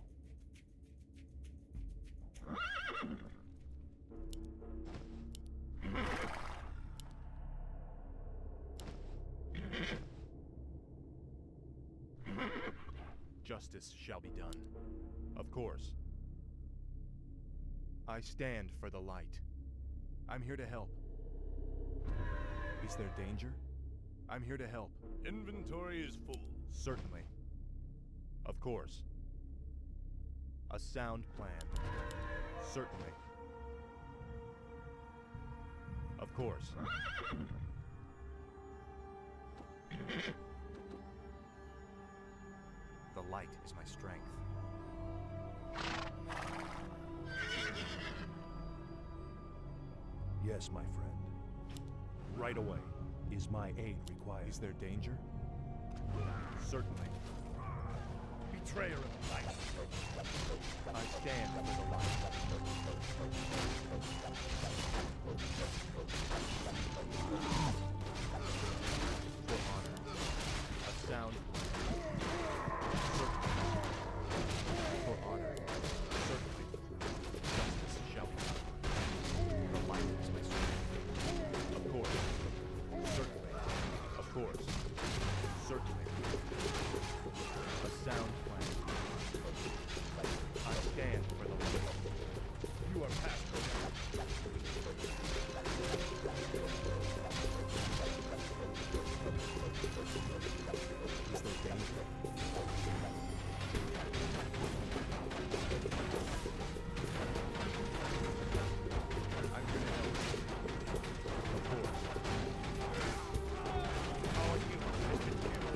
Justice shall be done. Of course. I stand for the light. I'm here to help. Is there danger? I'm here to help. Inventory is full. Certainly. Of course. A sound plan. Certainly. Of course. The light is my strength. Yes, my friend. Right away. Is my aid required? Is there danger? Certainly. Betrayer of the light. I stand for the light. For honor. A sound plan. Certainly. For honor. Certainly. Justice shall be done. The light is my strength. Of course. Certainly. Of course. Certainly. A sound plan. I stand for the light. You are past redemption. Is there danger? I'm here to help. Of course. Our hero has been killed.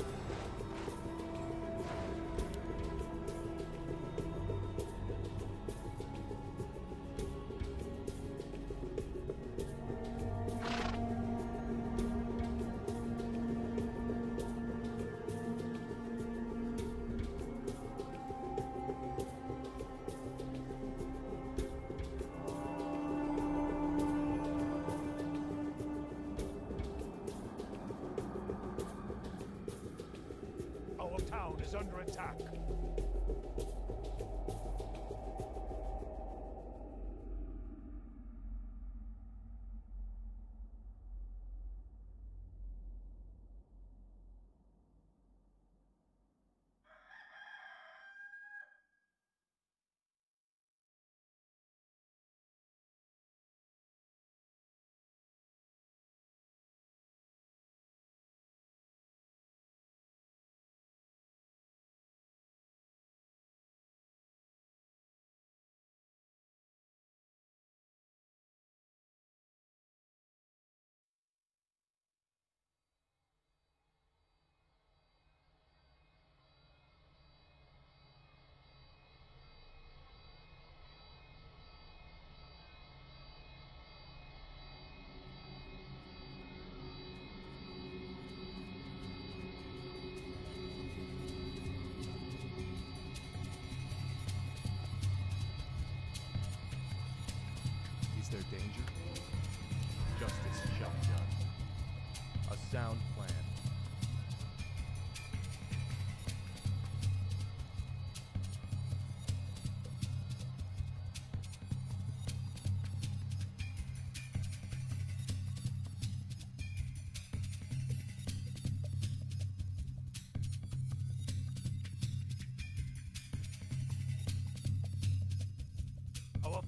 Our town is under attack.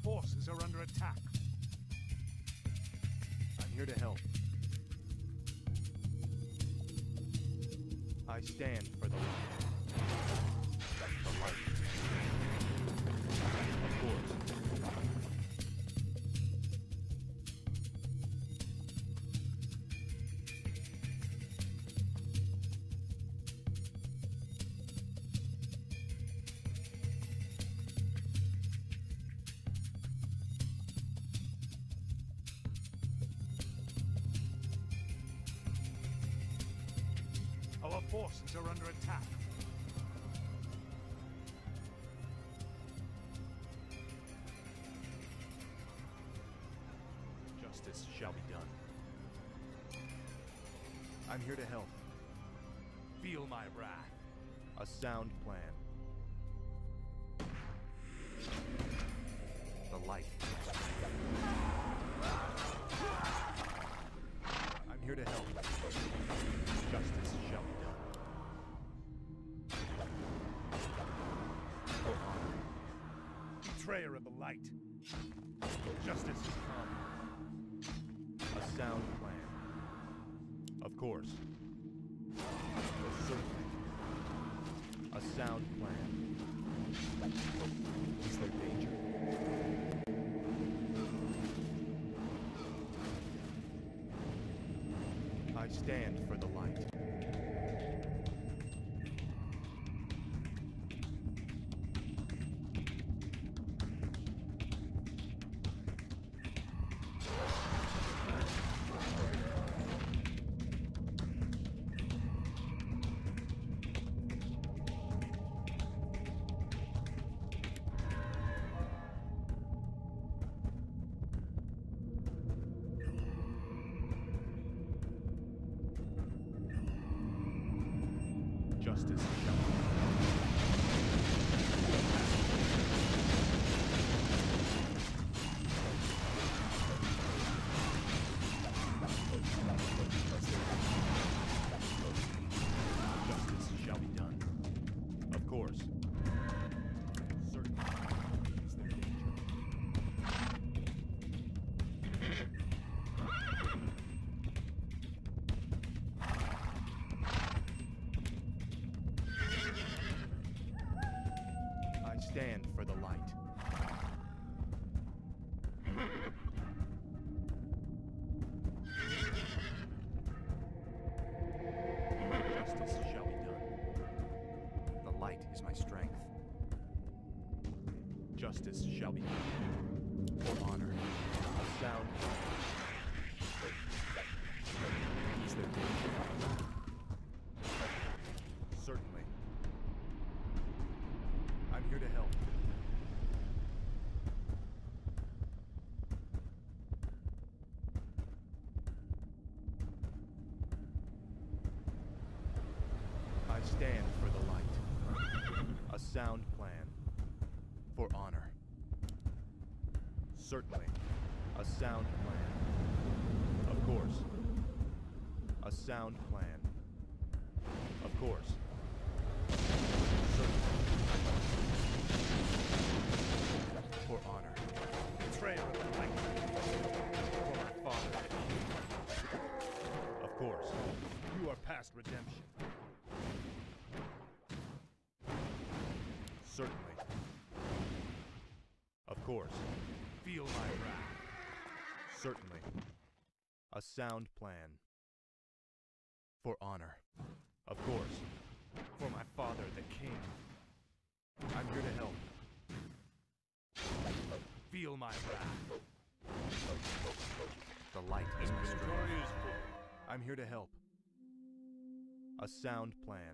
forces are under attack. I'm here to help. I stand for the light. The light. Of course. Our forces are under attack. Justice shall be done. I'm here to help. Feel my wrath. A sound plan. The light. I'm here to help. Justice shall be done. For honor. Betrayer of the light. Justice has come. A sound plan. Of course. Certainly. A sound plan. Is there danger? I stand for the light. Justice shall be done. Justice shall be done. Of course. Certainly. Is there danger? I stand for the light. Justice shall be done. The light is my strength. Justice shall be done. For honor. A sound. Is there danger? Certainly. I'm here to help. I stand for the light. A sound plan. For honor. Certainly. A sound plan. Of course. A sound plan. Of course. Certainly. For honor. Betrayer of the light. For my father. Of course. You are past redemption. Certainly. Of course. Feel my wrath. Certainly. A sound plan. For honor. Of course. For my father, the king. I'm here to help. Feel my wrath. The light is my strength. Inventory is full. I'm here to help. A sound plan.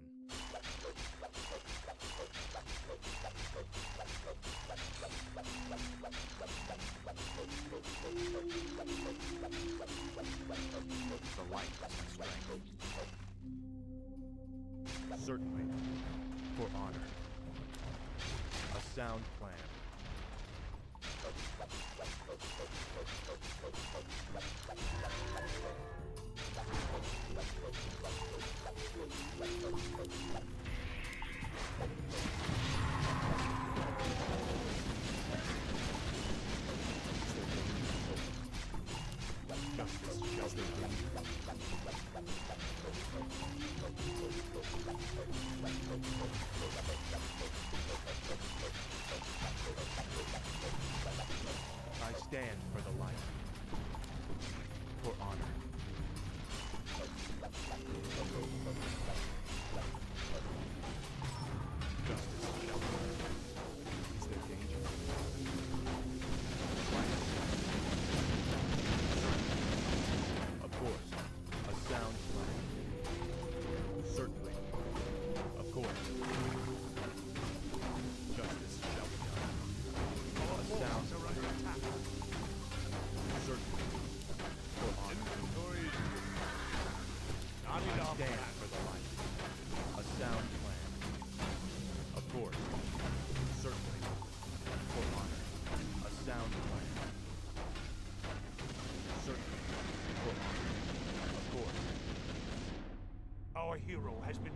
The light is my strength. Certainly. For honor. A sound plan.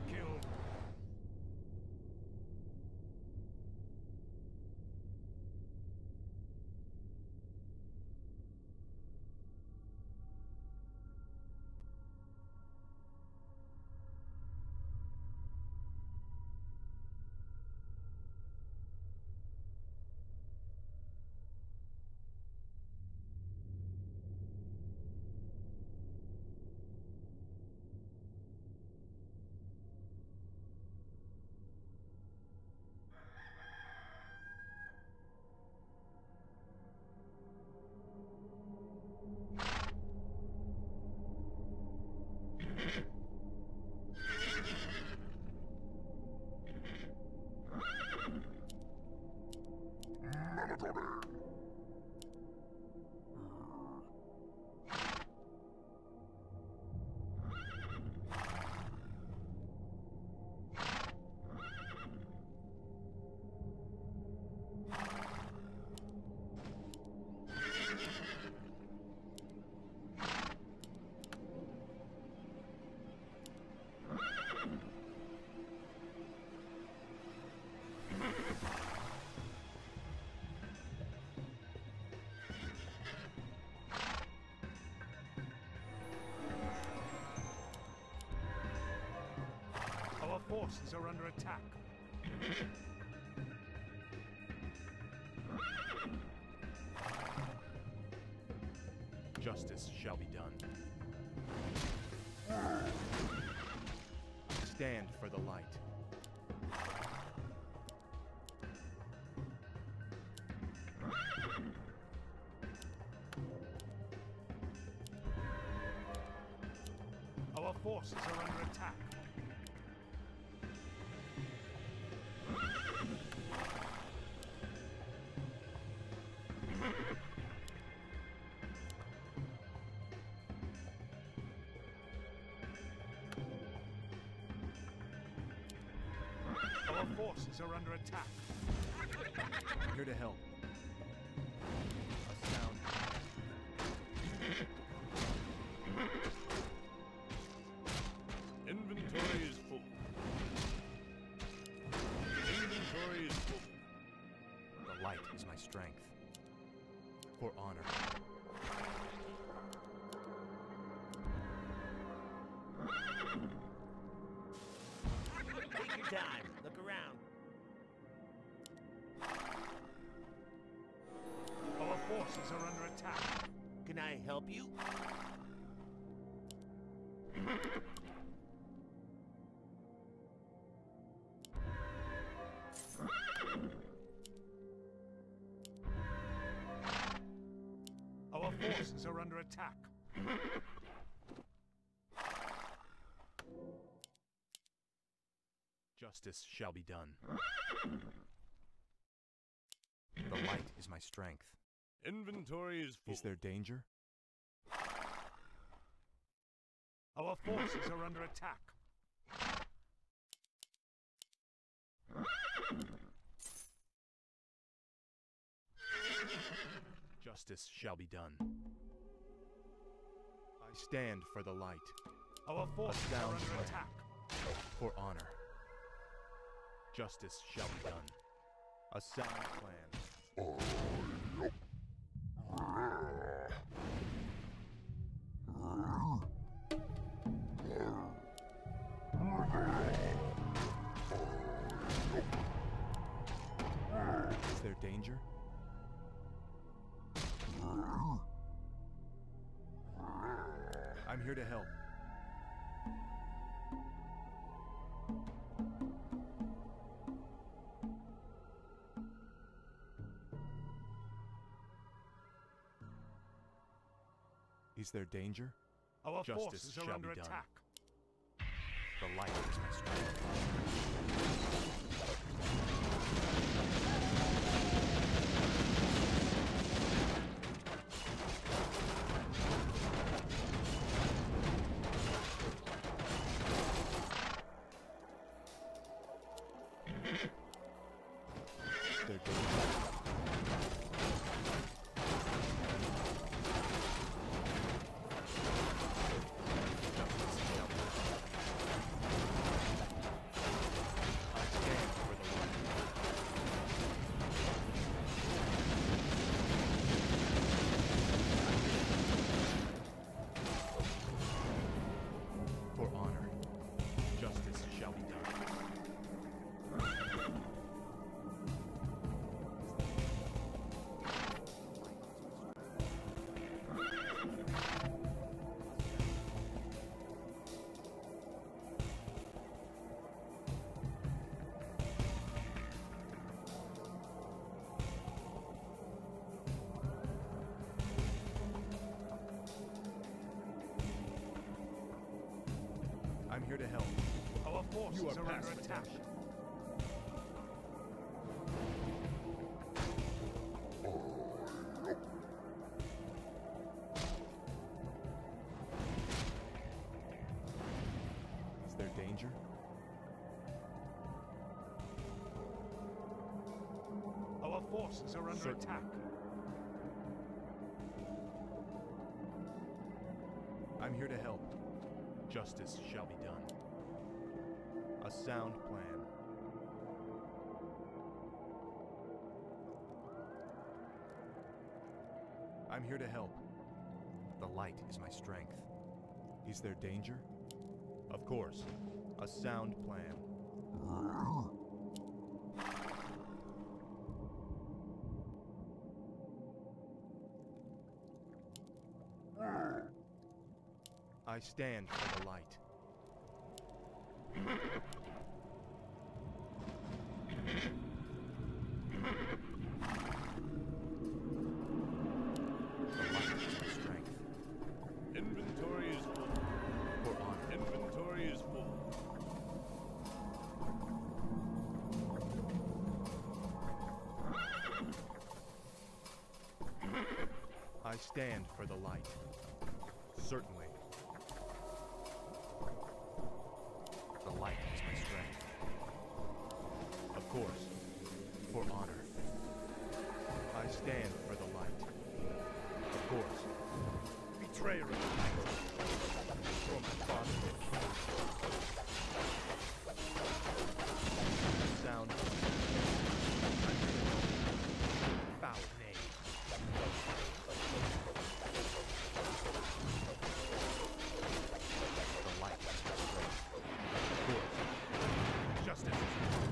kill. Our forces are under attack. Justice shall be done. Stand for the light. Our forces are under attack. Our forces are under attack. I'm here to help. A sound. Inventory is full. Inventory is full. The light is my strength. For honor. Take your time. Look around. Our forces are under attack. Can I help you? Our forces are under attack. Justice shall be done. The light is my strength. Inventory is full. Is there danger? Our forces are under attack. Justice shall be done. I stand for the light. Our forces A are sound under plan. attack. For honor. Justice shall be done. A sound plan. Is there danger? I'm here to help. Is there danger? Our Justice forces are shall under be done. attack. The light is my strength. Is there danger? Justice shall be done. here to help. Our forces You are are under past attack. redemption. Is there danger? Our forces are under Certainly. attack. I'm here to help. Justice shall be done. A sound plan. I'm here to help. The light is my strength. Is there danger? Of course. A sound plan. I stand for the light. The light is my strength. Inventory is full. For honor. Inventory is full. I stand for the light. Certainly. The light is my strength. Of course. For honor. I stand for the light. Of course. Betrayer of the light. For my father. Sound. Foul name. The light is my strength. Of course. Justice is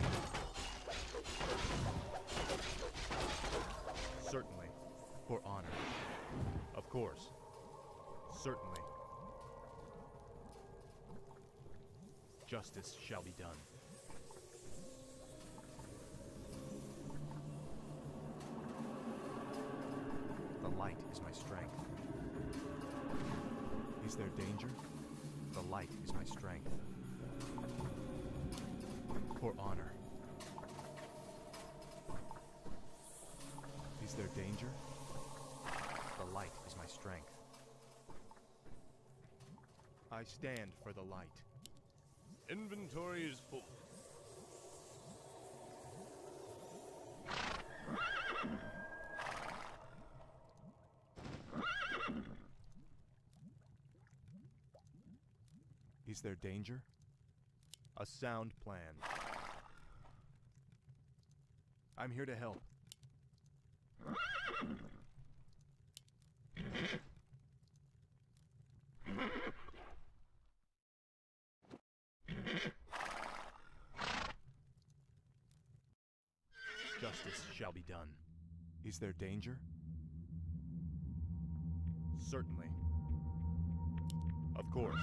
Certainly. For honor. Of course. Certainly. Justice shall be done. The light is my strength. Is there danger? The light is my strength. For honor. Is there danger? The light is my strength. I stand for the light. Inventory is full. Is there danger? A sound plan. I'm here to help. Justice shall be done. Is there danger? Certainly. Of course.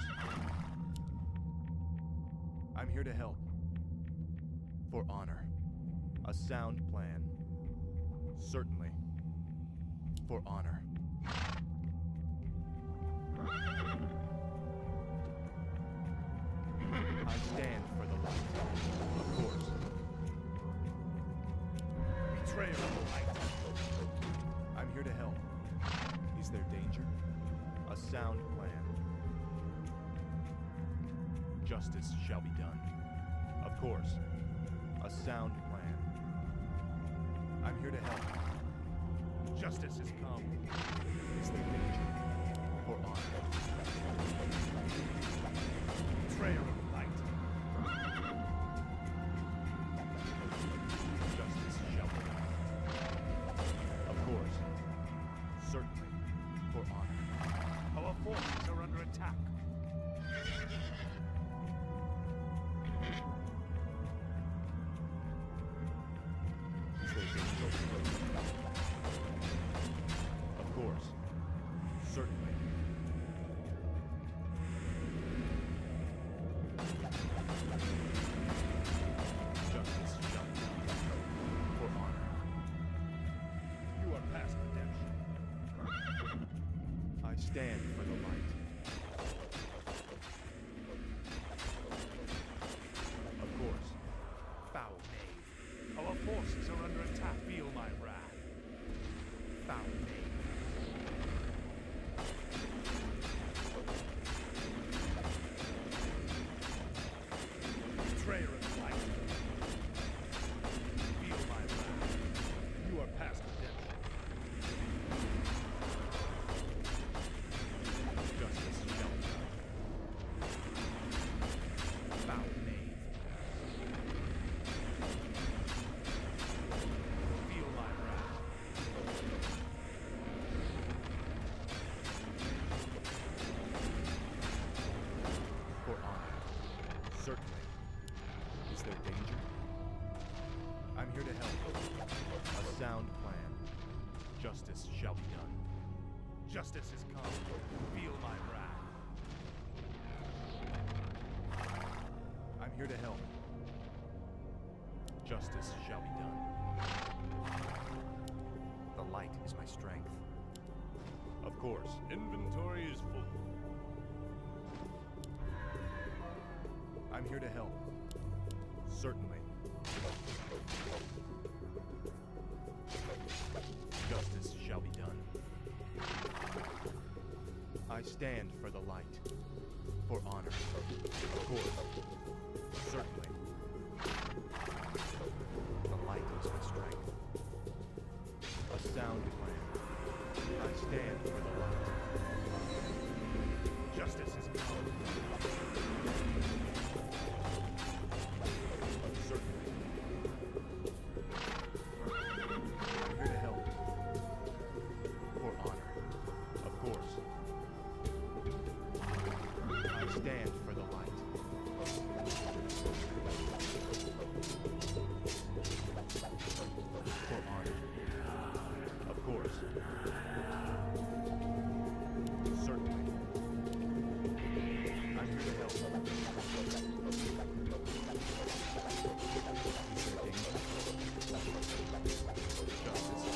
I'm here to help. For honor. A sound plan. Certainly. For honor. I stand for the light. Of course. Betrayer of the light. I'm here to help. Is there danger? A sound plan. Justice shall be done. Of course. A sound plan. I'm here to help. Justice has come. Is there danger? For honor. Betrayer of the light. Justice shall be done. Of course. Certainly. For honor. Our forces are under attack. Is there danger? Of course. Certainly. Justice shall be done. For honor. You are past redemption. I stand for the light. Is there danger? I'm here to help. A sound plan. Justice shall be done. Justice is come. Feel my wrath. I'm here to help. Justice shall be done. The light is my strength. Of course. Inventory is full. I'm here to help. Certainly. Justice shall be done. I stand for the light. For honor. Of course. Certainly. The light is my strength. A sound plan. I stand for the light. Justice is come. Certainly. I'm here to help. For honor. Of course. I stand for the light. For honor. Of course. Certainly. I'm here to help. Is there danger? Justice.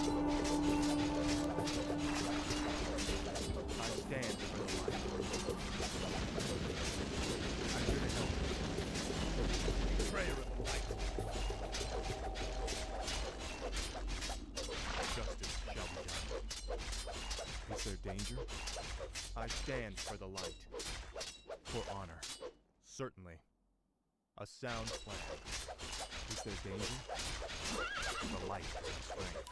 I stand for the light. I'm here to help. Betrayer of the light. Justice shall be done. Is there danger? I stand for the light. For honor. Certainly. A sound plan. Is there danger? The light is my strength.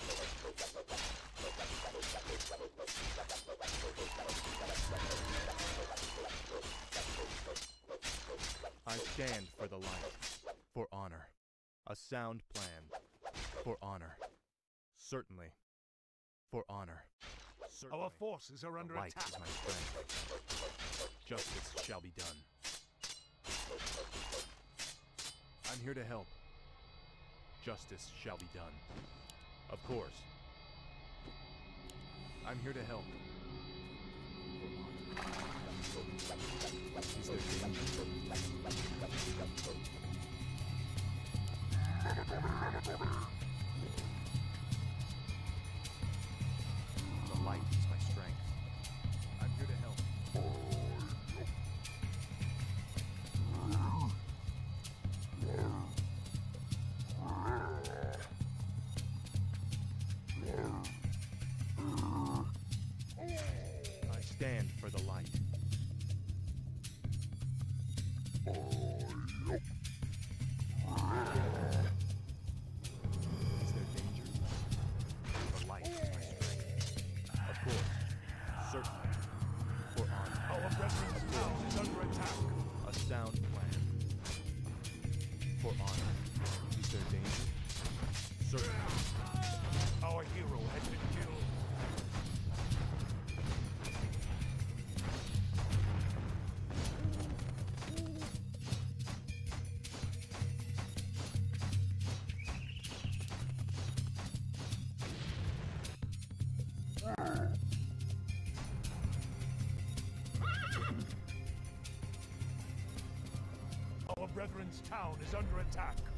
I stand for the light. For honor. A sound plan. For honor. Certainly. For honor. Certainly. Our forces are under The light attack. is my strength. Justice shall be done. I'm here to help. Justice shall be done. Of course. I'm here to help. Is there danger? The light is my strength. I'm here to help. I stand for the light. Is there danger? The light is my strength. Of course. Certainly. For honor. Our brethren's house is under attack. A sound plan. For honor. Is there danger? Certainly. Our hero has been killed. Our brethren's town is under attack.